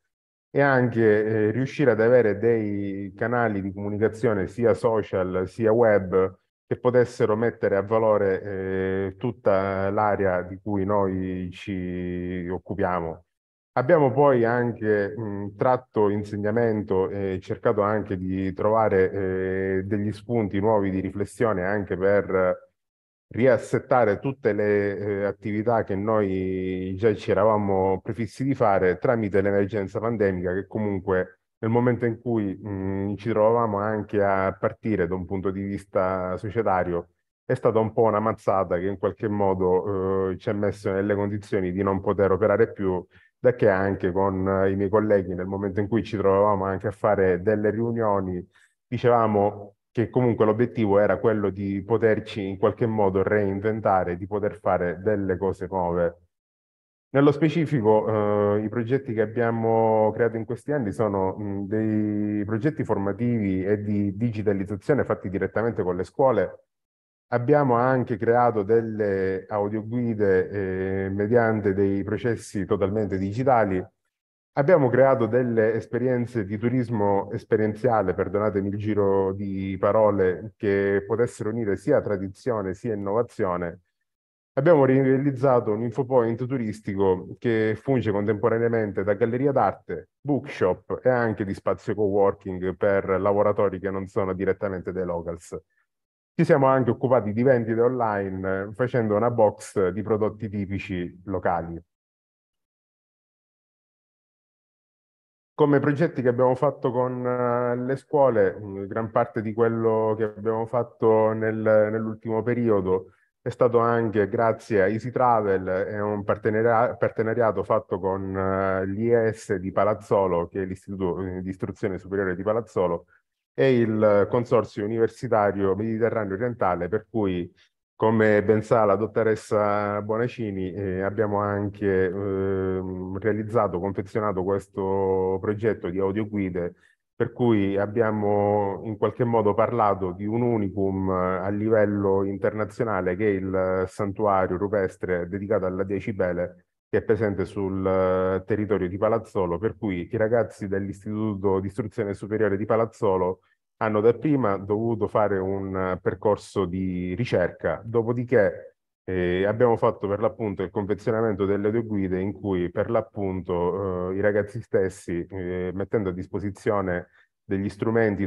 e anche riuscire ad avere dei canali di comunicazione sia social sia web che potessero mettere a valore tutta l'area di cui noi ci occupiamo. Abbiamo poi anche tratto insegnamento e cercato anche di trovare degli spunti nuovi di riflessione anche per riassettare tutte le attività che noi già ci eravamo prefissi di fare tramite l'emergenza pandemica, che comunque nel momento in cui ci trovavamo anche a partire da un punto di vista societario è stata un po' una mazzata che in qualche modo ci ha messo nelle condizioni di non poter operare più, da che anche con i miei colleghi nel momento in cui ci trovavamo anche a fare delle riunioni dicevamo che comunque l'obiettivo era quello di poterci in qualche modo reinventare, di poter fare delle cose nuove. Nello specifico, i progetti che abbiamo creato in questi anni sono dei progetti formativi e di digitalizzazione fatti direttamente con le scuole. Abbiamo anche creato delle audioguide mediante dei processi totalmente digitali. Abbiamo creato delle esperienze di turismo esperienziale, perdonatemi il giro di parole, che potessero unire sia tradizione sia innovazione. Abbiamo realizzato un infopoint turistico che funge contemporaneamente da galleria d'arte, bookshop e anche di spazio coworking per lavoratori che non sono direttamente dei locals. Ci siamo anche occupati di vendite online facendo una box di prodotti tipici locali. Come progetti che abbiamo fatto con le scuole, gran parte di quello che abbiamo fatto nell'ultimo periodo è stato anche grazie a Easy Travel, è un partenariato fatto con l'IES di Palazzolo, che è l'Istituto di Istruzione Superiore di Palazzolo, e il Consorzio Universitario Mediterraneo Orientale, per cui, come ben sa la dottoressa Bonacini, abbiamo anche realizzato, confezionato questo progetto di audioguide, per cui abbiamo in qualche modo parlato di un unicum a livello internazionale, che è il santuario rupestre dedicato alla Decibele, che è presente sul territorio di Palazzolo, per cui i ragazzi dell'Istituto di Istruzione Superiore di Palazzolo hanno dapprima dovuto fare un percorso di ricerca, dopodiché abbiamo fatto per l'appunto il confezionamento delle audioguide in cui per l'appunto i ragazzi stessi, mettendo a disposizione degli strumenti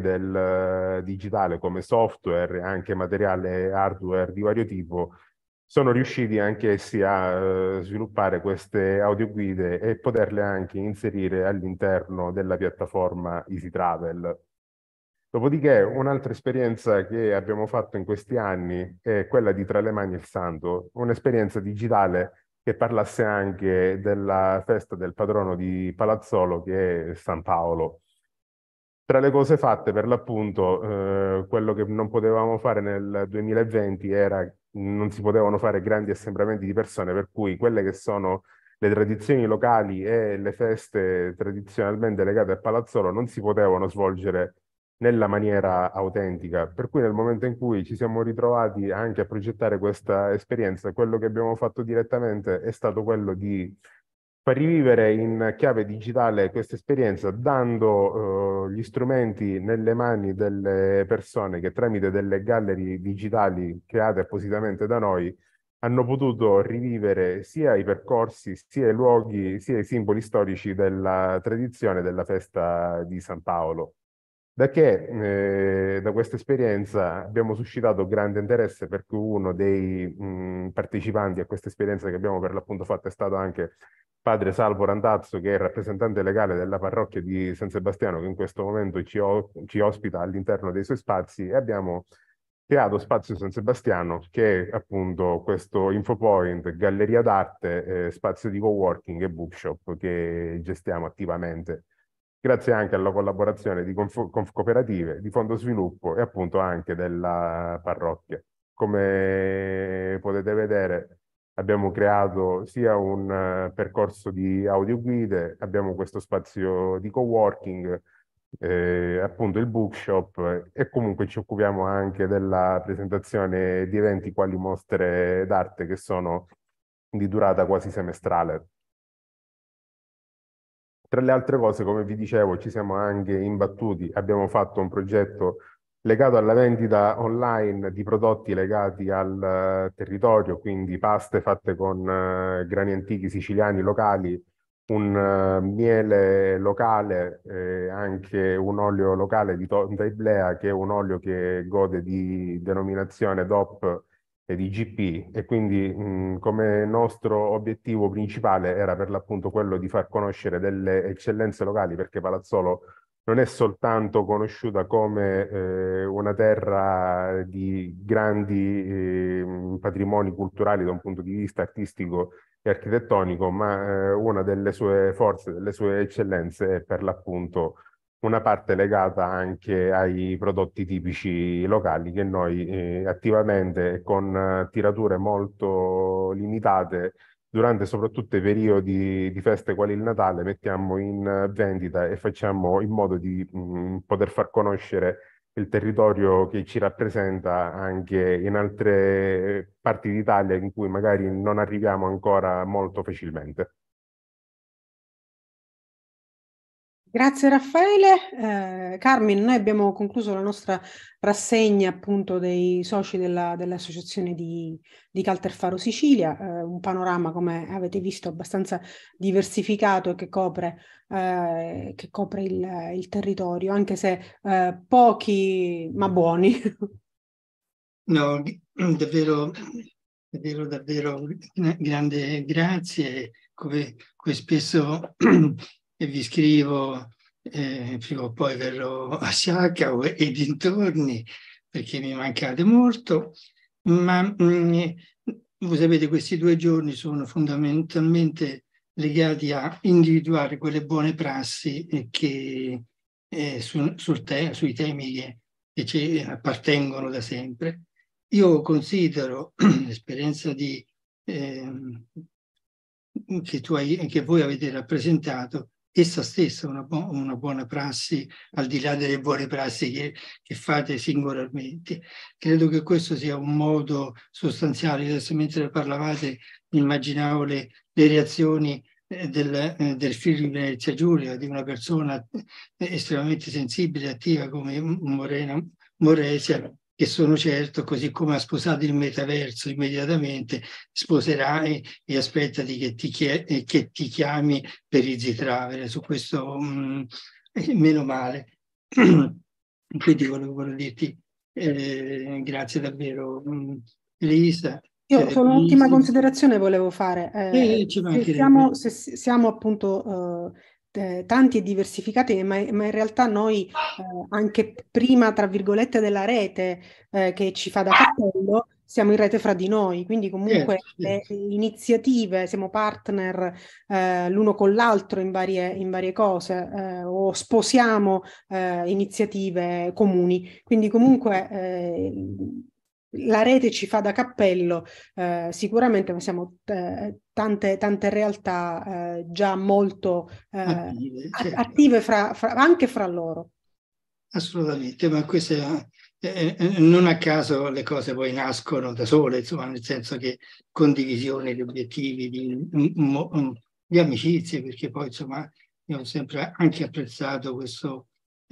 del digitale come software e anche materiale hardware di vario tipo, sono riusciti anche essi a sviluppare queste audioguide e poterle anche inserire all'interno della piattaforma Easy Travel. Dopodiché un'altra esperienza che abbiamo fatto in questi anni è quella di Tra le mani il santo, un'esperienza digitale che parlasse anche della festa del patrono di Palazzolo, che è San Paolo. Tra le cose fatte, per l'appunto, quello che non potevamo fare nel 2020 era non si potevano fare grandi assembramenti di persone, per cui quelle che sono le tradizioni locali e le feste tradizionalmente legate a Palazzolo non si potevano svolgere nella maniera autentica. Per cui nel momento in cui ci siamo ritrovati anche a progettare questa esperienza, quello che abbiamo fatto direttamente è stato quello di far rivivere in chiave digitale questa esperienza, dando gli strumenti nelle mani delle persone che tramite delle gallery digitali create appositamente da noi hanno potuto rivivere sia i percorsi, sia i luoghi, sia i simboli storici della tradizione della festa di San Paolo. Da che da questa esperienza abbiamo suscitato grande interesse, perché uno dei partecipanti a questa esperienza che abbiamo per l'appunto fatto è stato anche padre Salvo Randazzo, che è il rappresentante legale della parrocchia di San Sebastiano, che in questo momento ci ospita all'interno dei suoi spazi, e abbiamo creato Spazio San Sebastiano, che è appunto questo infopoint, galleria d'arte, spazio di coworking e bookshop che gestiamo attivamente, grazie anche alla collaborazione di Confcooperative, di Fondo Sviluppo e appunto anche della parrocchia. Come potete vedere, abbiamo creato sia un percorso di audioguide, abbiamo questo spazio di coworking, appunto il bookshop, e comunque ci occupiamo anche della presentazione di eventi quali mostre d'arte che sono di durata quasi semestrale. Tra le altre cose, come vi dicevo, ci siamo anche imbattuti, abbiamo fatto un progetto legato alla vendita online di prodotti legati al territorio, quindi paste fatte con grani antichi siciliani locali, un miele locale, anche un olio locale di Tonda Iblea, che è un olio che gode di denominazione DOP e di GP, e quindi come nostro obiettivo principale era per l'appunto quello di far conoscere delle eccellenze locali, perché Palazzolo non è soltanto conosciuta come una terra di grandi patrimoni culturali da un punto di vista artistico e architettonico, ma una delle sue forze, delle sue eccellenze è per l'appunto una parte legata anche ai prodotti tipici locali che noi attivamente e con tirature molto limitate durante soprattutto i periodi di feste quali il Natale mettiamo in vendita e facciamo in modo di poter far conoscere il territorio che ci rappresenta anche in altre parti d'Italia in cui magari non arriviamo ancora molto facilmente. Grazie Raffaele. Carmine, noi abbiamo concluso la nostra rassegna appunto dei soci dell'associazione di Calter Faro Sicilia, un panorama, come avete visto, abbastanza diversificato e che copre il territorio, anche se pochi ma buoni. No, davvero grande grazie, come spesso vi scrivo, prima o poi verrò a Sciacca e dintorni, perché mi mancate molto, ma voi sapete, questi 2 giorni sono fondamentalmente legati a individuare quelle buone prassi che sui temi che ci appartengono da sempre. Io considero l'esperienza che voi avete rappresentato essa stessa una buona prassi, al di là delle buone prassi che fate singolarmente. Credo che questo sia un modo sostanziale. Adesso, mentre parlavate, immaginavo le reazioni del figlio di Venezia Giulia, di una persona estremamente sensibile e attiva come Morena Moresia, che sono certo, così come ha sposato il metaverso, immediatamente sposerà e aspettati che ti chiami per Easy Travel. Su questo meno male. Quindi volevo dirti grazie davvero, Elisa. Io solo un'ultima considerazione volevo fare. Siamo appunto tanti e diversificati, ma in realtà noi anche prima, tra virgolette, della rete che ci fa da cappello, siamo in rete fra di noi, quindi comunque le iniziative, siamo partner l'uno con l'altro in varie cose, o sposiamo iniziative comuni, quindi comunque la rete ci fa da cappello sicuramente, ma siamo tante realtà già molto attive anche fra loro. Assolutamente, ma questo non a caso le cose poi nascono da sole, insomma, nel senso che condivisione di obiettivi, di amicizie, perché poi insomma io ho sempre anche apprezzato questo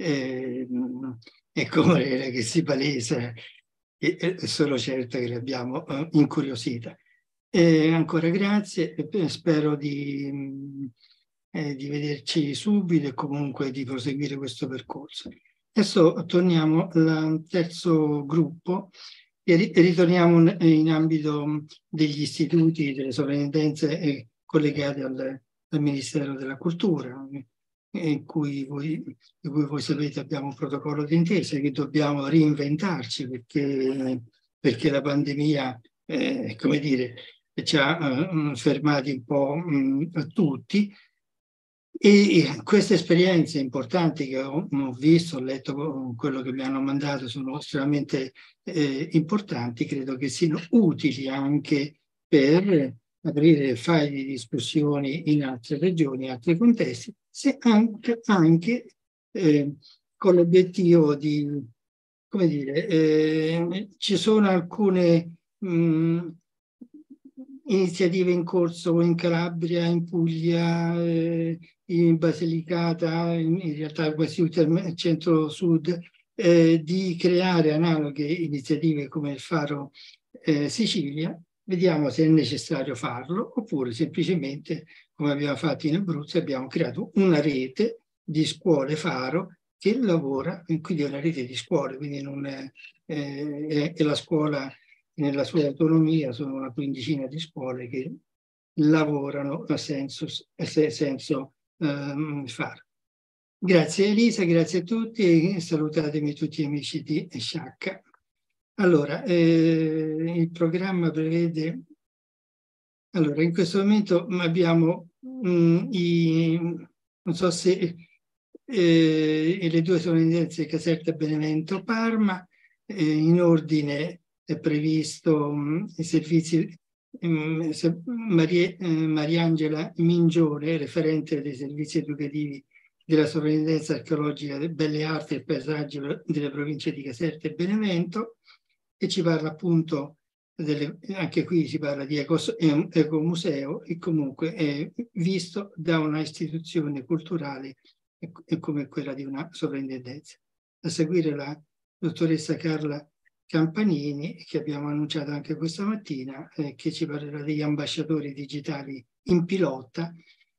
Morena che si palesa, e sono certo che l'abbiamo incuriosita. Ancora grazie, spero di vederci subito e comunque di proseguire questo percorso. Adesso torniamo al terzo gruppo e ritorniamo in ambito degli istituti, delle sovrintendenze collegate al Ministero della Cultura, di cui voi sapete abbiamo un protocollo d'intesa che dobbiamo reinventarci perché la pandemia, come dire, ci ha fermati un po' tutti. E queste esperienze importanti che ho visto, ho letto quello che mi hanno mandato, sono estremamente importanti, credo che siano utili anche per aprire file di discussioni in altre regioni, in altri contesti, se anche con l'obiettivo di, come dire, ci sono alcune iniziative in corso in Calabria, in Puglia, in Basilicata, in realtà quasi il centro-sud, di creare analoghe iniziative come il Faro Sicilia. Vediamo se è necessario farlo, oppure semplicemente, come abbiamo fatto in Abruzzo, abbiamo creato una rete di scuole Faro che lavora, quindi è una rete di scuole, quindi non è la scuola nella sua autonomia, sono una quindicina di scuole che lavorano a senso Faro. Grazie Elisa, grazie a tutti e salutatemi tutti gli amici di Sciacca. Allora, il programma prevede... Allora, in questo momento abbiamo non so se le due sovrintendenze Caserta, Benevento, Parma, in ordine è previsto i servizi Mariangela Mingione, referente dei servizi educativi della Sovrintendenza Archeologica delle Belle Arti e Paesaggio delle province di Caserta e Benevento, e ci parla appunto, anche qui si parla di ecomuseo, e comunque è visto da una istituzione culturale come quella di una sovrintendenza. A seguire la dottoressa Carla Campanini, che abbiamo annunciato anche questa mattina, che ci parlerà degli ambasciatori digitali in Pilotta,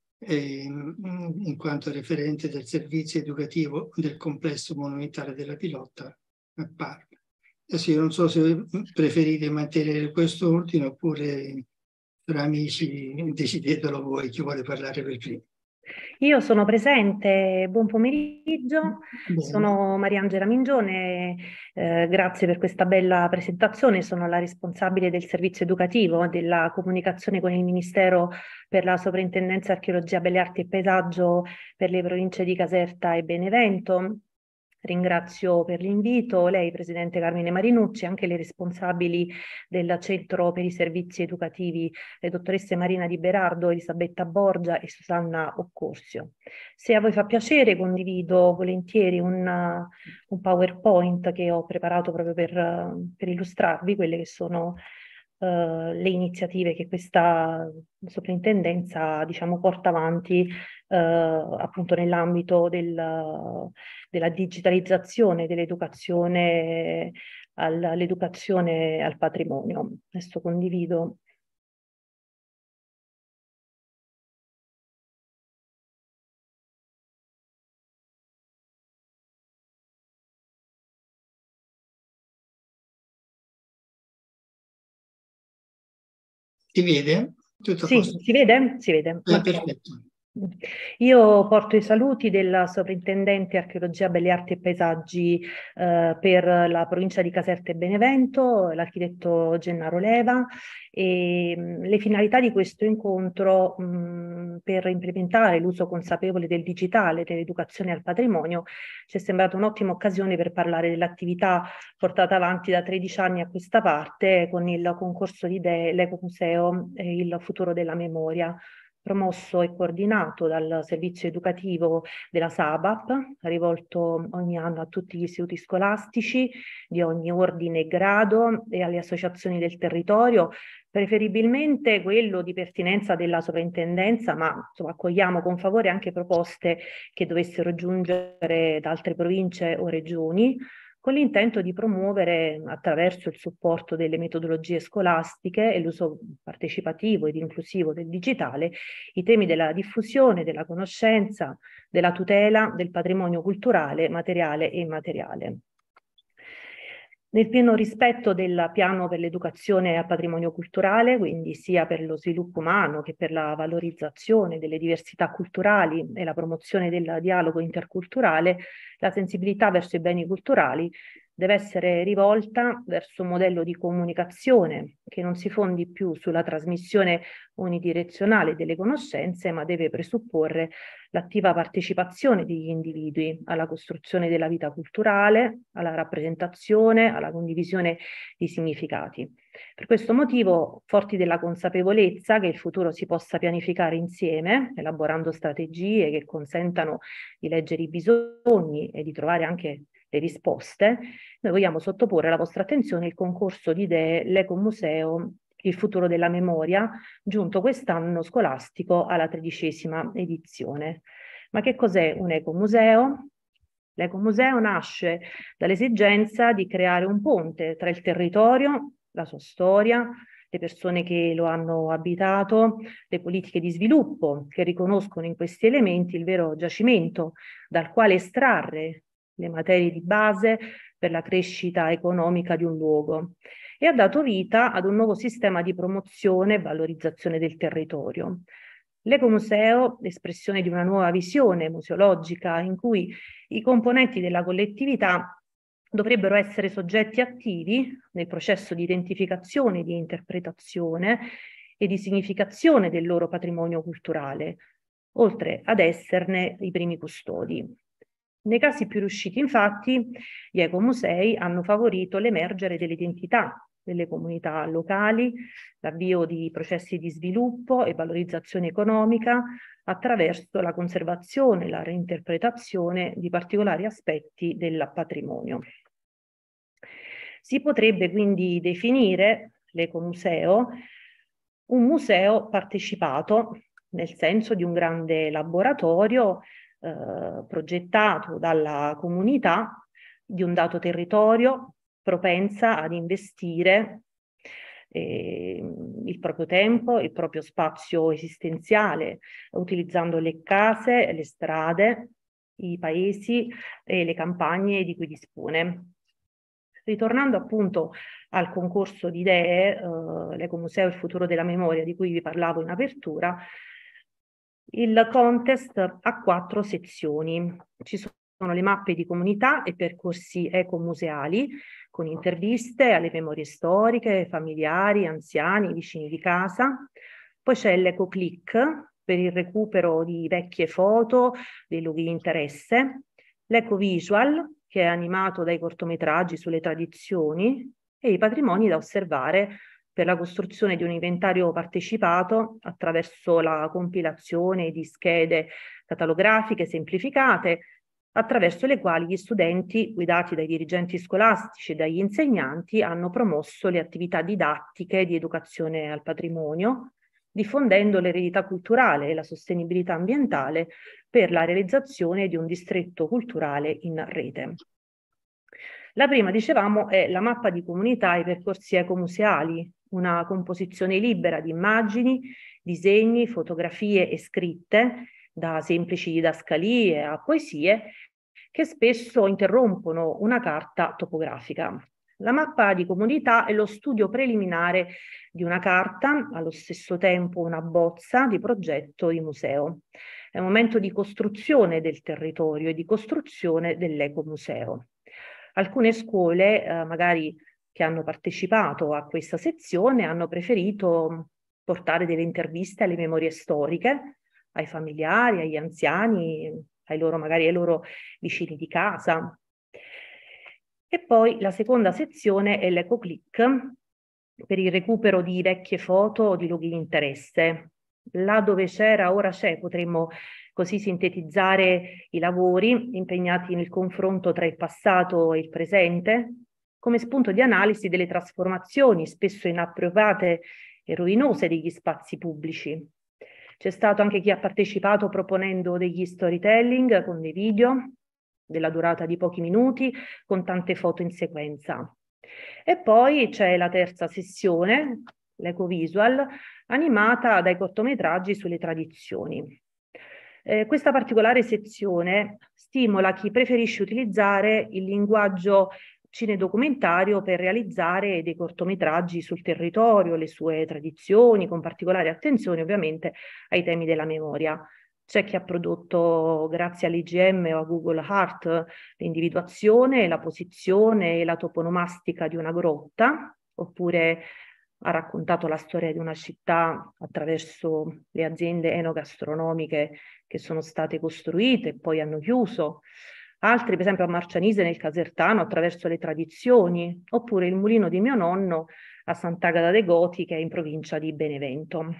in quanto referente del servizio educativo del complesso monumentale della Pilotta a Parma. Adesso io non so se preferite mantenere questo ordine oppure tra amici decidetelo voi chi vuole parlare per primo. Io sono presente, buon pomeriggio, sono Mariangela Mingione, grazie per questa bella presentazione, sono la responsabile del servizio educativo della comunicazione con il Ministero per la Sovrintendenza Archeologia, Belle Arti e Paesaggio per le province di Caserta e Benevento. Ringrazio per l'invito lei, Presidente Carmine Marinucci, anche le responsabili del Centro per i Servizi Educativi, le dottoresse Marina Di Berardo, Elisabetta Borgia e Susanna Occorsio. Se a voi fa piacere, condivido volentieri un PowerPoint che ho preparato proprio per illustrarvi quelle che sono le iniziative che questa soprintendenza, diciamo, porta avanti appunto nell'ambito della digitalizzazione dell'educazione all'educazione al patrimonio. Adesso condivido. Si vede? Tutto sì, si vede? Si vede. Perfetto. Io porto i saluti della Sovrintendente Archeologia, Belle Arti e Paesaggi per la provincia di Caserta e Benevento, l'architetto Gennaro Leva, e le finalità di questo incontro per implementare l'uso consapevole del digitale nell'educazione al patrimonio ci è sembrata un'ottima occasione per parlare dell'attività portata avanti da 13 anni a questa parte con il concorso di idee, l'Ecomuseo e il futuro della memoria, promosso e coordinato dal servizio educativo della SABAP, rivolto ogni anno a tutti gli istituti scolastici di ogni ordine e grado e alle associazioni del territorio, preferibilmente quello di pertinenza della sovrintendenza, ma insomma, accogliamo con favore anche proposte che dovessero giungere da altre province o regioni, con l'intento di promuovere, attraverso il supporto delle metodologie scolastiche e l'uso partecipativo ed inclusivo del digitale, i temi della diffusione, della conoscenza, della tutela del patrimonio culturale, materiale e immateriale. Nel pieno rispetto del piano per l'educazione al patrimonio culturale, quindi sia per lo sviluppo umano che per la valorizzazione delle diversità culturali e la promozione del dialogo interculturale, la sensibilità verso i beni culturali deve essere rivolta verso un modello di comunicazione che non si fondi più sulla trasmissione unidirezionale delle conoscenze, ma deve presupporre l'attiva partecipazione degli individui alla costruzione della vita culturale, alla rappresentazione, alla condivisione di significati. Per questo motivo, forti della consapevolezza che il futuro si possa pianificare insieme, elaborando strategie che consentano di leggere i bisogni e di trovare anche le risposte, noi vogliamo sottoporre alla vostra attenzione il concorso di idee L'Ecomuseo, il futuro della memoria, giunto quest'anno scolastico alla 13ª edizione. Ma che cos'è un ecomuseo? L'ecomuseo nasce dall'esigenza di creare un ponte tra il territorio, la sua storia, le persone che lo hanno abitato, le politiche di sviluppo che riconoscono in questi elementi il vero giacimento dal quale estrarre le materie di base per la crescita economica di un luogo, e ha dato vita ad un nuovo sistema di promozione e valorizzazione del territorio. L'ecomuseo è espressione di una nuova visione museologica in cui i componenti della collettività dovrebbero essere soggetti attivi nel processo di identificazione, di interpretazione e di significazione del loro patrimonio culturale, oltre ad esserne i primi custodi. Nei casi più riusciti, infatti, gli ecomusei hanno favorito l'emergere delle identità delle comunità locali, l'avvio di processi di sviluppo e valorizzazione economica attraverso la conservazione e la reinterpretazione di particolari aspetti del patrimonio. Si potrebbe quindi definire l'ecomuseo un museo partecipato, nel senso di un grande laboratorio progettato dalla comunità di un dato territorio, propensa ad investire il proprio tempo, il proprio spazio esistenziale, utilizzando le case, le strade, i paesi e le campagne di cui dispone. Ritornando appunto al concorso di idee, l'Ecomuseo il futuro della memoria, di cui vi parlavo in apertura, il contest ha 4 sezioni. Ci sono le mappe di comunità e percorsi ecomuseali, con interviste alle memorie storiche, familiari, anziani, vicini di casa. Poi c'è l'EcoClick per il recupero di vecchie foto, dei luoghi di interesse, l'EcoVisual, che è animato dai cortometraggi sulle tradizioni, e i patrimoni da osservare per la costruzione di un inventario partecipato attraverso la compilazione di schede catalografiche semplificate, attraverso le quali gli studenti, guidati dai dirigenti scolastici e dagli insegnanti, hanno promosso le attività didattiche di educazione al patrimonio, diffondendo l'eredità culturale e la sostenibilità ambientale per la realizzazione di un distretto culturale in rete. La prima, dicevamo, è la mappa di comunità e percorsi ecomuseali, una composizione libera di immagini, disegni, fotografie e scritte, da semplici didascalie a poesie, che spesso interrompono una carta topografica. La mappa di comunità è lo studio preliminare di una carta, allo stesso tempo una bozza di progetto di museo. È un momento di costruzione del territorio e di costruzione dell'ecomuseo. Alcune scuole, magari che hanno partecipato a questa sezione, hanno preferito portare delle interviste alle memorie storiche, ai familiari, agli anziani, magari ai loro vicini di casa. E poi la seconda sezione è l'EcoClick, per il recupero di vecchie foto o di luoghi di interesse. Là dove c'era, ora c'è, potremmo così sintetizzare i lavori impegnati nel confronto tra il passato e il presente, come spunto di analisi delle trasformazioni spesso inappropriate e rovinose degli spazi pubblici. C'è stato anche chi ha partecipato proponendo degli storytelling con dei video della durata di pochi minuti, con tante foto in sequenza. E poi c'è la terza sessione, l'EcoVisual, animata dai cortometraggi sulle tradizioni. Questa particolare sezione stimola chi preferisce utilizzare il linguaggio cinedocumentario per realizzare dei cortometraggi sul territorio, le sue tradizioni, con particolare attenzione ovviamente ai temi della memoria. C'è chi ha prodotto, grazie all'IGM o a Google Earth, l'individuazione, la posizione e la toponomastica di una grotta, oppure ha raccontato la storia di una città attraverso le aziende enogastronomiche che sono state costruite e poi hanno chiuso. Altri, per esempio a Marcianise nel Casertano, attraverso le tradizioni, oppure il mulino di mio nonno a Sant'Agata de' Goti, che è in provincia di Benevento.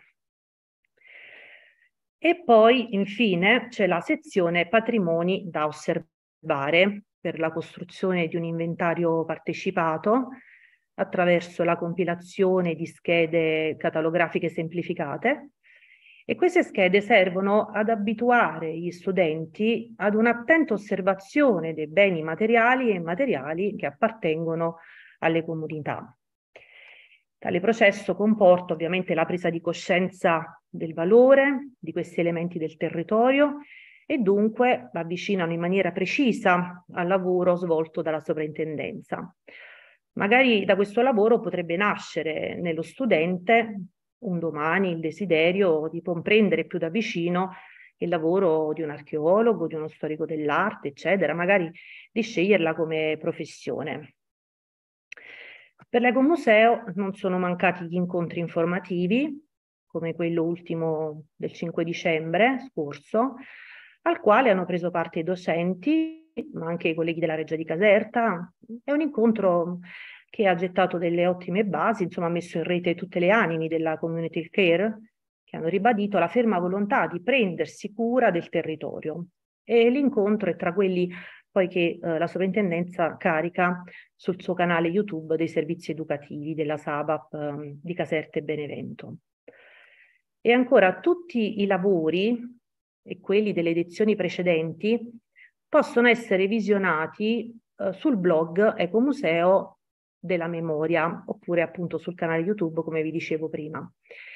E poi, infine, c'è la sezione patrimoni da osservare per la costruzione di un inventario partecipato attraverso la compilazione di schede catalografiche semplificate E queste schede servono ad abituare gli studenti ad un'attenta osservazione dei beni materiali e immateriali che appartengono alle comunità. Tale processo comporta ovviamente la presa di coscienza del valore di questi elementi del territorio e dunque avvicinano in maniera precisa al lavoro svolto dalla sovrintendenza. Magari da questo lavoro potrebbe nascere nello studente un domani il desiderio di comprendere più da vicino il lavoro di un archeologo, di uno storico dell'arte, eccetera, magari di sceglierla come professione. Per l'Ecomuseo non sono mancati gli incontri informativi, come quello ultimo del 5 dicembre scorso, al quale hanno preso parte i docenti, ma anche i colleghi della Reggia di Caserta. È un incontro che ha gettato delle ottime basi, insomma ha messo in rete tutte le animi della community care, che hanno ribadito la ferma volontà di prendersi cura del territorio. E l'incontro è tra quelli poi che la sovrintendenza carica sul suo canale YouTube dei servizi educativi della SABAP di Caserta e Benevento. E ancora tutti i lavori e quelli delle edizioni precedenti possono essere visionati sul blog Ecomuseo della Memoria, oppure appunto sul canale YouTube, come vi dicevo prima.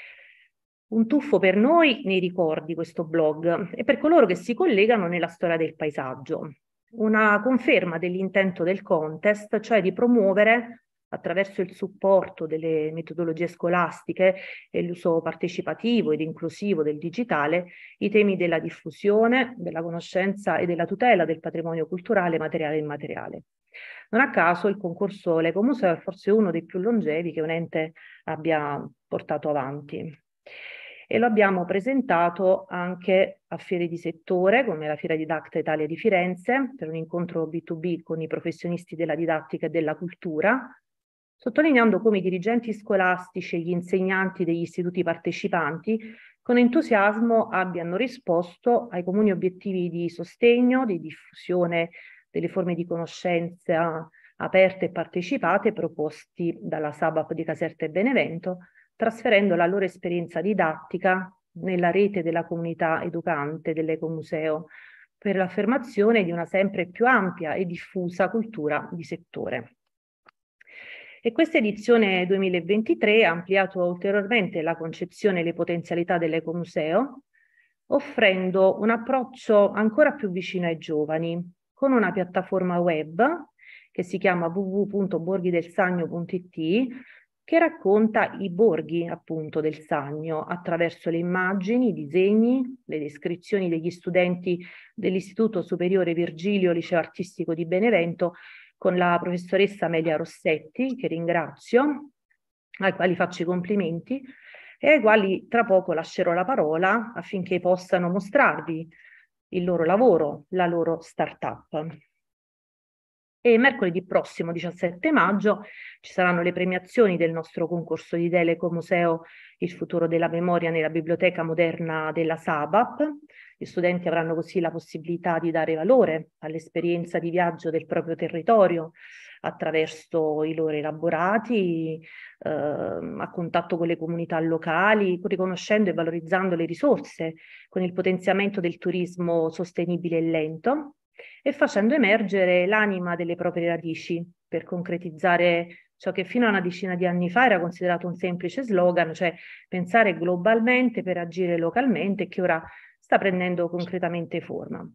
Un tuffo per noi nei ricordi questo blog e per coloro che si collegano nella storia del paesaggio. Una conferma dell'intento del contest, cioè di promuovere attraverso il supporto delle metodologie scolastiche e l'uso partecipativo ed inclusivo del digitale, i temi della diffusione, della conoscenza e della tutela del patrimonio culturale materiale e immateriale. Non a caso il concorso L'Ecomuseo è forse uno dei più longevi che un ente abbia portato avanti. E lo abbiamo presentato anche a fiere di settore, come la Fiera Didacta Italia di Firenze, per un incontro B2B con i professionisti della didattica e della cultura, sottolineando come i dirigenti scolastici e gli insegnanti degli istituti partecipanti con entusiasmo abbiano risposto ai comuni obiettivi di sostegno, di diffusione delle forme di conoscenza aperte e partecipate proposti dalla SABAP di Caserta e Benevento, trasferendo la loro esperienza didattica nella rete della comunità educante dell'Ecomuseo per l'affermazione di una sempre più ampia e diffusa cultura di settore. E questa edizione 2023 ha ampliato ulteriormente la concezione e le potenzialità dell'Ecomuseo, offrendo un approccio ancora più vicino ai giovani, con una piattaforma web che si chiama www.borghidelsagno.it, che racconta i borghi appunto del Sannio attraverso le immagini, i disegni, le descrizioni degli studenti dell'Istituto Superiore Virgilio Liceo Artistico di Benevento con la professoressa Amelia Rossetti, che ringrazio, ai quali faccio i complimenti e ai quali tra poco lascerò la parola affinché possano mostrarvi il loro lavoro, la loro startup. E mercoledì prossimo, 17 maggio, ci saranno le premiazioni del nostro concorso di idee L'Ecomuseo, il futuro della memoria nella biblioteca moderna della SABAP. Gli studenti avranno così la possibilità di dare valore all'esperienza di viaggio del proprio territorio attraverso i loro elaborati, a contatto con le comunità locali, riconoscendo e valorizzando le risorse, con il potenziamento del turismo sostenibile e lento, e facendo emergere l'anima delle proprie radici per concretizzare ciò che fino a una decina di anni fa era considerato un semplice slogan, cioè pensare globalmente per agire localmente, che ora sta prendendo concretamente forma.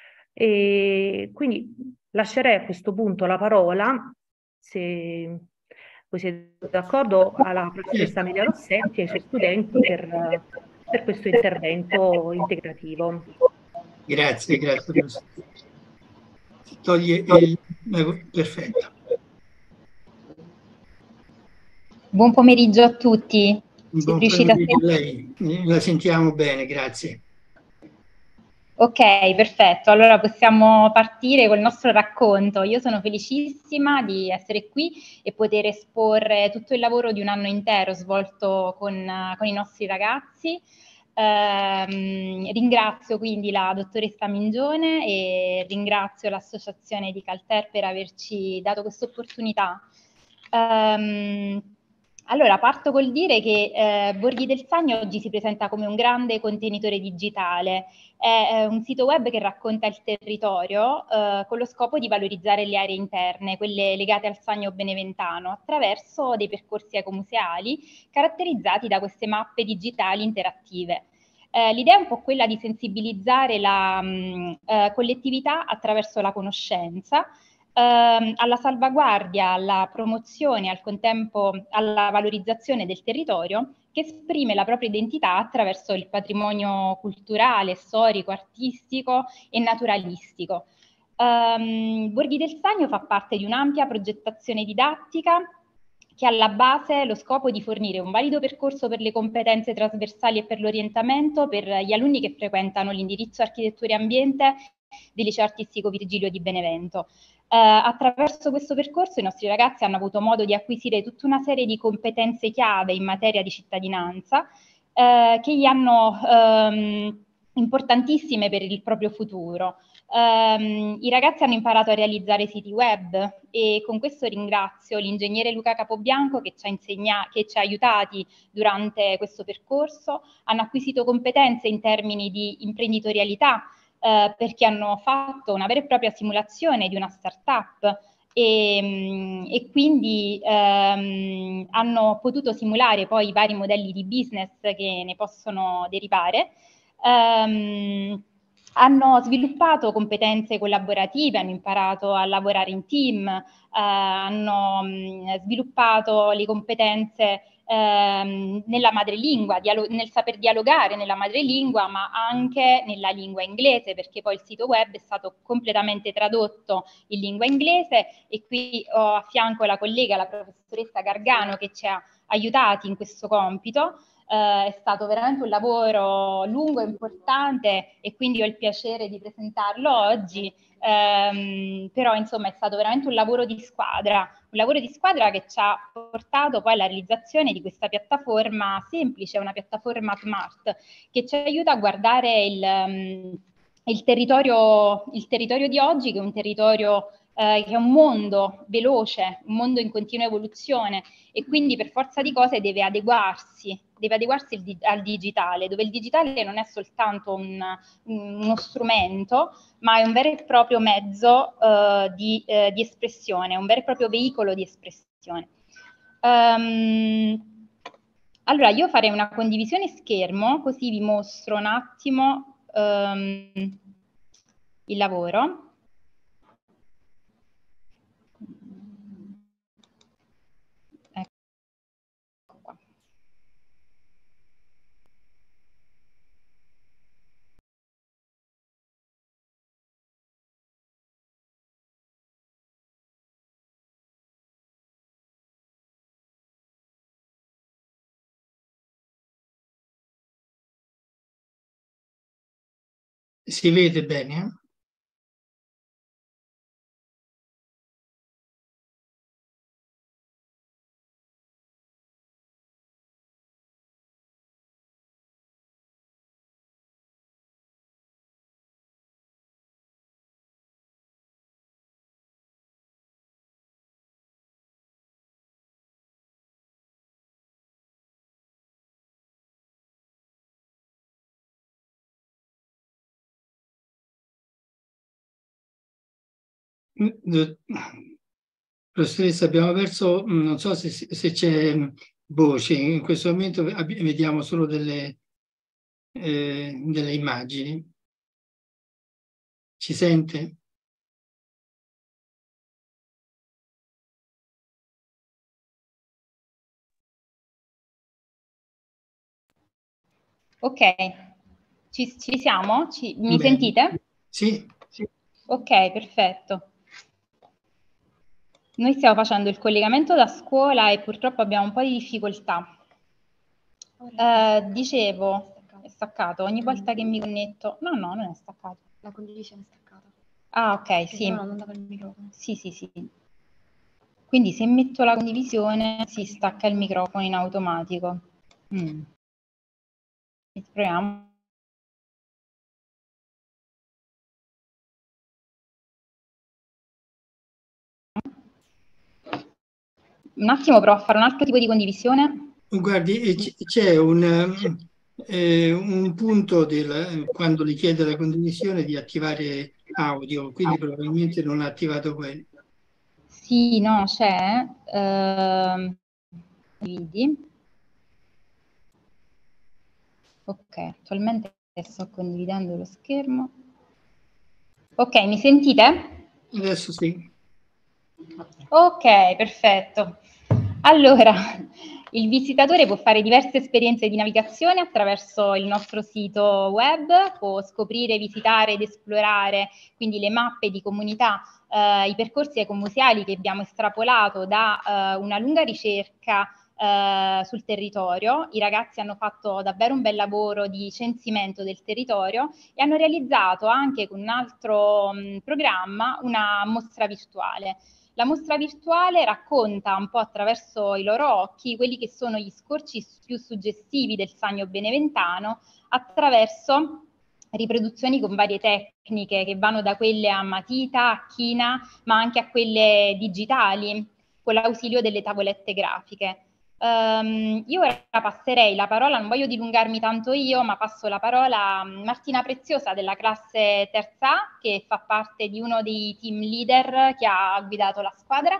E quindi lascerei a questo punto la parola, se voi siete d'accordo, alla professoressa Amelia Rossetti e ai suoi studenti per questo intervento integrativo. Grazie, grazie. Toglie il... Perfetto. Buon pomeriggio a tutti. Buon pomeriggio a lei. La sentiamo bene, grazie. Ok, perfetto. Allora possiamo partire col nostro racconto. Io sono felicissima di essere qui e poter esporre tutto il lavoro di un anno intero svolto con i nostri ragazzi. Ringrazio quindi la dottoressa Mingione e ringrazio l'associazione di Calter per averci dato questa opportunità. Allora, parto col dire che Borghi del Sagno oggi si presenta come un grande contenitore digitale. È un sito web che racconta il territorio con lo scopo di valorizzare le aree interne, quelle legate al Sagno beneventano, attraverso dei percorsi ecomuseali caratterizzati da queste mappe digitali interattive. L'idea è un po' quella di sensibilizzare la collettività attraverso la conoscenza, alla salvaguardia, alla promozione, al contempo alla valorizzazione del territorio che esprime la propria identità attraverso il patrimonio culturale, storico, artistico e naturalistico. Borghi del Sagno fa parte di un'ampia progettazione didattica che ha alla base lo scopo di fornire un valido percorso per le competenze trasversali e per l'orientamento per gli alunni che frequentano l'indirizzo Architettura e Ambiente del Liceo Artistico Virgilio di Benevento. Attraverso questo percorso i nostri ragazzi hanno avuto modo di acquisire tutta una serie di competenze chiave in materia di cittadinanza che gli hanno importantissime per il proprio futuro. I ragazzi hanno imparato a realizzare siti web e con questo ringrazio l'ingegnere Luca Capobianco che ci ha aiutati durante questo percorso. Hanno acquisito competenze in termini di imprenditorialità, perché hanno fatto una vera e propria simulazione di una startup e quindi hanno potuto simulare poi i vari modelli di business che ne possono derivare. Hanno sviluppato competenze collaborative, hanno imparato a lavorare in team, hanno sviluppato le competenze nella madrelingua, nel saper dialogare nella madrelingua, ma anche nella lingua inglese, perché poi il sito web è stato completamente tradotto in lingua inglese e qui ho a fianco la collega, la professoressa Gargano, che ci ha aiutati in questo compito. È stato veramente un lavoro lungo e importante e quindi ho il piacere di presentarlo oggi, però insomma è stato veramente un lavoro di squadra che ci ha portato poi alla realizzazione di questa piattaforma semplice, una piattaforma smart che ci aiuta a guardare il territorio di oggi, che è un territorio che è un mondo veloce, un mondo in continua evoluzione e quindi per forza di cose deve adeguarsi al digitale, dove il digitale non è soltanto uno strumento, ma è un vero e proprio mezzo di espressione, un vero e proprio veicolo di espressione. Allora, io farei una condivisione schermo, così vi mostro un attimo il lavoro. Si vede bene? Professoressa, abbiamo perso, non so se c'è voce, in questo momento vediamo solo delle immagini. Ci sente? Ok, ci siamo? Mi Bene. sentite? Sì. Ok, perfetto. Noi stiamo facendo il collegamento da scuola e purtroppo abbiamo un po' di difficoltà. Dicevo, è staccato ogni volta che mi connetto. No, non è staccato. La condivisione è staccata. Ah, ok, Perché sì. sennò non andava il microfono. Sì. Quindi se metto la condivisione si stacca il microfono in automatico. Proviamo. un attimo, provo a fare un altro tipo di condivisione. Guardi, c'è un punto quando li chiede la condivisione di attivare audio, quindi probabilmente non ha attivato quello. Sì, no, c'è. Vedi. Ok, attualmente sto condividendo lo schermo. Ok, mi sentite? Adesso sì. Ok, perfetto. Allora, il visitatore può fare diverse esperienze di navigazione attraverso il nostro sito web, può scoprire, visitare ed esplorare quindi le mappe di comunità, i percorsi ecomuseali che abbiamo estrapolato da una lunga ricerca sul territorio. I ragazzi hanno fatto davvero un bel lavoro di censimento del territorio e hanno realizzato anche con un altro programma una mostra virtuale. La mostra virtuale racconta un po' attraverso i loro occhi quelli che sono gli scorci più suggestivi del Sannio beneventano attraverso riproduzioni con varie tecniche che vanno da quelle a matita, a china, ma anche a quelle digitali, con l'ausilio delle tavolette grafiche. Io ora passerei la parola, non voglio dilungarmi tanto io, ma passo la parola a Martina Preziosa della classe terza A, che fa parte di uno dei team leader che ha guidato la squadra,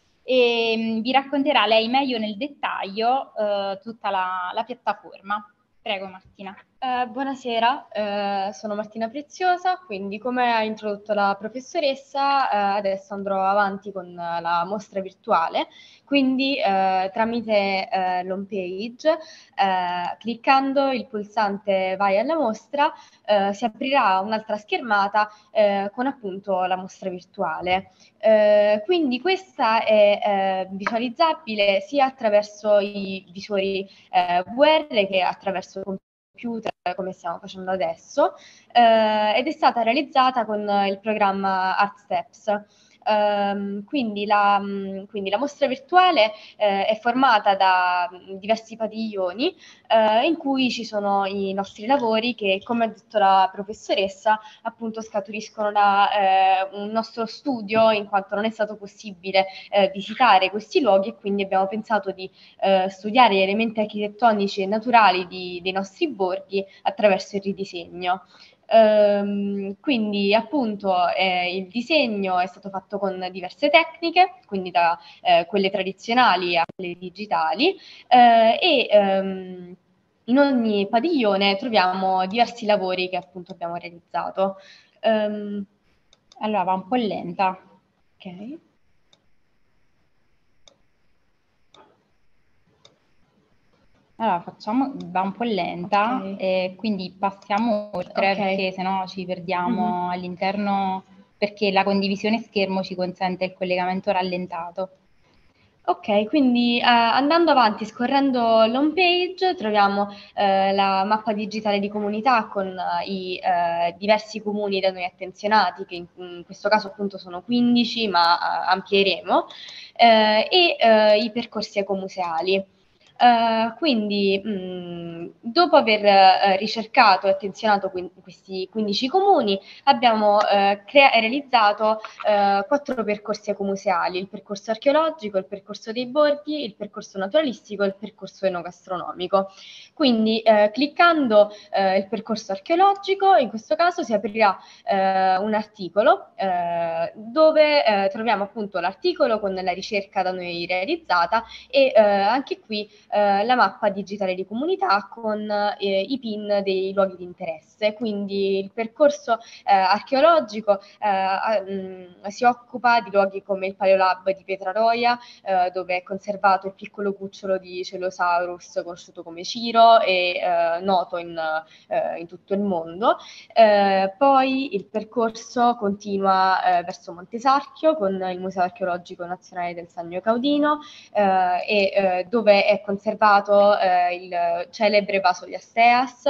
e vi racconterà lei meglio nel dettaglio tutta la piattaforma. Prego Martina. Buonasera, sono Martina Preziosa, quindi come ha introdotto la professoressa, adesso andrò avanti con la mostra virtuale, quindi tramite l'home page, cliccando il pulsante Vai alla mostra, si aprirà un'altra schermata con appunto la mostra virtuale. Quindi questa è visualizzabile sia attraverso i visori VR che attraverso il computer, come stiamo facendo adesso, ed è stata realizzata con il programma ArtSteps. Quindi la mostra virtuale è formata da diversi padiglioni in cui ci sono i nostri lavori che, come ha detto la professoressa, appunto scaturiscono da un nostro studio, in quanto non è stato possibile visitare questi luoghi, e quindi abbiamo pensato di studiare gli elementi architettonici e naturali dei nostri borghi attraverso il ridisegno. Quindi appunto il disegno è stato fatto con diverse tecniche, quindi da quelle tradizionali a quelle digitali, in ogni padiglione troviamo diversi lavori che appunto abbiamo realizzato. Allora va un po' lenta. Ok. Allora va un po' lenta, Okay. e quindi passiamo oltre, Ok. perché sennò ci perdiamo all'interno, perché la condivisione schermo ci consente il collegamento rallentato. Ok, quindi andando avanti, scorrendo l'home page, troviamo la mappa digitale di comunità con i diversi comuni da noi attenzionati, che in questo caso appunto sono 15, ma amplieremo, e i percorsi ecomuseali. Quindi dopo aver ricercato e attenzionato questi 15 comuni, abbiamo realizzato 4 percorsi ecomuseali: il percorso archeologico, il percorso dei borghi, il percorso naturalistico e il percorso enogastronomico. Quindi cliccando il percorso archeologico, in questo caso si aprirà un articolo dove troviamo appunto l'articolo con la ricerca da noi realizzata e anche qui la mappa digitale di comunità con i PIN dei luoghi di interesse. Quindi il percorso archeologico si occupa di luoghi come il Paleolab di Pietraroia, dove è conservato il piccolo cucciolo di Celosaurus conosciuto come Ciro e noto in tutto il mondo. Poi il percorso continua verso Montesarchio con il Museo Archeologico Nazionale del Sannio Caudino, dove è conservato conservato il celebre vaso di Asteas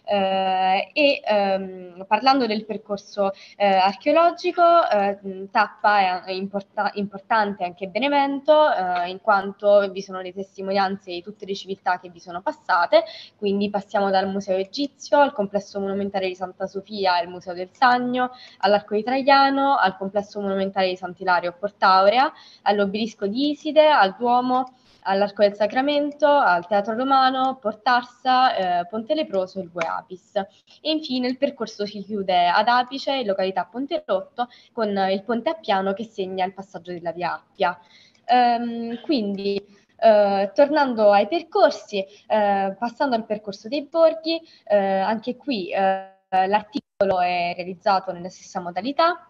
parlando del percorso archeologico, tappa è importante anche Benevento in quanto vi sono le testimonianze di tutte le civiltà che vi sono passate, quindi passiamo dal Museo Egizio al complesso monumentale di Santa Sofia e al Museo del Sannio, all'Arco di Traiano, al complesso monumentale di Sant'Ilario Portaurea, all'obelisco di Iside, al Duomo, all'Arco del Sacramento, al Teatro Romano, Portarsa, Ponte Leproso e il Bue Apis. E infine il percorso si chiude ad Apice, in località Ponte Rotto, con il ponte a piano che segna il passaggio della Via Appia. Quindi, tornando ai percorsi, passando al percorso dei borghi, anche qui l'articolo è realizzato nella stessa modalità,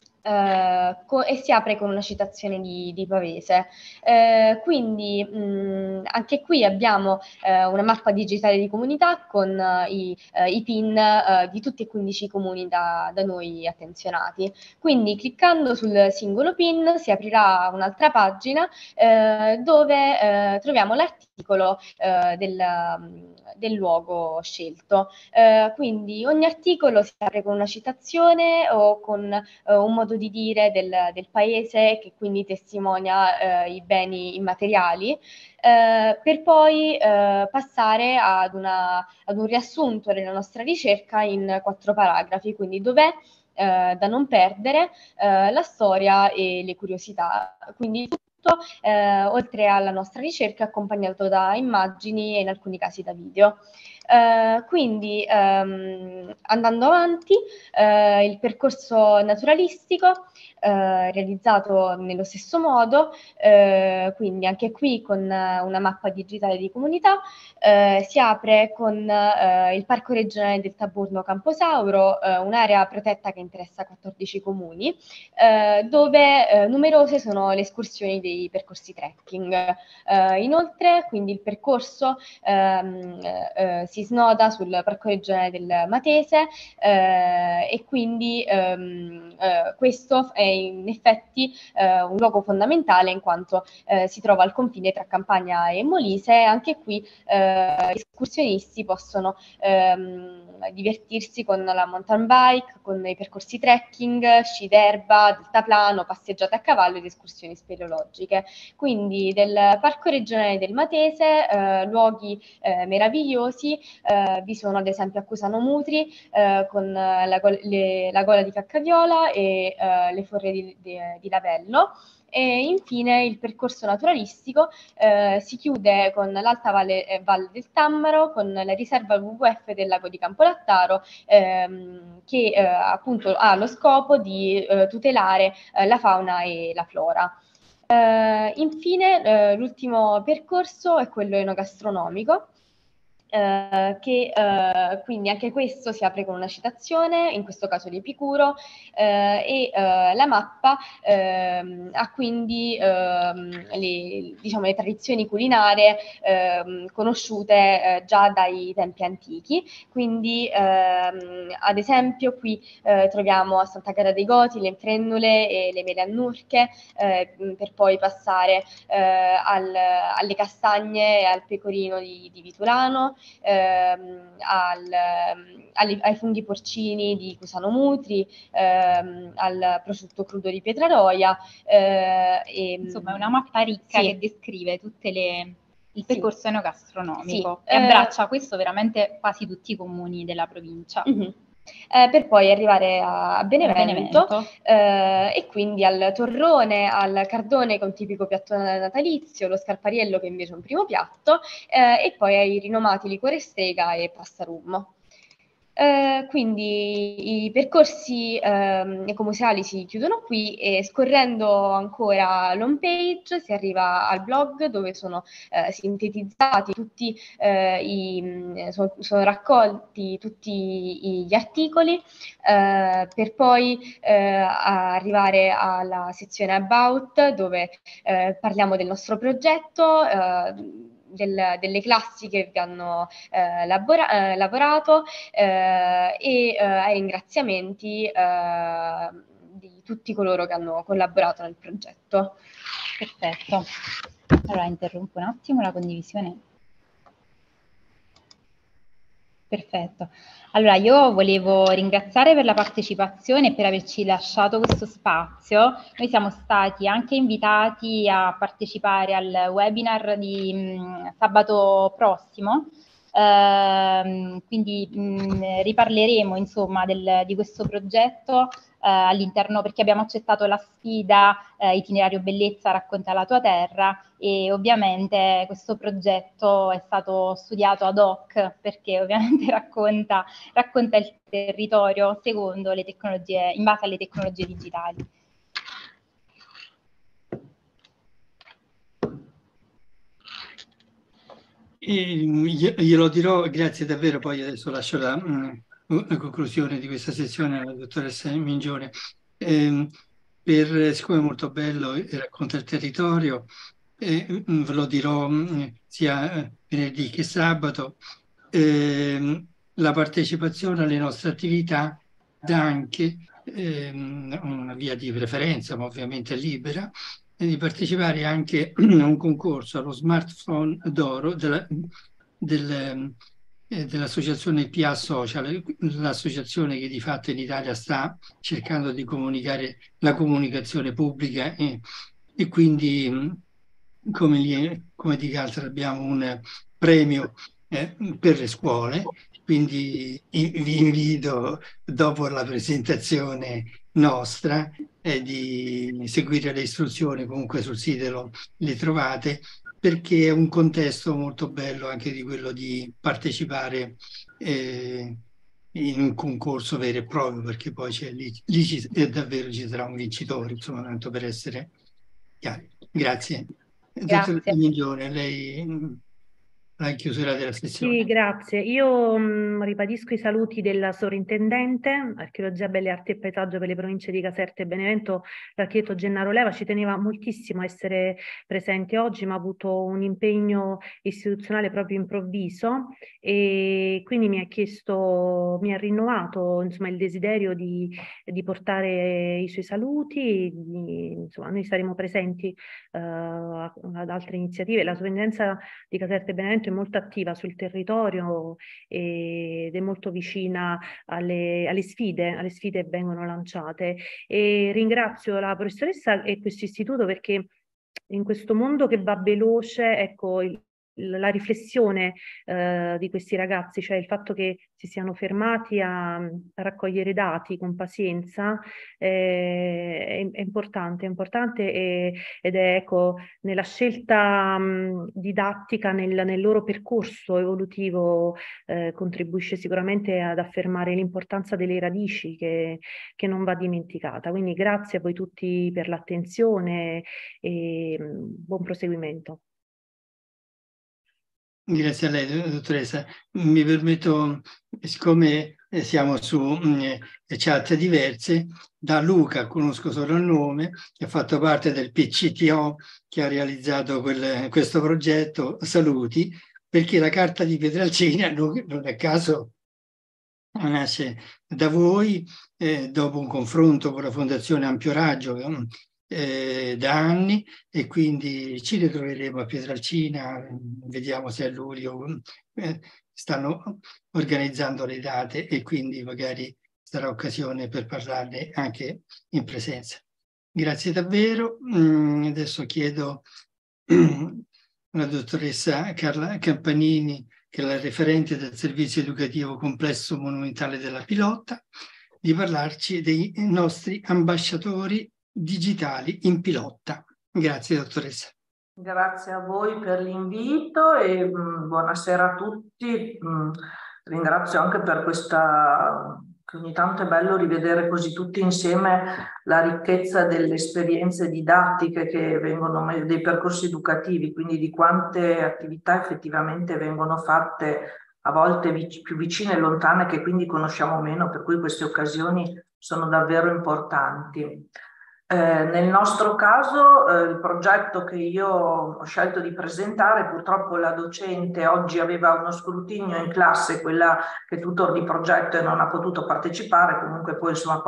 e si apre con una citazione di Pavese. Quindi anche qui abbiamo una mappa digitale di comunità con i PIN di tutti e 15 i comuni da noi attenzionati. Quindi cliccando sul singolo PIN si aprirà un'altra pagina dove troviamo l'articolo del luogo scelto. Quindi ogni articolo si apre con una citazione o con un modo di dire del paese che quindi testimonia i beni immateriali, per poi passare ad un riassunto della nostra ricerca in 4 paragrafi, quindi dov'è da non perdere, la storia e le curiosità. Quindi tutto, oltre alla nostra ricerca, accompagnato da immagini e in alcuni casi da video. Quindi andando avanti, il percorso naturalistico realizzato nello stesso modo, quindi anche qui con una mappa digitale di comunità, si apre con il Parco Regionale del Taburno Camposauro, un'area protetta che interessa 14 comuni, dove numerose sono le escursioni dei percorsi trekking. Inoltre, quindi il percorso si snoda sul Parco Regionale del Matese e quindi questo è in effetti un luogo fondamentale in quanto si trova al confine tra Campania e Molise, e anche qui gli escursionisti possono divertirsi con la mountain bike, con i percorsi trekking, sci d'erba, deltaplano, passeggiate a cavallo ed escursioni speleologiche. Quindi del Parco Regionale del Matese, luoghi meravigliosi, vi sono ad esempio a Cusano Mutri con la gola di Caccaviola e le forre di Lavello. E infine il percorso naturalistico si chiude con l'Alta Valle del Tammaro, con la riserva WWF del lago di Campolattaro, che appunto ha lo scopo di tutelare la fauna e la flora. Infine l'ultimo percorso è quello enogastronomico, che quindi anche questo si apre con una citazione, in questo caso di Epicuro, e la mappa ha quindi le tradizioni culinarie conosciute già dai tempi antichi. Quindi ad esempio qui troviamo a Santa Chiara dei Goti le infrennule e le mele annurche, per poi passare alle castagne e al pecorino di Vitulano, ai funghi porcini di Cusano Mutri, al prosciutto crudo di Pietraroia. Insomma, è una mappa ricca, sì, che descrive tutte il percorso enogastronomico, sì, e abbraccia questo veramente quasi tutti i comuni della provincia. Uh-huh. Per poi arrivare a Benevento. E quindi al torrone, al cardone che è un tipico piatto natalizio, lo scarpariello che invece è un primo piatto, e poi ai rinomati liquore strega e pasta rum. Quindi i percorsi ecomuseali si chiudono qui e scorrendo ancora l'home page si arriva al blog dove sono sintetizzati tutti sono raccolti tutti gli articoli, per poi arrivare alla sezione About dove parliamo del nostro progetto, delle classi che vi hanno lavorato, e ai ringraziamenti di tutti coloro che hanno collaborato nel progetto. Perfetto. Allora interrompo un attimo la condivisione Perfetto. Allora, io volevo ringraziare per la partecipazione e per averci lasciato questo spazio. Noi siamo stati anche invitati a partecipare al webinar di sabato prossimo, quindi riparleremo insomma di questo progetto all'interno, perché abbiamo accettato la sfida Itinerario Bellezza racconta la tua terra, e ovviamente questo progetto è stato studiato ad hoc perché ovviamente racconta il territorio secondo le tecnologie, in base alle tecnologie digitali. Glielo dirò, grazie davvero, poi adesso lascio la conclusione di questa sessione alla dottoressa Mingione. Siccome è molto bello e racconta il territorio, ve lo dirò sia venerdì che sabato, la partecipazione alle nostre attività dà anche una via di preferenza, ma ovviamente libera, di partecipare anche a un concorso allo smartphone d'oro dell'associazione PA Social, l'associazione che di fatto in Italia sta cercando di comunicare la comunicazione pubblica e quindi come di Caltra abbiamo un premio per le scuole, quindi vi invito dopo la presentazione nostra di seguire le istruzioni, comunque sul sito le trovate, perché è un contesto molto bello anche di quello di partecipare in un concorso vero e proprio, perché poi davvero ci sarà un vincitore, insomma, tanto per essere chiari. Grazie. Dottoressa Mingione, lei la chiusura della sessione. Sì, grazie. Io ribadisco i saluti della sovrintendente, Archeologia, Belle Arti e Paesaggio per le province di Caserta e Benevento, l'architetto Gennaro Leva. Ci teneva moltissimo a essere presente oggi, ma ha avuto un impegno istituzionale proprio improvviso e quindi mi ha rinnovato insomma il desiderio di portare i suoi saluti. Insomma, noi saremo presenti ad altre iniziative. La sovrintendenza di Caserta e Benevento è molto attiva sul territorio ed è molto vicina alle sfide che vengono lanciate, e ringrazio la professoressa e questo istituto perché in questo mondo che va veloce, ecco, la riflessione di questi ragazzi, cioè il fatto che si siano fermati a raccogliere dati con pazienza, è importante ed è, ecco, nella scelta didattica, nel loro percorso evolutivo contribuisce sicuramente ad affermare l'importanza delle radici che non va dimenticata. Quindi grazie a voi tutti per l'attenzione e buon proseguimento. Grazie a lei, dottoressa. Mi permetto, siccome siamo su chat diverse, da Luca, conosco solo il nome, che ha fatto parte del PCTO che ha realizzato questo progetto, saluti, perché la carta di Pietralcina non a caso nasce da voi, dopo un confronto con la Fondazione Ampio Raggio, da anni, e quindi ci ritroveremo a Pietralcina, vediamo se a luglio stanno organizzando le date e quindi magari sarà occasione per parlarne anche in presenza. Grazie davvero. Adesso chiedo alla dottoressa Carla Campanini, che è la referente del servizio educativo complesso monumentale della Pilotta, di parlarci dei nostri ambasciatori digitali in Pilotta. Grazie dottoressa. Grazie a voi per l'invito e buonasera a tutti. Ringrazio anche per questa, che ogni tanto è bello rivedere così tutti insieme la ricchezza delle esperienze didattiche che vengono, dei percorsi educativi, quindi di quante attività effettivamente vengono fatte, a volte più vicine e lontane, che quindi conosciamo meno, per cui queste occasioni sono davvero importanti. Nel nostro caso il progetto che io ho scelto di presentare, purtroppo la docente oggi aveva uno scrutinio in classe, quella che è tutor di progetto, e non ha potuto partecipare, comunque poi insomma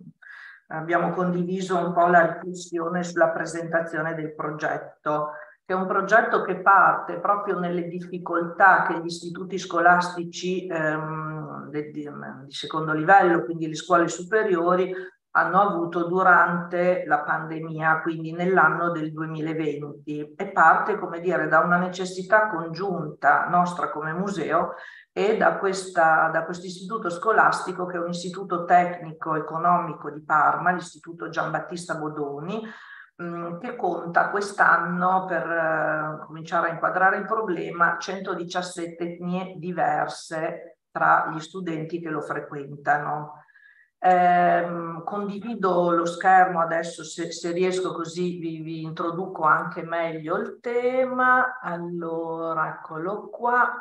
abbiamo condiviso un po' la riflessione sulla presentazione del progetto, che è un progetto che parte proprio nelle difficoltà che gli istituti scolastici di secondo livello, quindi le scuole superiori, hanno avuto durante la pandemia, quindi nell'anno del 2020, e parte, come dire, da una necessità congiunta nostra come museo e da questo istituto scolastico, che è un istituto tecnico economico di Parma, l'Istituto Giambattista Bodoni, che conta quest'anno, per cominciare a inquadrare il problema, 117 etnie diverse tra gli studenti che lo frequentano. Condivido lo schermo adesso, se riesco, così vi introduco anche meglio il tema. Allora, eccolo qua.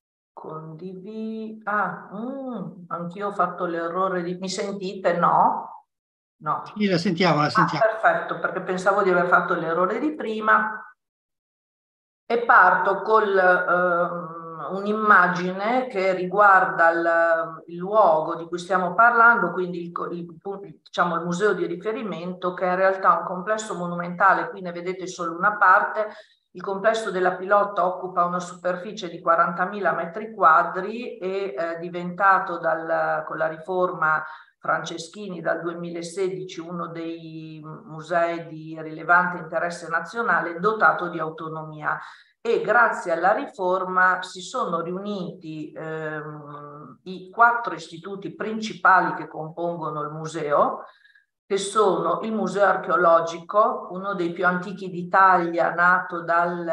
Anch'io ho fatto l'errore di... Mi sentite? No? No. Sì, la sentiamo. Perfetto, perché pensavo di aver fatto l'errore di prima. E parto con un'immagine che riguarda il luogo di cui stiamo parlando, quindi diciamo il museo di riferimento, che è in realtà un complesso monumentale. Qui ne vedete solo una parte. Il complesso della Pilotta occupa una superficie di 40.000 metri quadri e è diventato con la riforma Franceschini dal 2016 uno dei musei di rilevante interesse nazionale, dotato di autonomia. E grazie alla riforma si sono riuniti i 4 istituti principali che compongono il museo, che sono il Museo Archeologico, uno dei più antichi d'Italia, nato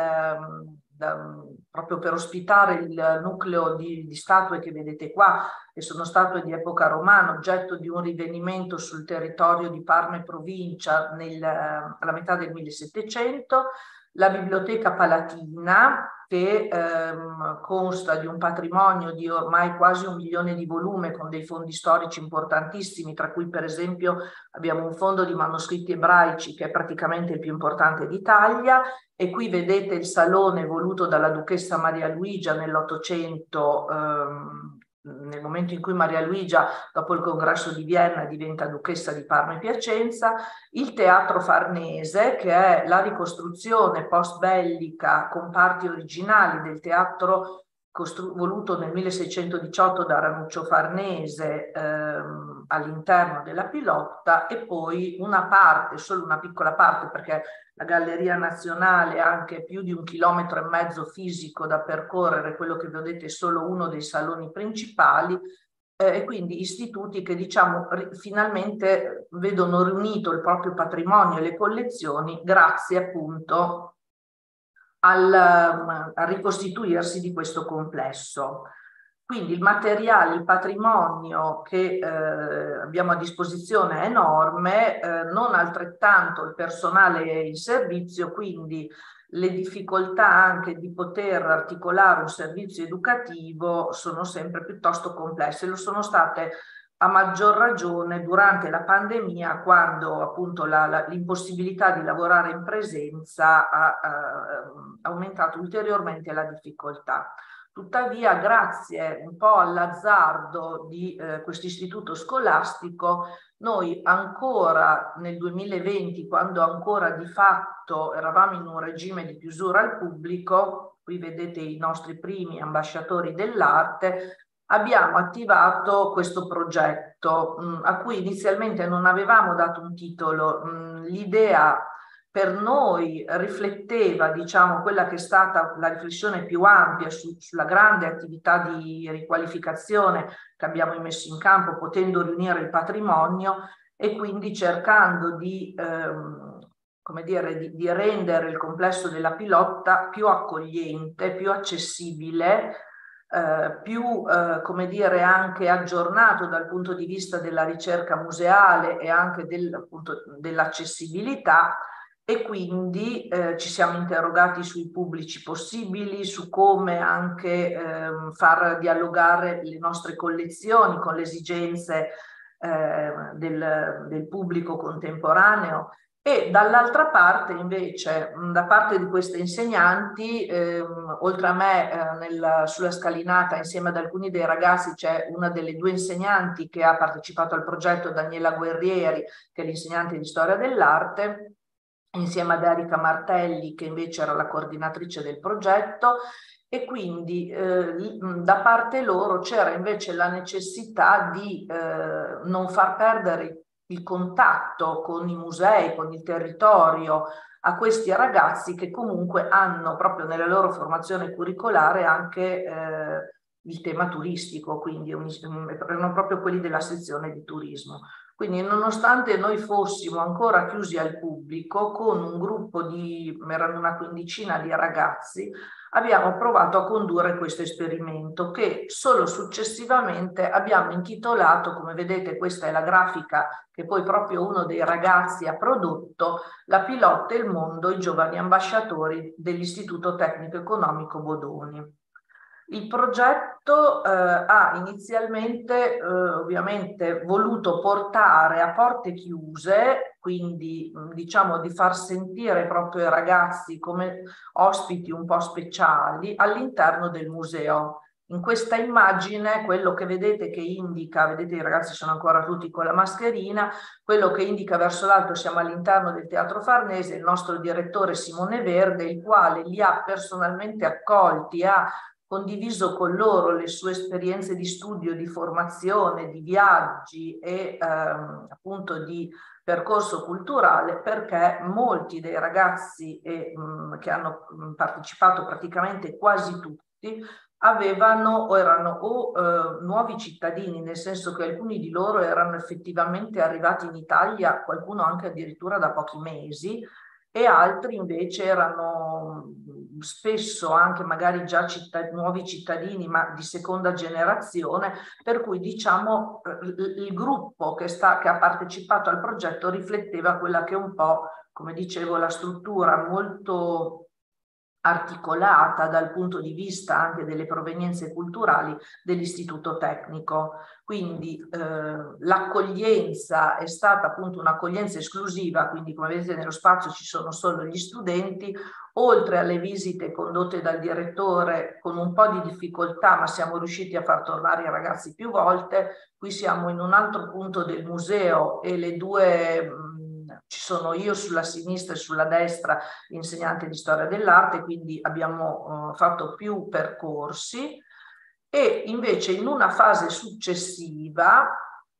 proprio per ospitare il nucleo di statue che vedete qua, che sono statue di epoca romana, oggetto di un rinvenimento sul territorio di Parma e provincia alla metà del 1700, la Biblioteca Palatina, che consta di un patrimonio di ormai quasi 1 milione di volume, con dei fondi storici importantissimi, tra cui per esempio abbiamo un fondo di manoscritti ebraici che è praticamente il più importante d'Italia, e qui vedete il salone voluto dalla duchessa Maria Luigia nell'Ottocento, nel momento in cui Maria Luigia, dopo il congresso di Vienna, diventa duchessa di Parma e Piacenza, il Teatro Farnese, che è la ricostruzione post-bellica con parti originali del teatro voluto nel 1618 da Ranuccio Farnese all'interno della Pilotta, e poi una parte, solo una piccola parte, perché la Galleria Nazionale ha anche più di 1,5 chilometri fisico da percorrere, quello che vedete è solo uno dei saloni principali, e quindi istituti che, diciamo, finalmente vedono riunito il proprio patrimonio e le collezioni grazie appunto al ricostituirsi di questo complesso. Quindi il materiale, il patrimonio che abbiamo a disposizione è enorme, non altrettanto il personale in servizio, quindi le difficoltà anche di poter articolare un servizio educativo sono sempre piuttosto complesse. Lo sono state a maggior ragione durante la pandemia, quando appunto l'impossibilità di lavorare in presenza ha aumentato ulteriormente la difficoltà. Tuttavia, grazie un po' all'azzardo di questo istituto scolastico, noi ancora nel 2020, quando ancora di fatto eravamo in un regime di chiusura al pubblico, qui vedete i nostri primi ambasciatori dell'arte, abbiamo attivato questo progetto a cui inizialmente non avevamo dato un titolo. L'idea per noi rifletteva, diciamo, quella che è stata la riflessione più ampia sulla grande attività di riqualificazione che abbiamo messo in campo, potendo riunire il patrimonio e quindi cercando di, come dire, di rendere il complesso della Pilotta più accogliente, più accessibile, più, come dire, anche aggiornato dal punto di vista della ricerca museale e anche dell'accessibilità. E quindi ci siamo interrogati sui pubblici possibili, su come anche far dialogare le nostre collezioni con le esigenze del pubblico contemporaneo. E dall'altra parte invece, da parte di queste insegnanti, oltre a me sulla scalinata insieme ad alcuni dei ragazzi c'è una delle 2 insegnanti che ha partecipato al progetto, Daniela Guerrieri, che è l'insegnante di storia dell'arte. insieme ad Erika Martelli, che invece era la coordinatrice del progetto, e quindi da parte loro c'era invece la necessità di non far perdere il contatto con i musei, con il territorio, a questi ragazzi che comunque hanno proprio nella loro formazione curricolare anche il tema turistico, quindi erano proprio quelli della sezione di turismo. Quindi nonostante noi fossimo ancora chiusi al pubblico, con un gruppo erano una quindicina di ragazzi, abbiamo provato a condurre questo esperimento che solo successivamente abbiamo intitolato, come vedete questa è la grafica che poi proprio uno dei ragazzi ha prodotto, La Pilotta e il mondo, i giovani ambasciatori dell'Istituto Tecnico Economico Bodoni. Il progetto ha inizialmente ovviamente voluto portare a porte chiuse, quindi diciamo di far sentire proprio i ragazzi come ospiti un po' speciali all'interno del museo. In questa immagine quello che vedete che indica, vedete i ragazzi sono ancora tutti con la mascherina, quello che indica verso l'alto siamo all'interno del Teatro Farnese, il nostro direttore Simone Verde, il quale li ha personalmente accolti, ha condiviso con loro le sue esperienze di studio, di formazione, di viaggi e appunto di percorso culturale, perché molti dei ragazzi che hanno partecipato, praticamente quasi tutti, avevano o erano nuovi cittadini, nel senso che alcuni di loro erano effettivamente arrivati in Italia, qualcuno anche addirittura da pochi mesi, e altri invece erano spesso anche magari già nuovi cittadini ma di seconda generazione, per cui diciamo il gruppo che ha partecipato al progetto rifletteva quella che è un po', come dicevo, la struttura molto articolata dal punto di vista anche delle provenienze culturali dell'Istituto Tecnico. Quindi l'accoglienza è stata appunto un'accoglienza esclusiva, quindi come vedete nello spazio ci sono solo gli studenti, oltre alle visite condotte dal direttore con un po' di difficoltà, ma siamo riusciti a far tornare i ragazzi più volte. Qui siamo in un altro punto del museo e le due... ci sono io sulla sinistra e sulla destra l'insegnante di storia dell'arte, quindi abbiamo fatto più percorsi, e invece in una fase successiva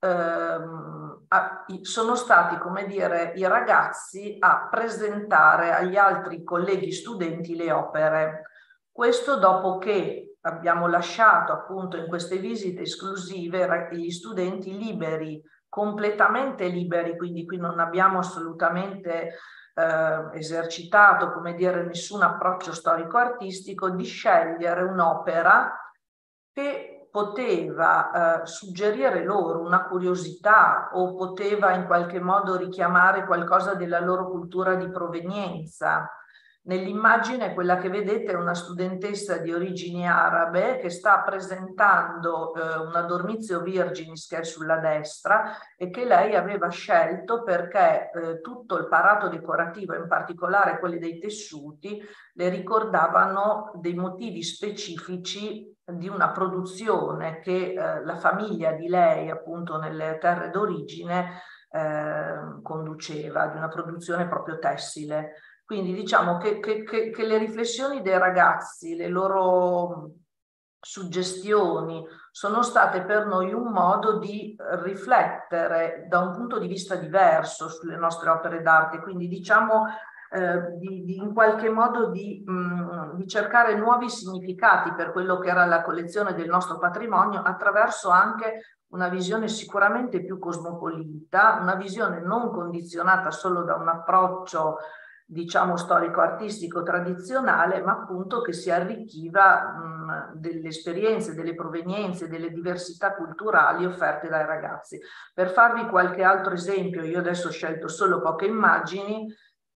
sono stati, come dire, i ragazzi a presentare agli altri colleghi studenti le opere. Questo dopo che abbiamo lasciato appunto in queste visite esclusive gli studenti liberi, completamente liberi, quindi qui non abbiamo assolutamente esercitato, come dire, nessun approccio storico-artistico, di scegliere un'opera che poteva suggerire loro una curiosità o poteva in qualche modo richiamare qualcosa della loro cultura di provenienza. Nell'immagine quella che vedete è una studentessa di origini arabe che sta presentando una Dormitio Virginis che è sulla destra e che lei aveva scelto perché tutto il parato decorativo, in particolare quelli dei tessuti, le ricordavano dei motivi specifici di una produzione che la famiglia di lei, appunto nelle terre d'origine, conduceva, di una produzione proprio tessile. Quindi diciamo che le riflessioni dei ragazzi, le loro suggestioni sono state per noi un modo di riflettere da un punto di vista diverso sulle nostre opere d'arte, quindi diciamo in qualche modo di cercare nuovi significati per quello che era la collezione del nostro patrimonio attraverso anche una visione sicuramente più cosmopolita, una visione non condizionata solo da un approccio diciamo storico-artistico tradizionale, ma appunto che si arricchiva delle esperienze, delle provenienze, delle diversità culturali offerte dai ragazzi. Per farvi qualche altro esempio, io adesso ho scelto solo poche immagini,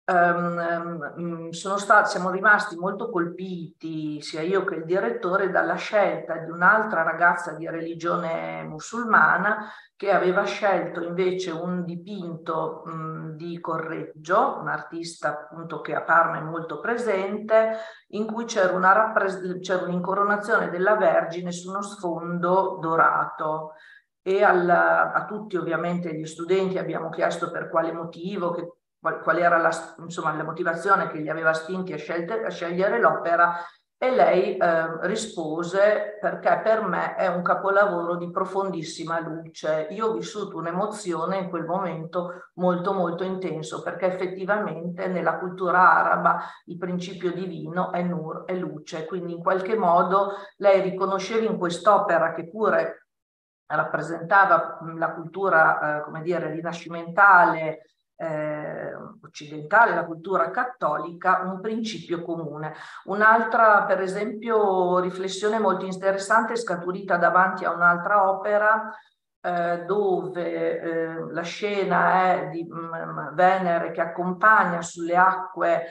siamo rimasti molto colpiti, sia io che il direttore, dalla scelta di un'altra ragazza di religione musulmana che aveva scelto invece un dipinto di Correggio, un artista appunto che a Parma è molto presente, in cui c'era un'incoronazione della Vergine su uno sfondo dorato. E a tutti ovviamente gli studenti abbiamo chiesto per quale motivo, che qual era la motivazione che li aveva spinti a scegliere l'opera, e lei rispose: perché per me è un capolavoro di profondissima luce. Io ho vissuto un'emozione in quel momento molto molto intenso, perché effettivamente nella cultura araba il principio divino è nur, è luce, quindi in qualche modo lei riconosceva in quest'opera, che pure rappresentava la cultura come dire rinascimentale occidentale, la cultura cattolica, un principio comune. Un'altra, per esempio, riflessione molto interessante è scaturita davanti a un'altra opera dove la scena è di Venere che accompagna sulle acque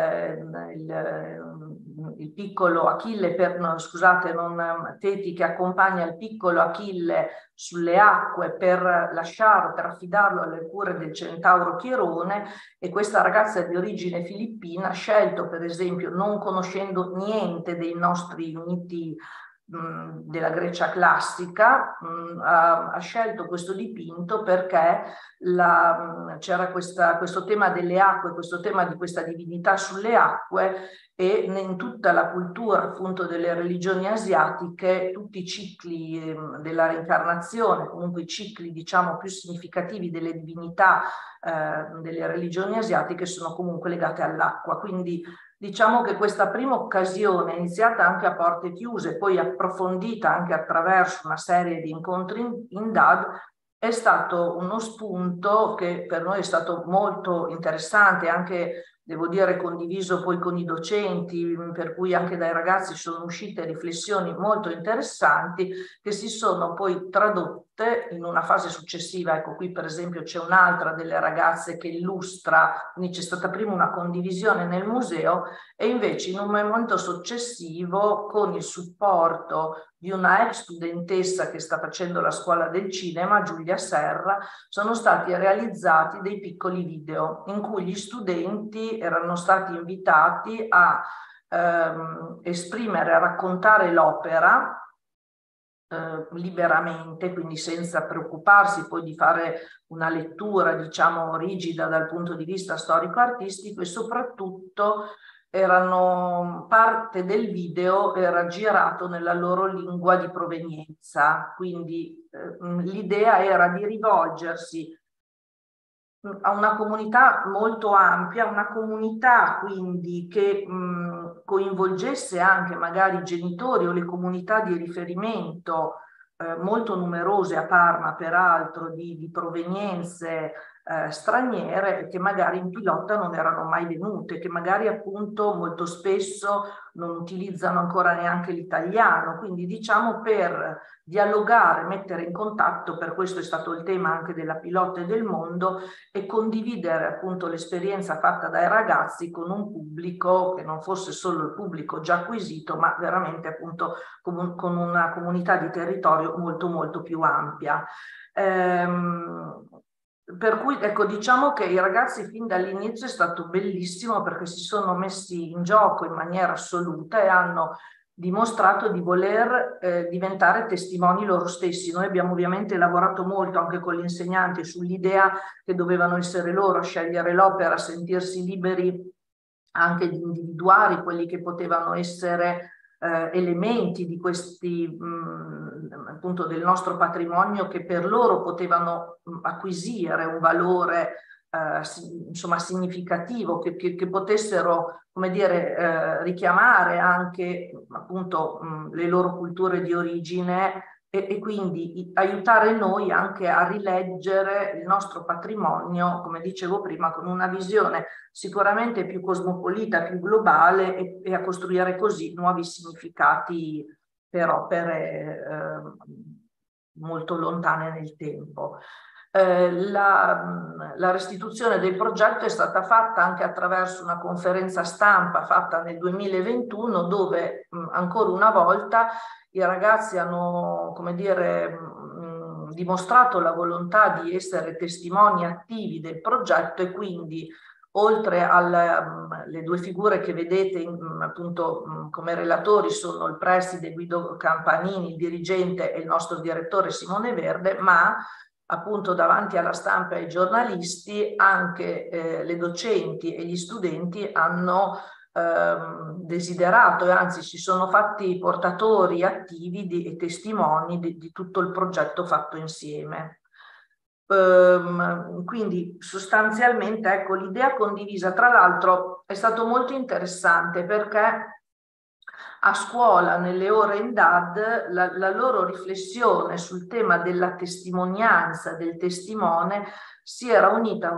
il piccolo Achille, Teti che accompagna il piccolo Achille sulle acque per affidarlo alle cure del centauro Chirone, e questa ragazza di origine filippina ha scelto, per esempio, non conoscendo niente dei nostri miti della Grecia classica, ha scelto questo dipinto perché c'era questo tema delle acque, questo tema di questa divinità sulle acque, e in tutta la cultura appunto delle religioni asiatiche tutti i cicli della reincarnazione, comunque i cicli diciamo più significativi delle divinità delle religioni asiatiche sono comunque legate all'acqua. Quindi diciamo che questa prima occasione, iniziata anche a porte chiuse, poi approfondita anche attraverso una serie di incontri in DAD, è stato uno spunto che per noi è stato molto interessante, anche devo dire condiviso poi con i docenti, per cui anche dai ragazzi sono uscite riflessioni molto interessanti che si sono poi tradotte in una fase successiva. Ecco, qui per esempio c'è un'altra delle ragazze che illustra, quindi c'è stata prima una condivisione nel museo e invece in un momento successivo, con il supporto di una ex studentessa che sta facendo la scuola del cinema, Giulia Serra, sono stati realizzati dei piccoli video in cui gli studenti erano stati invitati a esprimere, a raccontare l'opera liberamente, quindi senza preoccuparsi poi di fare una lettura, diciamo, rigida dal punto di vista storico-artistico, e soprattutto parte del video era girato nella loro lingua di provenienza, quindi l'idea era di rivolgersi a una comunità molto ampia, una comunità quindi che coinvolgesse anche magari i genitori o le comunità di riferimento molto numerose a Parma, peraltro di provenienze straniere, che magari in Pilotta non erano mai venute, che magari appunto molto spesso non utilizzano ancora neanche l'italiano. Quindi diciamo per dialogare, mettere in contatto, per questo è stato il tema anche della Pilotta e del mondo, e condividere appunto l'esperienza fatta dai ragazzi con un pubblico che non fosse solo il pubblico già acquisito, ma veramente appunto con una comunità di territorio molto molto più ampia. Per cui ecco, diciamo che i ragazzi fin dall'inizio è stato bellissimo, perché si sono messi in gioco in maniera assoluta e hanno dimostrato di voler diventare testimoni loro stessi. Noi abbiamo ovviamente lavorato molto anche con gli insegnanti sull'idea che dovevano essere loro a scegliere l'opera, a sentirsi liberi anche di individuare quelli che potevano essere elementi di questi appunto del nostro patrimonio, che per loro potevano acquisire un valore insomma significativo, che potessero, come dire, richiamare anche appunto le loro culture di origine, e quindi aiutare noi anche a rileggere il nostro patrimonio, come dicevo prima, con una visione sicuramente più cosmopolita, più globale, e a costruire così nuovi significati per opere molto lontane nel tempo. La restituzione del progetto è stata fatta anche attraverso una conferenza stampa fatta nel 2021, dove ancora una volta i ragazzi hanno, come dire, dimostrato la volontà di essere testimoni attivi del progetto, e quindi oltre alle due figure che vedete appunto come relatori, sono il preside Guido Campanini, il dirigente, e il nostro direttore Simone Verde, ma appunto davanti alla stampa e ai giornalisti, anche le docenti e gli studenti hanno desiderato e anzi si sono fatti portatori attivi e testimoni di tutto il progetto fatto insieme. Quindi sostanzialmente, ecco, l'idea condivisa, tra l'altro è stato molto interessante perché a scuola, nelle ore in DAD, la loro riflessione sul tema della testimonianza del testimone si era unita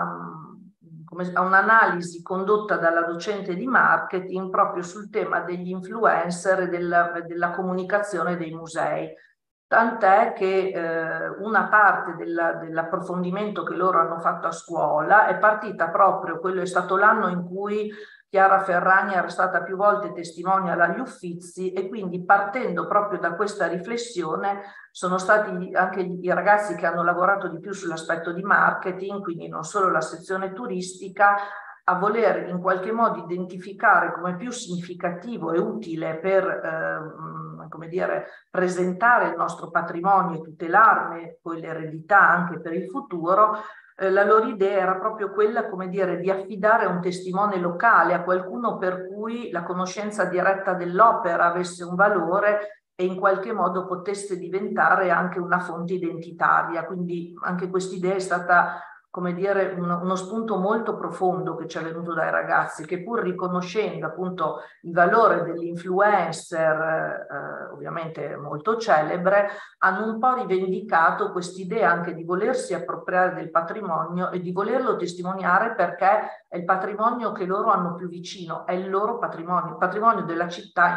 a un'analisi condotta dalla docente di marketing proprio sul tema degli influencer e della comunicazione dei musei. Tant'è che una parte dell'approfondimento che loro hanno fatto a scuola è partita proprio, quello è stato l'anno in cui Chiara Ferragni era stata più volte testimonial agli Uffizi, e quindi partendo proprio da questa riflessione sono stati anche i ragazzi che hanno lavorato di più sull'aspetto di marketing, quindi non solo la sezione turistica, a voler in qualche modo identificare come più significativo e utile per come dire, presentare il nostro patrimonio e tutelarne poi l'eredità anche per il futuro. La loro idea era proprio quella, come dire, di affidare a un testimone locale, a qualcuno per cui la conoscenza diretta dell'opera avesse un valore e in qualche modo potesse diventare anche una fonte identitaria. Quindi anche quest'idea è stata, come dire, uno spunto molto profondo che ci è venuto dai ragazzi, che pur riconoscendo appunto il valore dell'influencer, ovviamente molto celebre, hanno un po' rivendicato quest'idea anche di volersi appropriare del patrimonio e di volerlo testimoniare, perché è il patrimonio che loro hanno più vicino, è il loro patrimonio, il patrimonio della città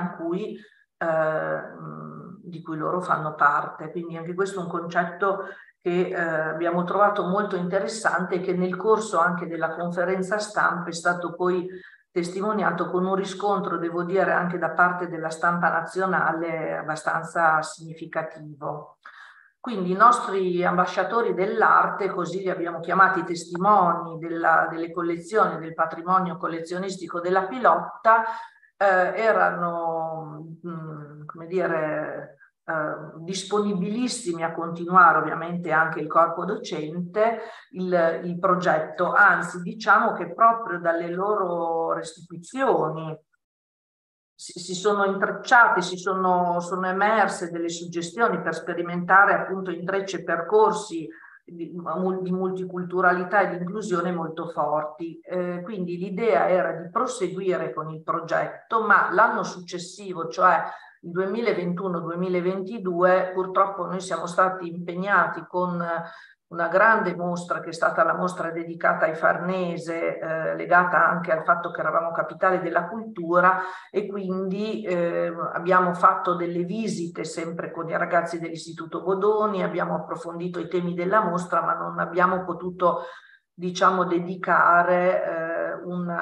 di cui loro fanno parte. Quindi anche questo è un concetto che abbiamo trovato molto interessante e che nel corso anche della conferenza stampa è stato poi testimoniato con un riscontro, devo dire, anche da parte della stampa nazionale abbastanza significativo. Quindi i nostri ambasciatori dell'arte, così li abbiamo chiamati, testimoni delle collezioni, del patrimonio collezionistico della Pilotta, erano, come dire, disponibilissimi a continuare, ovviamente anche il corpo docente, il progetto. Anzi, diciamo che proprio dalle loro restituzioni si sono intrecciate, sono emerse delle suggestioni per sperimentare appunto intrecci e percorsi di multiculturalità e di inclusione molto forti. Quindi l'idea era di proseguire con il progetto, ma l'anno successivo, cioè il 2021-2022, purtroppo noi siamo stati impegnati con una grande mostra che è stata la mostra dedicata ai Farnese, legata anche al fatto che eravamo capitale della cultura, e quindi abbiamo fatto delle visite sempre con i ragazzi dell'Istituto Bodoni, abbiamo approfondito i temi della mostra, ma non abbiamo potuto, diciamo, dedicare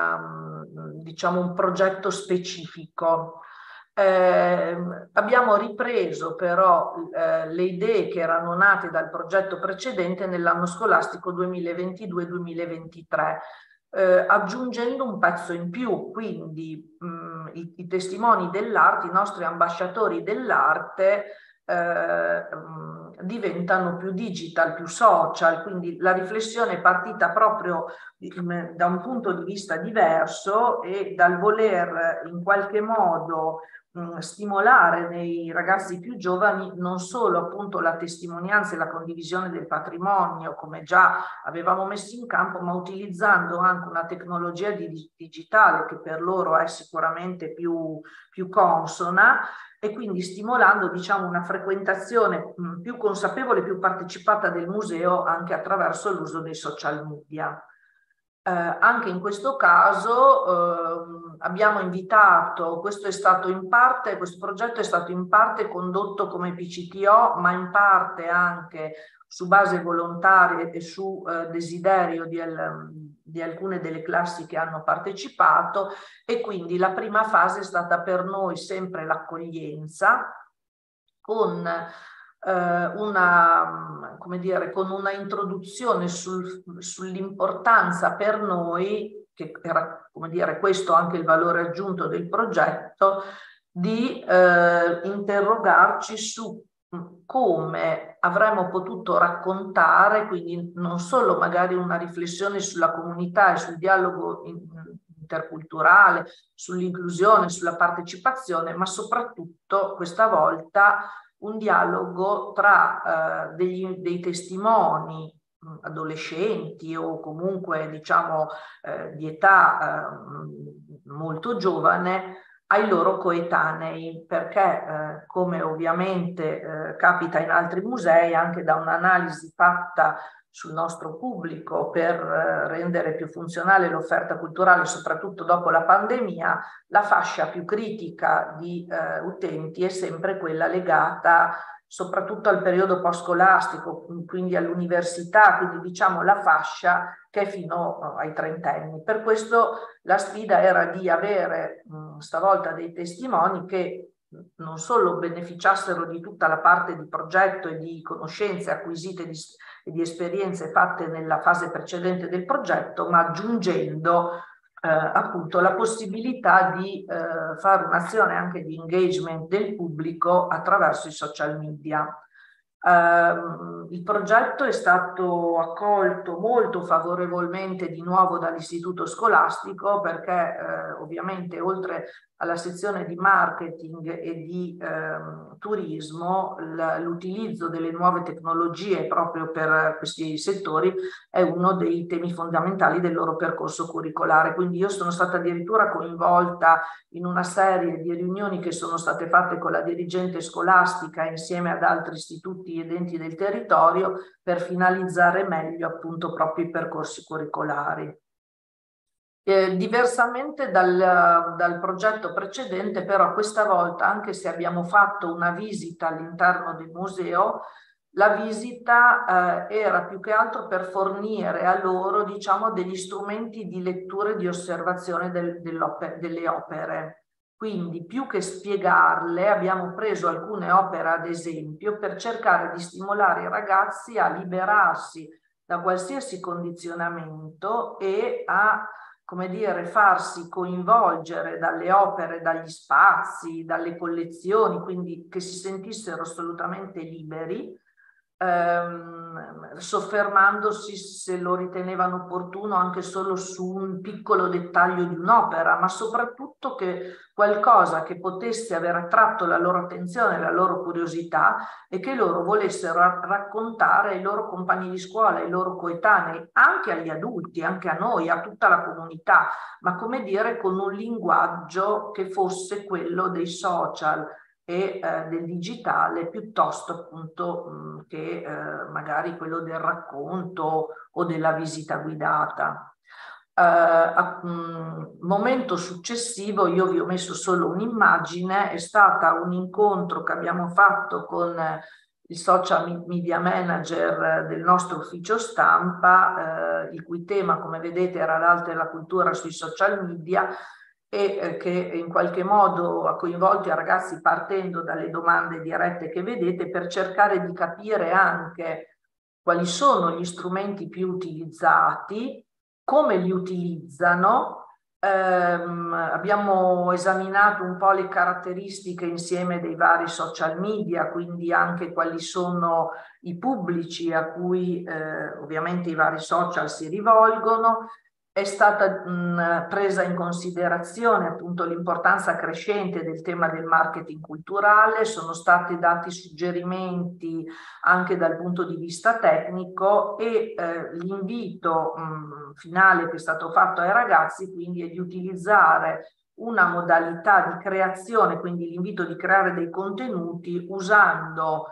un progetto specifico. Abbiamo ripreso però le idee che erano nate dal progetto precedente nell'anno scolastico 2022-2023, aggiungendo un pezzo in più. Quindi i testimoni dell'arte, i nostri ambasciatori dell'arte, diventano più digital, più social. Quindi la riflessione è partita proprio da un punto di vista diverso e dal voler in qualche modo stimolare nei ragazzi più giovani non solo appunto la testimonianza e la condivisione del patrimonio, come già avevamo messo in campo, ma utilizzando anche una tecnologia digitale che per loro è sicuramente più consona, e quindi stimolando, diciamo, una frequentazione più consapevole, più partecipata del museo anche attraverso l'uso dei social media. Anche in questo caso abbiamo invitato, questo progetto è stato in parte condotto come PCTO, ma in parte anche su base volontaria e su desiderio di alcune delle classi che hanno partecipato, e quindi la prima fase è stata per noi sempre l'accoglienza, con una introduzione sull'importanza per noi, che era, come dire, questo anche il valore aggiunto del progetto, di interrogarci su come avremmo potuto raccontare, quindi non solo magari una riflessione sulla comunità e sul dialogo interculturale, sull'inclusione, sulla partecipazione, ma soprattutto questa volta un dialogo tra dei testimoni adolescenti o comunque diciamo di età molto giovane ai loro coetanei, perché come ovviamente capita in altri musei, anche da un'analisi fatta sul nostro pubblico per rendere più funzionale l'offerta culturale, soprattutto dopo la pandemia, la fascia più critica di utenti è sempre quella legata soprattutto al periodo post-scolastico, quindi all'università, quindi diciamo la fascia che è fino ai 30enni. Per questo la sfida era di avere stavolta dei testimoni che non solo beneficiassero di tutta la parte di progetto e di conoscenze acquisite e di esperienze fatte nella fase precedente del progetto, ma aggiungendo appunto la possibilità di fare un'azione anche di engagement del pubblico attraverso i social media. Il progetto è stato accolto molto favorevolmente di nuovo dall'istituto scolastico perché ovviamente oltre alla sezione di marketing e di turismo l'utilizzo delle nuove tecnologie proprio per questi settori è uno dei temi fondamentali del loro percorso curricolare. Quindi io sono stata addirittura coinvolta in una serie di riunioni che sono state fatte con la dirigente scolastica insieme ad altri istituti ed enti del territorio per finalizzare meglio appunto proprio i percorsi curricolari. Diversamente dal progetto precedente, però questa volta, anche se abbiamo fatto una visita all'interno del museo, la visita era più che altro per fornire a loro, diciamo, degli strumenti di lettura e di osservazione delle opere. Quindi, più che spiegarle, abbiamo preso alcune opere ad esempio per cercare di stimolare i ragazzi a liberarsi da qualsiasi condizionamento e a, come dire, farsi coinvolgere dalle opere, dagli spazi, dalle collezioni, quindi che si sentissero assolutamente liberi, soffermandosi, se lo ritenevano opportuno, anche solo su un piccolo dettaglio di un'opera, ma soprattutto che qualcosa che potesse aver attratto la loro attenzione, la loro curiosità e che loro volessero raccontare ai loro compagni di scuola, ai loro coetanei, anche agli adulti, anche a noi, a tutta la comunità, ma come dire con un linguaggio che fosse quello dei social e del digitale piuttosto appunto che magari quello del racconto o della visita guidata. Momento successivo, io vi ho messo solo un'immagine, è stata un incontro che abbiamo fatto con il social media manager del nostro ufficio stampa, il cui tema, come vedete, era l'arte e la cultura sui social media, e che in qualche modo ha coinvolto i ragazzi partendo dalle domande dirette che vedete per cercare di capire anche quali sono gli strumenti più utilizzati, come li utilizzano. Abbiamo esaminato un po' le caratteristiche insieme dei vari social media, quindi anche quali sono i pubblici a cui ovviamente i vari social si rivolgono. È stata presa in considerazione appunto l'importanza crescente del tema del marketing culturale, sono stati dati suggerimenti anche dal punto di vista tecnico e l'invito finale che è stato fatto ai ragazzi quindi è di utilizzare una modalità di creazione, quindi l'invito di creare dei contenuti usando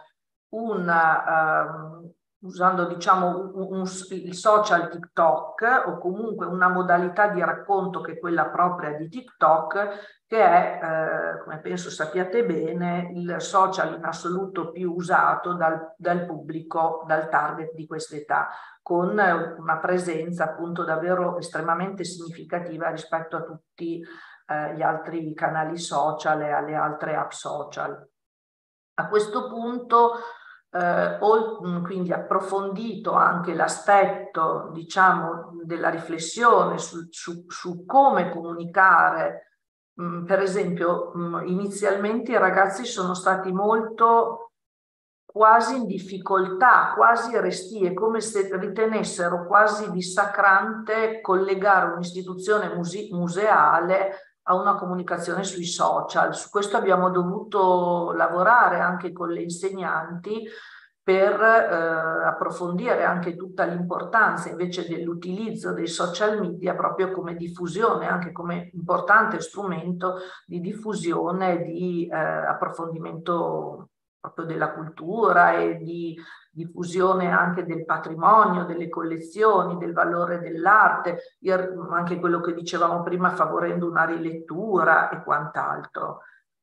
diciamo il social TikTok o comunque una modalità di racconto che è quella propria di TikTok, che è, come penso sappiate bene, il social in assoluto più usato dal pubblico, dal target di quest'età, con una presenza appunto davvero estremamente significativa rispetto a tutti gli altri canali social e alle altre app social. A questo punto quindi approfondito anche l'aspetto, diciamo, della riflessione su come comunicare. Per esempio, inizialmente i ragazzi sono stati molto quasi in difficoltà, quasi restie, come se ritenessero quasi dissacrante collegare un'istituzione museale a una comunicazione sui social. Su questo abbiamo dovuto lavorare anche con le insegnanti per approfondire anche tutta l'importanza invece dell'utilizzo dei social media proprio come diffusione, anche come importante strumento di diffusione e di approfondimento proprio della cultura e di diffusione anche del patrimonio, delle collezioni, del valore dell'arte, anche quello che dicevamo prima, favorendo una rilettura e quant'altro.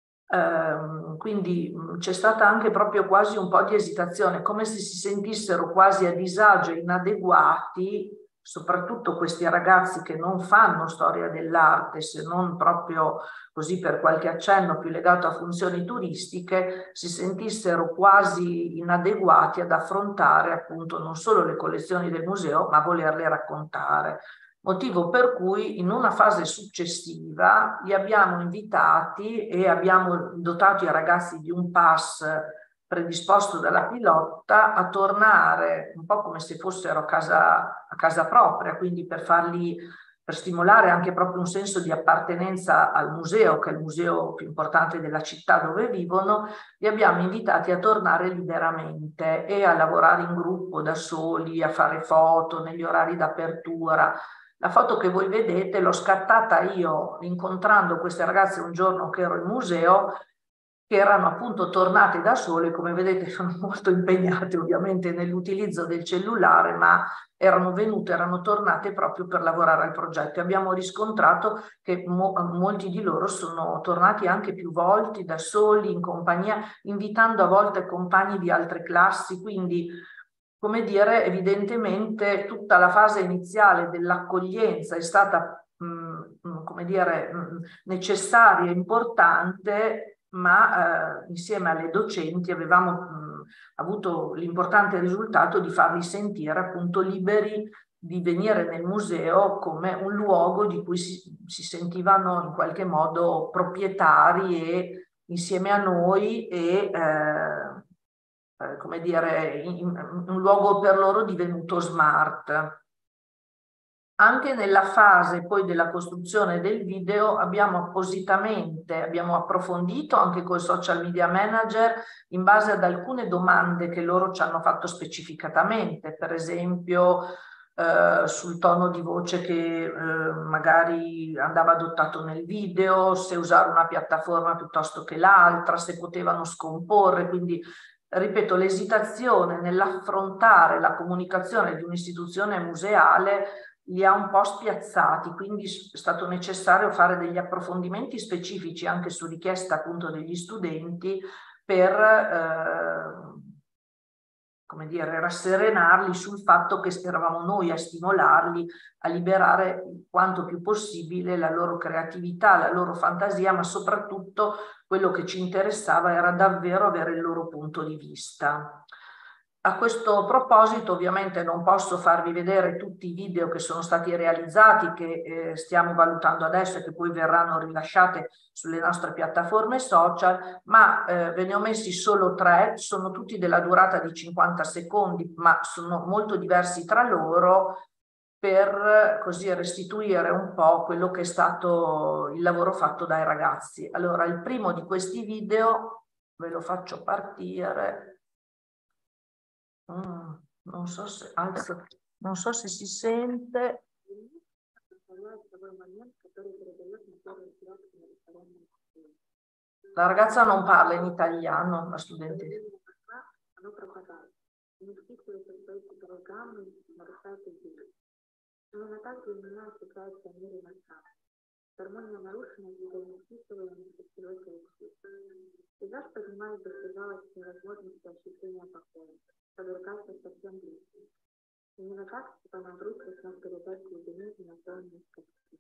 Quindi c'è stata anche proprio quasi un po' di esitazione, come se si sentissero quasi a disagio e inadeguati, soprattutto questi ragazzi che non fanno storia dell'arte, se non proprio così per qualche accenno più legato a funzioni turistiche, si sentissero quasi inadeguati ad affrontare appunto non solo le collezioni del museo, ma volerle raccontare. Motivo per cui in una fase successiva li abbiamo invitati e abbiamo dotato i ragazzi di un pass predisposto dalla Pilotta a tornare un po' come se fossero a casa propria, quindi per stimolare anche proprio un senso di appartenenza al museo, che è il museo più importante della città dove vivono. Li abbiamo invitati a tornare liberamente e a lavorare in gruppo, da soli, a fare foto negli orari d'apertura. La foto che voi vedete l'ho scattata io incontrando queste ragazze un giorno che ero in museo, che erano appunto tornate da sole, come vedete sono molto impegnate ovviamente nell'utilizzo del cellulare, ma erano tornate proprio per lavorare al progetto. Abbiamo riscontrato che molti di loro sono tornati anche più volte da soli, in compagnia, invitando a volte compagni di altre classi, quindi come dire, evidentemente tutta la fase iniziale dell'accoglienza è stata, come dire, necessaria e importante, ma insieme alle docenti avevamo avuto l'importante risultato di farli sentire appunto liberi di venire nel museo come un luogo di cui si sentivano in qualche modo proprietari e insieme a noi e come dire, un luogo per loro divenuto smart. Anche nella fase poi della costruzione del video abbiamo approfondito anche col social media manager in base ad alcune domande che loro ci hanno fatto specificatamente, per esempio sul tono di voce che magari andava adottato nel video, se usare una piattaforma piuttosto che l'altra, se potevano scomporre, quindi ripeto, l'esitazione nell'affrontare la comunicazione di un'istituzione museale li ha un po' spiazzati, quindi è stato necessario fare degli approfondimenti specifici anche su richiesta appunto degli studenti per come dire, rasserenarli sul fatto che eravamo noi a stimolarli a liberare quanto più possibile la loro creatività, la loro fantasia, ma soprattutto quello che ci interessava era davvero avere il loro punto di vista. A questo proposito ovviamente non posso farvi vedere tutti i video che sono stati realizzati, che stiamo valutando adesso e che poi verranno rilasciate sulle nostre piattaforme social, ma ve ne ho messi solo 3, sono tutti della durata di 50 secondi, ma sono molto diversi tra loro, per così restituire un po' quello che è stato il lavoro fatto dai ragazzi. Allora, il primo di questi video ve lo faccio partire. Non so se si sente. La ragazza non parla in italiano, la studentessa. Гармония нарушена из-за несписывания фестиваля. Пейзаж поднимает достигалось невозможности ощущения покоя, подвергается совсем близко. Именно так Степан Андрусов смог передать глубину и наполненность.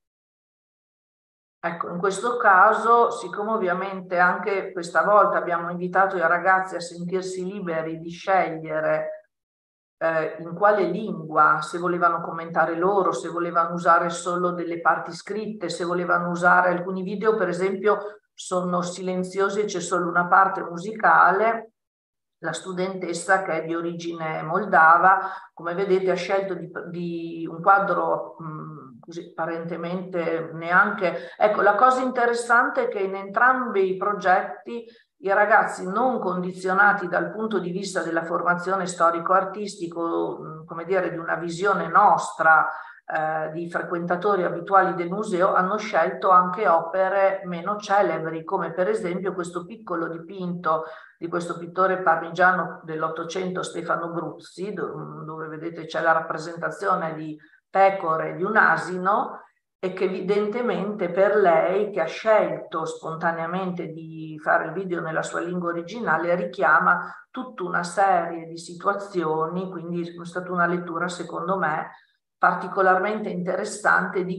Ecco, in questo caso, siccome ovviamente anche questa volta abbiamo invitato i ragazzi a sentirsi liberi di scegliere in quale lingua, se volevano commentare loro, se volevano usare solo delle parti scritte, se volevano usare alcuni video, per esempio, sono silenziosi e c'è solo una parte musicale. la studentessa, che è di origine moldava, come vedete ha scelto di un quadro così apparentemente neanche... Ecco, la cosa interessante è che in entrambi i progetti i ragazzi non condizionati dal punto di vista della formazione storico-artistico, come dire, di una visione nostra di frequentatori abituali del museo, hanno scelto anche opere meno celebri, come per esempio questo piccolo dipinto di questo pittore parmigiano dell'Ottocento, Stefano Bruzzi, dove vedete c'è la rappresentazione di pecore di un asino, e che evidentemente per lei, che ha scelto spontaneamente di fare il video nella sua lingua originale, richiama tutta una serie di situazioni, quindi è stata una lettura secondo me particolarmente interessante di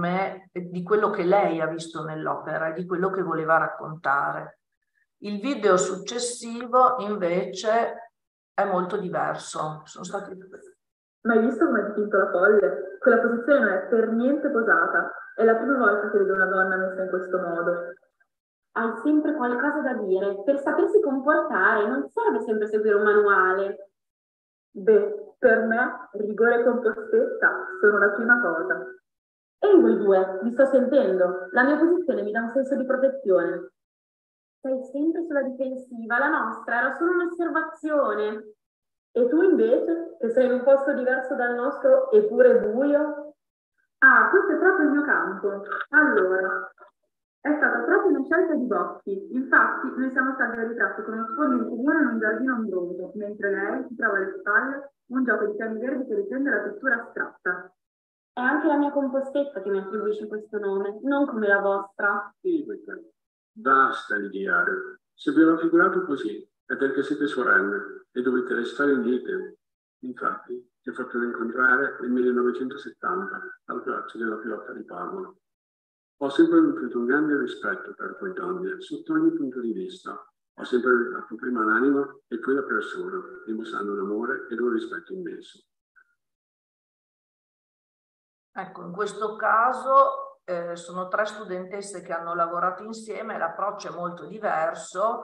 quello che lei ha visto nell'opera e di quello che voleva raccontare. Il video successivo invece è molto diverso. Sono stati... Ma hai visto come ha dipinto la folle? Quella posizione non è per niente posata. È la prima volta che vedo una donna messa in questo modo. Hai sempre qualcosa da dire. Per sapersi comportare non serve sempre seguire un manuale. Beh, per me rigore e compostezza sono la prima cosa. Ehi voi due, vi sto sentendo. La mia posizione mi dà un senso di protezione. Sei sempre sulla difensiva, la nostra era solo un'osservazione. E tu invece, che sei in un posto diverso dal nostro eppure buio? Ah, questo è proprio il mio campo. Allora, è stata proprio una scelta di Bocchi. Infatti, noi siamo stati al ritratto con uno sfondo in comune in un giardino ombroso, mentre lei si trova alle spalle un gioco di temi verdi che riprende la pittura astratta. È anche la mia compostezza che mi attribuisce questo nome, non come la vostra. Sì, basta litigare. Se vi ero figurato così, è perché siete sorelle e dovete restare in lite. Infatti, ti ho fatto incontrare nel 1970 al Palazzo della Flotta di Padova. Ho sempre nutrito un grande rispetto per quelle donne, sotto ogni punto di vista. Ho sempre dato prima l'anima e poi la persona, dimostrando un amore ed un rispetto immenso. Ecco, in questo caso sono 3 studentesse che hanno lavorato insieme, l'approccio è molto diverso.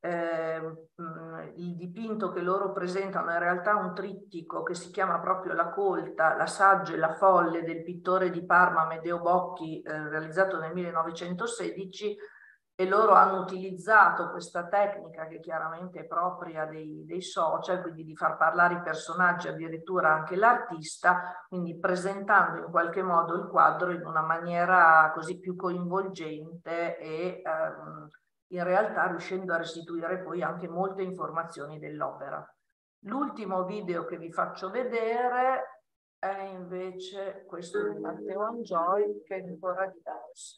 Il dipinto che loro presentano è in realtà un trittico che si chiama proprio La colta, la saggia e la folle del pittore di Parma Amedeo Bocchi, realizzato nel 1916, e loro hanno utilizzato questa tecnica che chiaramente è propria dei social, quindi di far parlare i personaggi, addirittura anche l'artista, quindi presentando in qualche modo il quadro in una maniera così più coinvolgente e in realtà riuscendo a restituire poi anche molte informazioni dell'opera. L'ultimo video che vi faccio vedere è invece questo di Matteo Angioi, che è ancora diverso.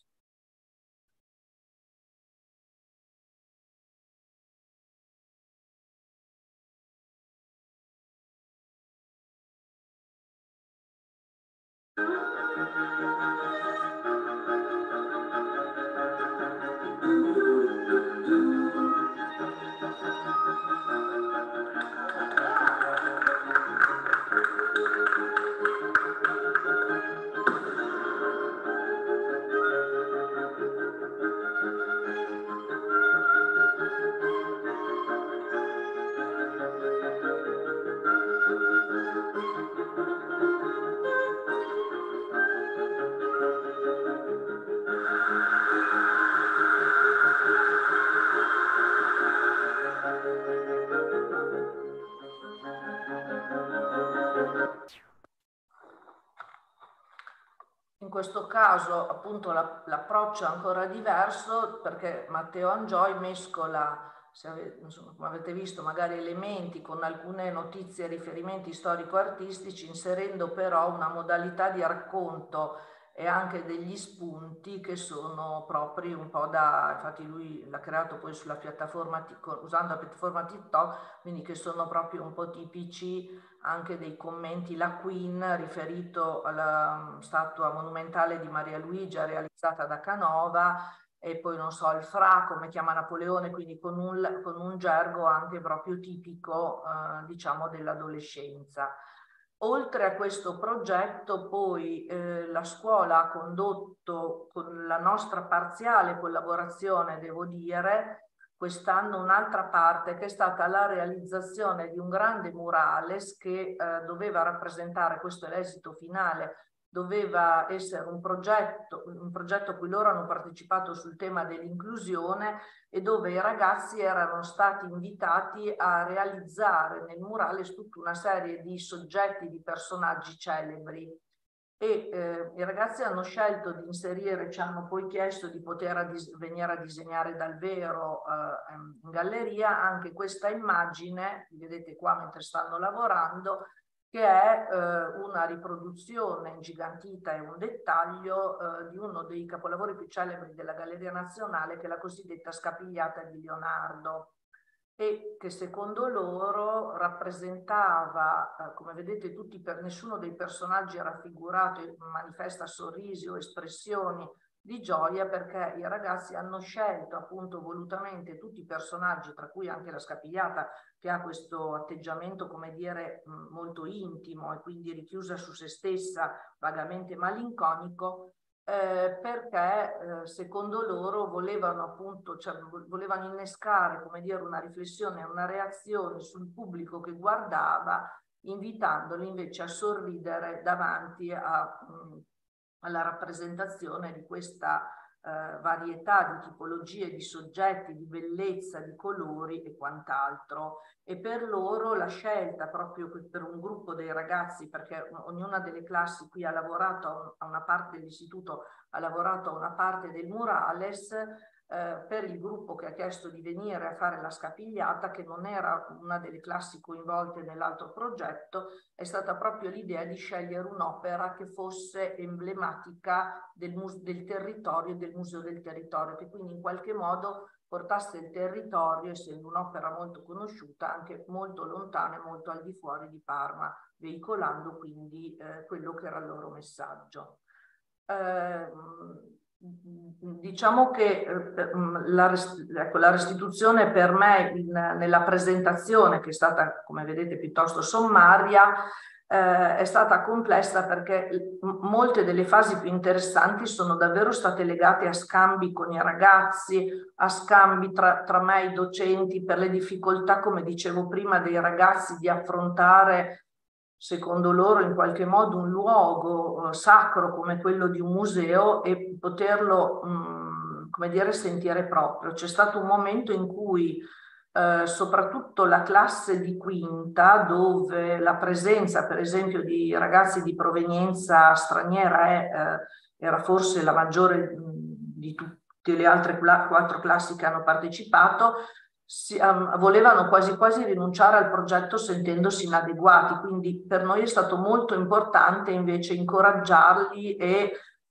In questo caso appunto l'approccio è ancora diverso, perché Matteo Angioi mescola, insomma, come avete visto, magari elementi con alcune notizie e riferimenti storico-artistici, inserendo però una modalità di racconto e anche degli spunti che sono propri un po' infatti lui l'ha creato poi sulla piattaforma, usando la piattaforma TikTok, quindi che sono proprio un po' tipici anche dei commenti. La Queen, riferito alla statua monumentale di Maria Luigia realizzata da Canova, e poi non so, il Fra, come chiama Napoleone, quindi con un gergo anche proprio tipico diciamo dell'adolescenza. Oltre a questo progetto poi la scuola ha condotto, con la nostra parziale collaborazione devo dire, quest'anno un'altra parte che è stata la realizzazione di un grande murales che doveva rappresentare, questo è l'esito finale, doveva essere un progetto a cui loro hanno partecipato sul tema dell'inclusione e dove i ragazzi erano stati invitati a realizzare nel murales tutta una serie di soggetti, di personaggi celebri. E i ragazzi hanno scelto di inserire, ci hanno poi chiesto di poter venire a disegnare dal vero in galleria anche questa immagine, vedete qua mentre stanno lavorando, che è una riproduzione ingigantita e un dettaglio di uno dei capolavori più celebri della Galleria Nazionale, che è la cosiddetta Scapigliata di Leonardo, e che secondo loro rappresentava, come vedete nessuno dei personaggi è raffigurato e manifesta sorrisi o espressioni di gioia, perché i ragazzi hanno scelto appunto volutamente tutti i personaggi, tra cui anche la Scapigliata, che ha questo atteggiamento, come dire, molto intimo e quindi richiusa su se stessa, vagamente malinconico, perché secondo loro volevano appunto, volevano innescare, come dire, una riflessione e una reazione sul pubblico che guardava, invitandoli invece a sorridere davanti alla rappresentazione di questa varietà di tipologie, di soggetti, di bellezza, di colori e quant'altro. E per loro la scelta, proprio per un gruppo dei ragazzi, perché ognuna delle classi qui ha lavorato a una parte dell'istituto, ha lavorato a una parte del murales, per il gruppo che ha chiesto di venire a fare la Scapigliata, che non era una delle classi coinvolte nell'altro progetto, è stata proprio l'idea di scegliere un'opera che fosse emblematica del territorio, del museo del territorio, che quindi in qualche modo portasse il territorio, essendo un'opera molto conosciuta, anche molto lontana e molto al di fuori di Parma, veicolando quindi quello che era il loro messaggio. Diciamo che la restituzione per me nella presentazione, che è stata, come vedete, piuttosto sommaria, è stata complessa perché molte delle fasi più interessanti sono davvero state legate a scambi con i ragazzi, a scambi tra me e i docenti, per le difficoltà, come dicevo prima, dei ragazzi di affrontare, secondo loro, in qualche modo un luogo sacro come quello di un museo e poterlo, come dire, sentire proprio. C'è stato un momento in cui soprattutto la classe di quinta, dove la presenza per esempio di ragazzi di provenienza straniera era forse la maggiore di tutte le altre 4 classi che hanno partecipato, volevano quasi quasi rinunciare al progetto sentendosi inadeguati, quindi per noi è stato molto importante invece incoraggiarli e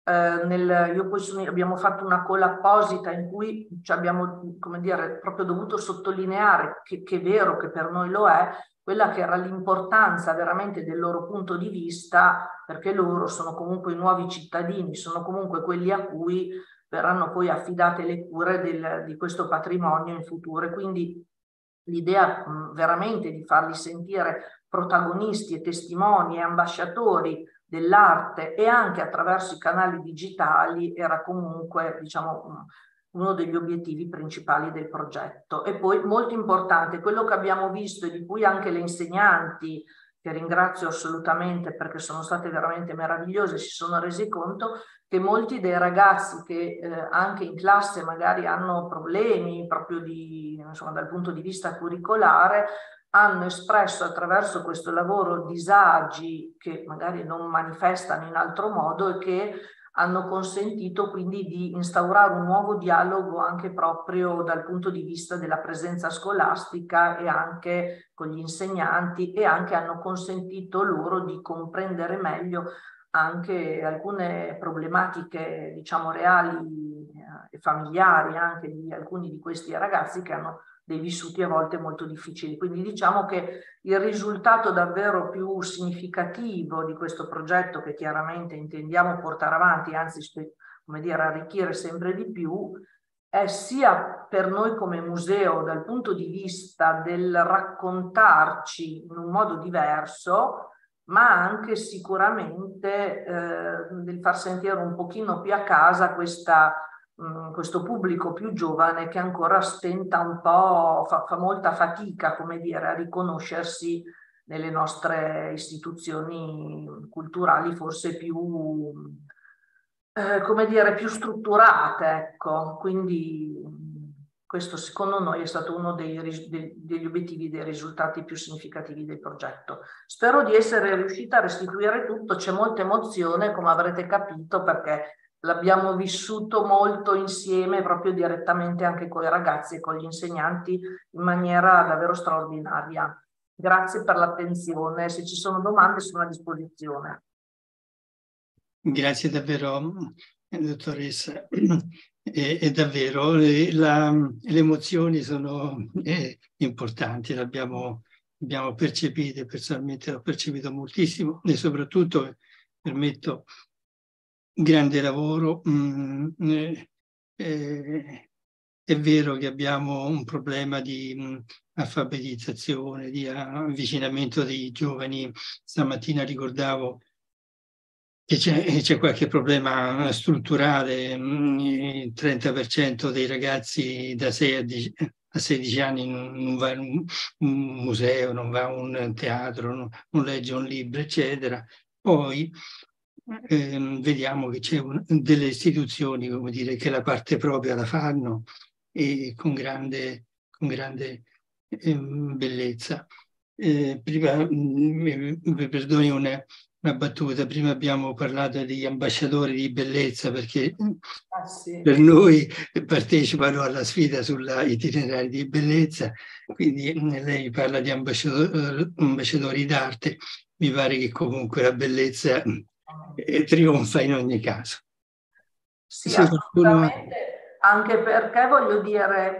abbiamo fatto una call apposita in cui ci abbiamo, come dire, proprio dovuto sottolineare che è vero che per noi lo è, quella che era l'importanza veramente del loro punto di vista, perché loro sono comunque i nuovi cittadini, sono comunque quelli a cui verranno poi affidate le cure di questo patrimonio in futuro. E quindi l'idea veramente di farli sentire protagonisti e testimoni e ambasciatori dell'arte e anche attraverso i canali digitali era comunque, diciamo, uno degli obiettivi principali del progetto. E poi molto importante, quello che abbiamo visto e di cui anche le insegnanti, che ringrazio assolutamente perché sono state veramente meravigliose, si sono resi conto che molti dei ragazzi che anche in classe magari hanno problemi proprio insomma, dal punto di vista curricolare, hanno espresso attraverso questo lavoro disagi che magari non manifestano in altro modo e che hanno consentito quindi di instaurare un nuovo dialogo anche proprio dal punto di vista della presenza scolastica e anche con gli insegnanti, e anche hanno consentito loro di comprendere meglio anche alcune problematiche, diciamo, reali e familiari anche di alcuni di questi ragazzi che hanno dei vissuti a volte molto difficili. Quindi diciamo che il risultato davvero più significativo di questo progetto, che chiaramente intendiamo portare avanti, anzi, come dire, arricchire sempre di più, è sia per noi come museo dal punto di vista del raccontarci in un modo diverso, ma anche sicuramente del far sentire un pochino più a casa questa questo pubblico più giovane che ancora stenta un po', fa molta fatica, come dire, a riconoscersi nelle nostre istituzioni culturali forse più, come dire, più strutturate, ecco. Quindi questo secondo noi è stato uno degli obiettivi, dei risultati più significativi del progetto. Spero di essere riuscita a restituire tutto, c'è molta emozione, come avrete capito, perché l'abbiamo vissuto molto insieme, proprio direttamente anche con i ragazzi e con gli insegnanti, in maniera davvero straordinaria. Grazie per l'attenzione, se ci sono domande sono a disposizione. Grazie davvero, dottoressa. E davvero le emozioni sono importanti, l'abbiamo percepite, personalmente l'ho percepito moltissimo e soprattutto, permetto, grande lavoro. È vero che abbiamo un problema di alfabetizzazione, di avvicinamento dei giovani. Stamattina ricordavo che c'è qualche problema strutturale. Il 30% dei ragazzi da 6 a 16 anni non va in un museo, non va a un teatro, non legge un libro, eccetera. Poi vediamo che c'è delle istituzioni, come dire, che la parte propria la fanno e con grande bellezza. Prima, mi perdoni una battuta, prima abbiamo parlato di ambasciatori di bellezza, perché per noi partecipano alla sfida sulla itinerari di bellezza, quindi lei parla di ambasciatori d'arte. Mi pare che comunque la bellezza trionfa in ogni caso. Sì, assolutamente, anche perché voglio dire,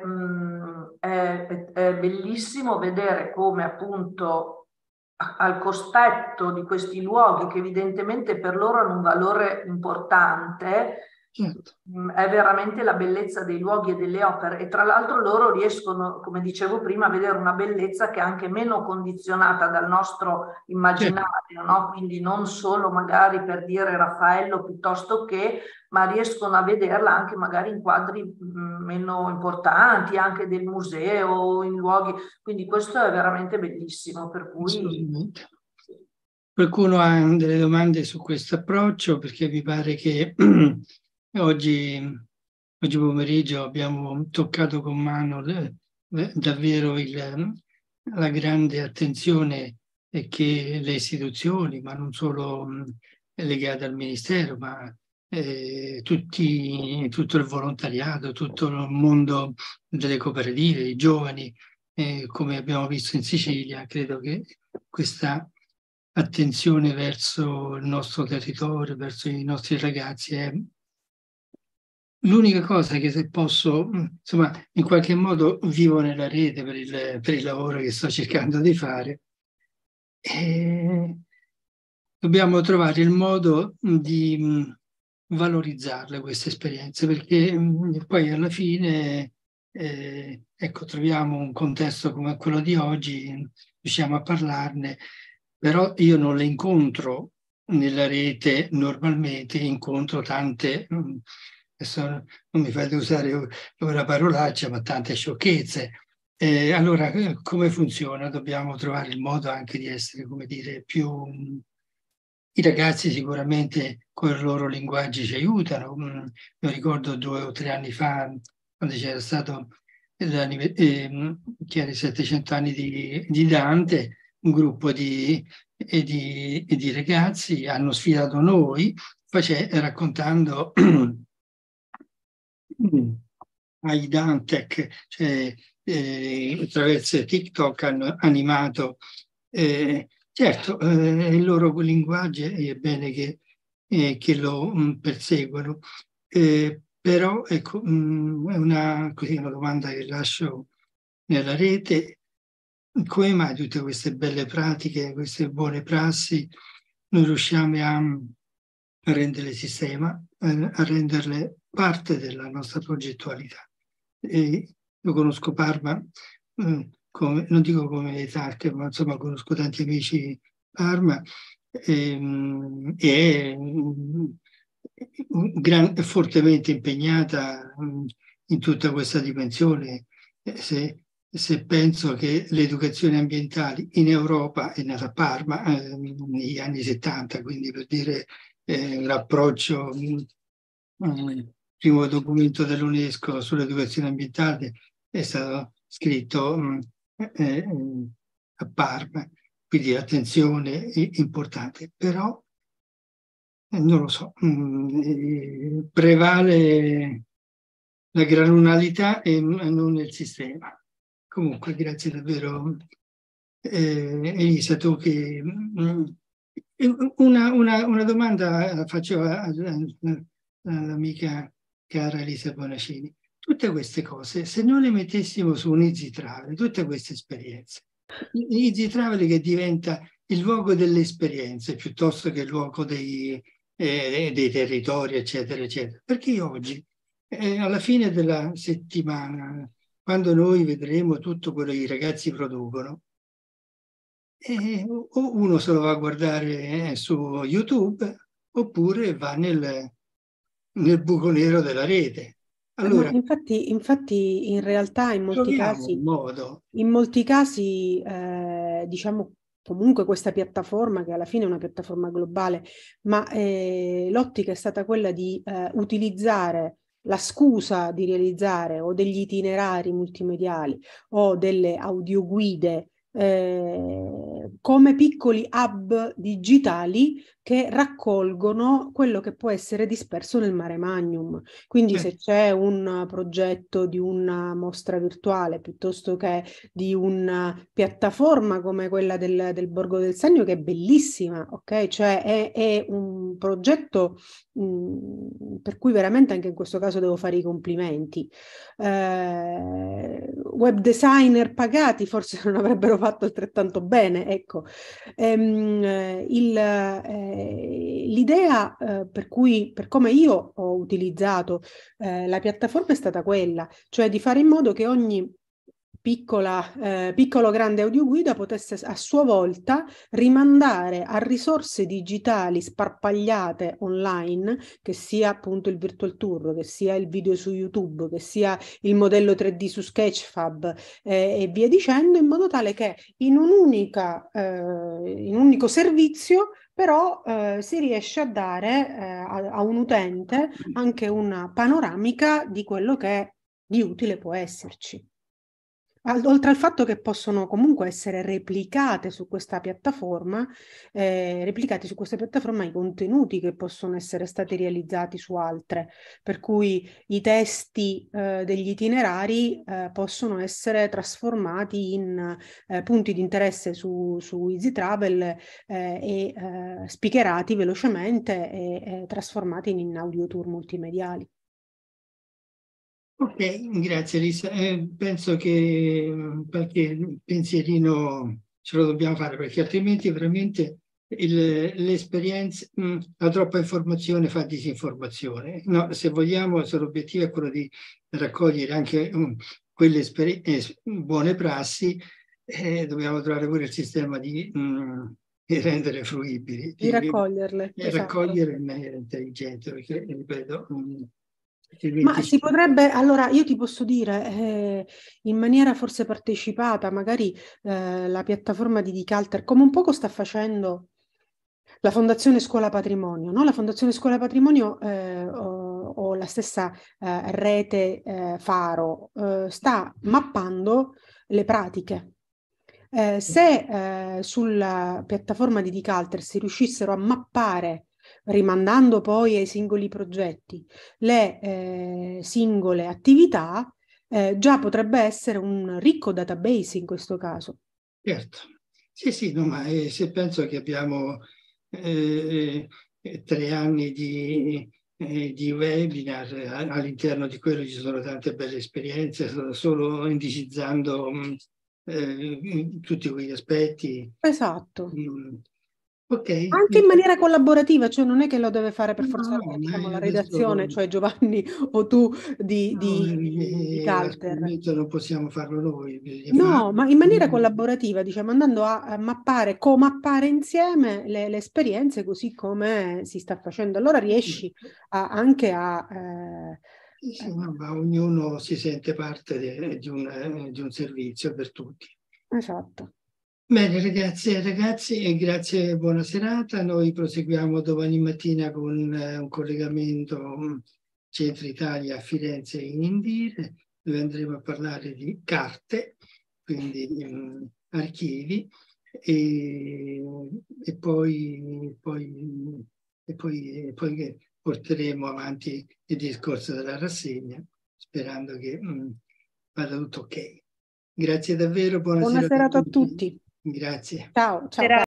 è bellissimo vedere come appunto al cospetto di questi luoghi che evidentemente per loro hanno un valore importante, è veramente la bellezza dei luoghi e delle opere, e tra l'altro loro riescono, come dicevo prima, a vedere una bellezza che è anche meno condizionata dal nostro immaginario, no? Quindi non solo magari per dire Raffaello piuttosto che, ma riescono a vederla anche magari in quadri meno importanti, anche del museo, in luoghi, quindi questo è veramente bellissimo, per cui... Qualcuno ha delle domande su questo approccio? Perché mi pare che oggi pomeriggio abbiamo toccato con mano davvero la grande attenzione che le istituzioni, ma non solo legate al Ministero, ma tutto il volontariato, tutto il mondo delle cooperative, i giovani, come abbiamo visto in Sicilia. Credo che questa attenzione verso il nostro territorio, verso i nostri ragazzi è l'unica cosa che, se posso, insomma, in qualche modo vivo nella rete per il lavoro che sto cercando di fare. E dobbiamo trovare il modo di valorizzarle queste esperienze, perché poi alla fine ecco, troviamo un contesto come quello di oggi, riusciamo a parlarne, però io non le incontro nella rete normalmente, incontro tante, adesso non mi fate usare una parolaccia, ma tante sciocchezze. Allora, come funziona? Dobbiamo trovare il modo anche di essere, come dire, più... I ragazzi sicuramente con i loro linguaggi ci aiutano. Io ricordo 2 o 3 anni fa, quando c'era stato che era i 700 anni di Dante, un gruppo di ragazzi hanno sfidato noi raccontando ai Dantec, cioè attraverso TikTok hanno animato, certo, il loro linguaggio è bene che lo perseguono, però ecco, è una domanda che lascio nella rete: come mai tutte queste belle pratiche, queste buone prassi, noi riusciamo a renderle sistema, a renderle parte della nostra progettualità? Io conosco Parma, non dico come Etarche, ma insomma conosco tanti amici Parma, è fortemente impegnata in tutta questa dimensione. Se penso che le educazioni ambientali in Europa è nata a Parma negli anni 70, quindi per dire l'approccio, il primo documento dell'UNESCO sull'educazione ambientale è stato scritto a Parma, quindi attenzione importante, però non lo so, prevale la granularità e non il sistema. Comunque, grazie davvero. Elisa, tu che... Una domanda la faccio all'amica cara Elisa Bonacini. Tutte queste cose, se noi le mettessimo su un Easy Travel, tutte queste esperienze, Easy Travel che diventa il luogo delle esperienze piuttosto che il luogo dei territori, eccetera, eccetera. Perché io oggi, alla fine della settimana, quando noi vedremo tutto quello che i ragazzi producono, o uno se lo va a guardare su YouTube oppure va nel buco nero della rete. Allora, infatti in realtà in molti casi diciamo comunque questa piattaforma, che alla fine è una piattaforma globale, ma l'ottica è stata quella di utilizzare la scusa di realizzare o degli itinerari multimediali o delle audioguide come piccoli hub digitali che raccolgono quello che può essere disperso nel mare magnum. Quindi se c'è un progetto di una mostra virtuale piuttosto che di una piattaforma come quella del Borgo del Sannio, che è bellissima, ok? Cioè è un progetto per cui veramente anche in questo caso devo fare i complimenti. Web designer pagati forse non avrebbero fatto altrettanto bene, ecco. L'idea per come io ho utilizzato la piattaforma è stata quella, cioè di fare in modo che ogni piccolo grande audioguida potesse a sua volta rimandare a risorse digitali sparpagliate online, che sia appunto il virtual tour, che sia il video su YouTube, che sia il modello 3D su Sketchfab e via dicendo, in modo tale che in un unico servizio però si riesce a dare a un utente anche una panoramica di quello che di utile può esserci. Oltre al fatto che possono comunque essere replicati su questa piattaforma i contenuti che possono essere stati realizzati su altre, per cui i testi degli itinerari possono essere trasformati in punti di interesse su Easy Travel e spicherati velocemente e trasformati in audio tour multimediali. Ok, grazie Elisa. Penso che qualche pensierino ce lo dobbiamo fare, perché altrimenti veramente l'esperienza, la troppa informazione fa disinformazione. No, se l'obiettivo è quello di raccogliere anche quelle buone prassi, dobbiamo trovare pure il sistema di rendere fruibili. Di raccoglierle. Raccogliere in maniera intelligente, perché, ripeto... Ma si potrebbe, allora io ti posso dire in maniera forse partecipata, magari la piattaforma di Dicalter, come un poco sta facendo la Fondazione Scuola Patrimonio, no? La Fondazione Scuola Patrimonio o la stessa rete Faro sta mappando le pratiche. Se sulla piattaforma di Dicalter si riuscissero a mappare, rimandando poi ai singoli progetti, le singole attività, già potrebbe essere un ricco database in questo caso. Certo, sì, no, ma se penso che abbiamo 3 anni di webinar, all'interno di quello ci sono tante belle esperienze, sto solo indicizzando tutti quegli aspetti. Esatto. Okay. Anche in maniera collaborativa, cioè non è che lo deve fare per forza diciamo, la redazione, cioè Giovanni o tu di Calter. Non possiamo farlo noi. No, ma in maniera collaborativa, diciamo, andando a mappare, comappare insieme le esperienze così come si sta facendo. Allora riesci anche a Sì, ma ognuno si sente parte di un servizio per tutti. Esatto. Bene, ragazzi, e grazie, buona serata. Noi proseguiamo domani mattina con un collegamento Centro Italia a Firenze in Indire, dove andremo a parlare di carte, quindi archivi, e poi porteremo avanti il discorso della rassegna, sperando che vada tutto ok. Grazie davvero, buona serata serata a tutti. Grazie. Ciao.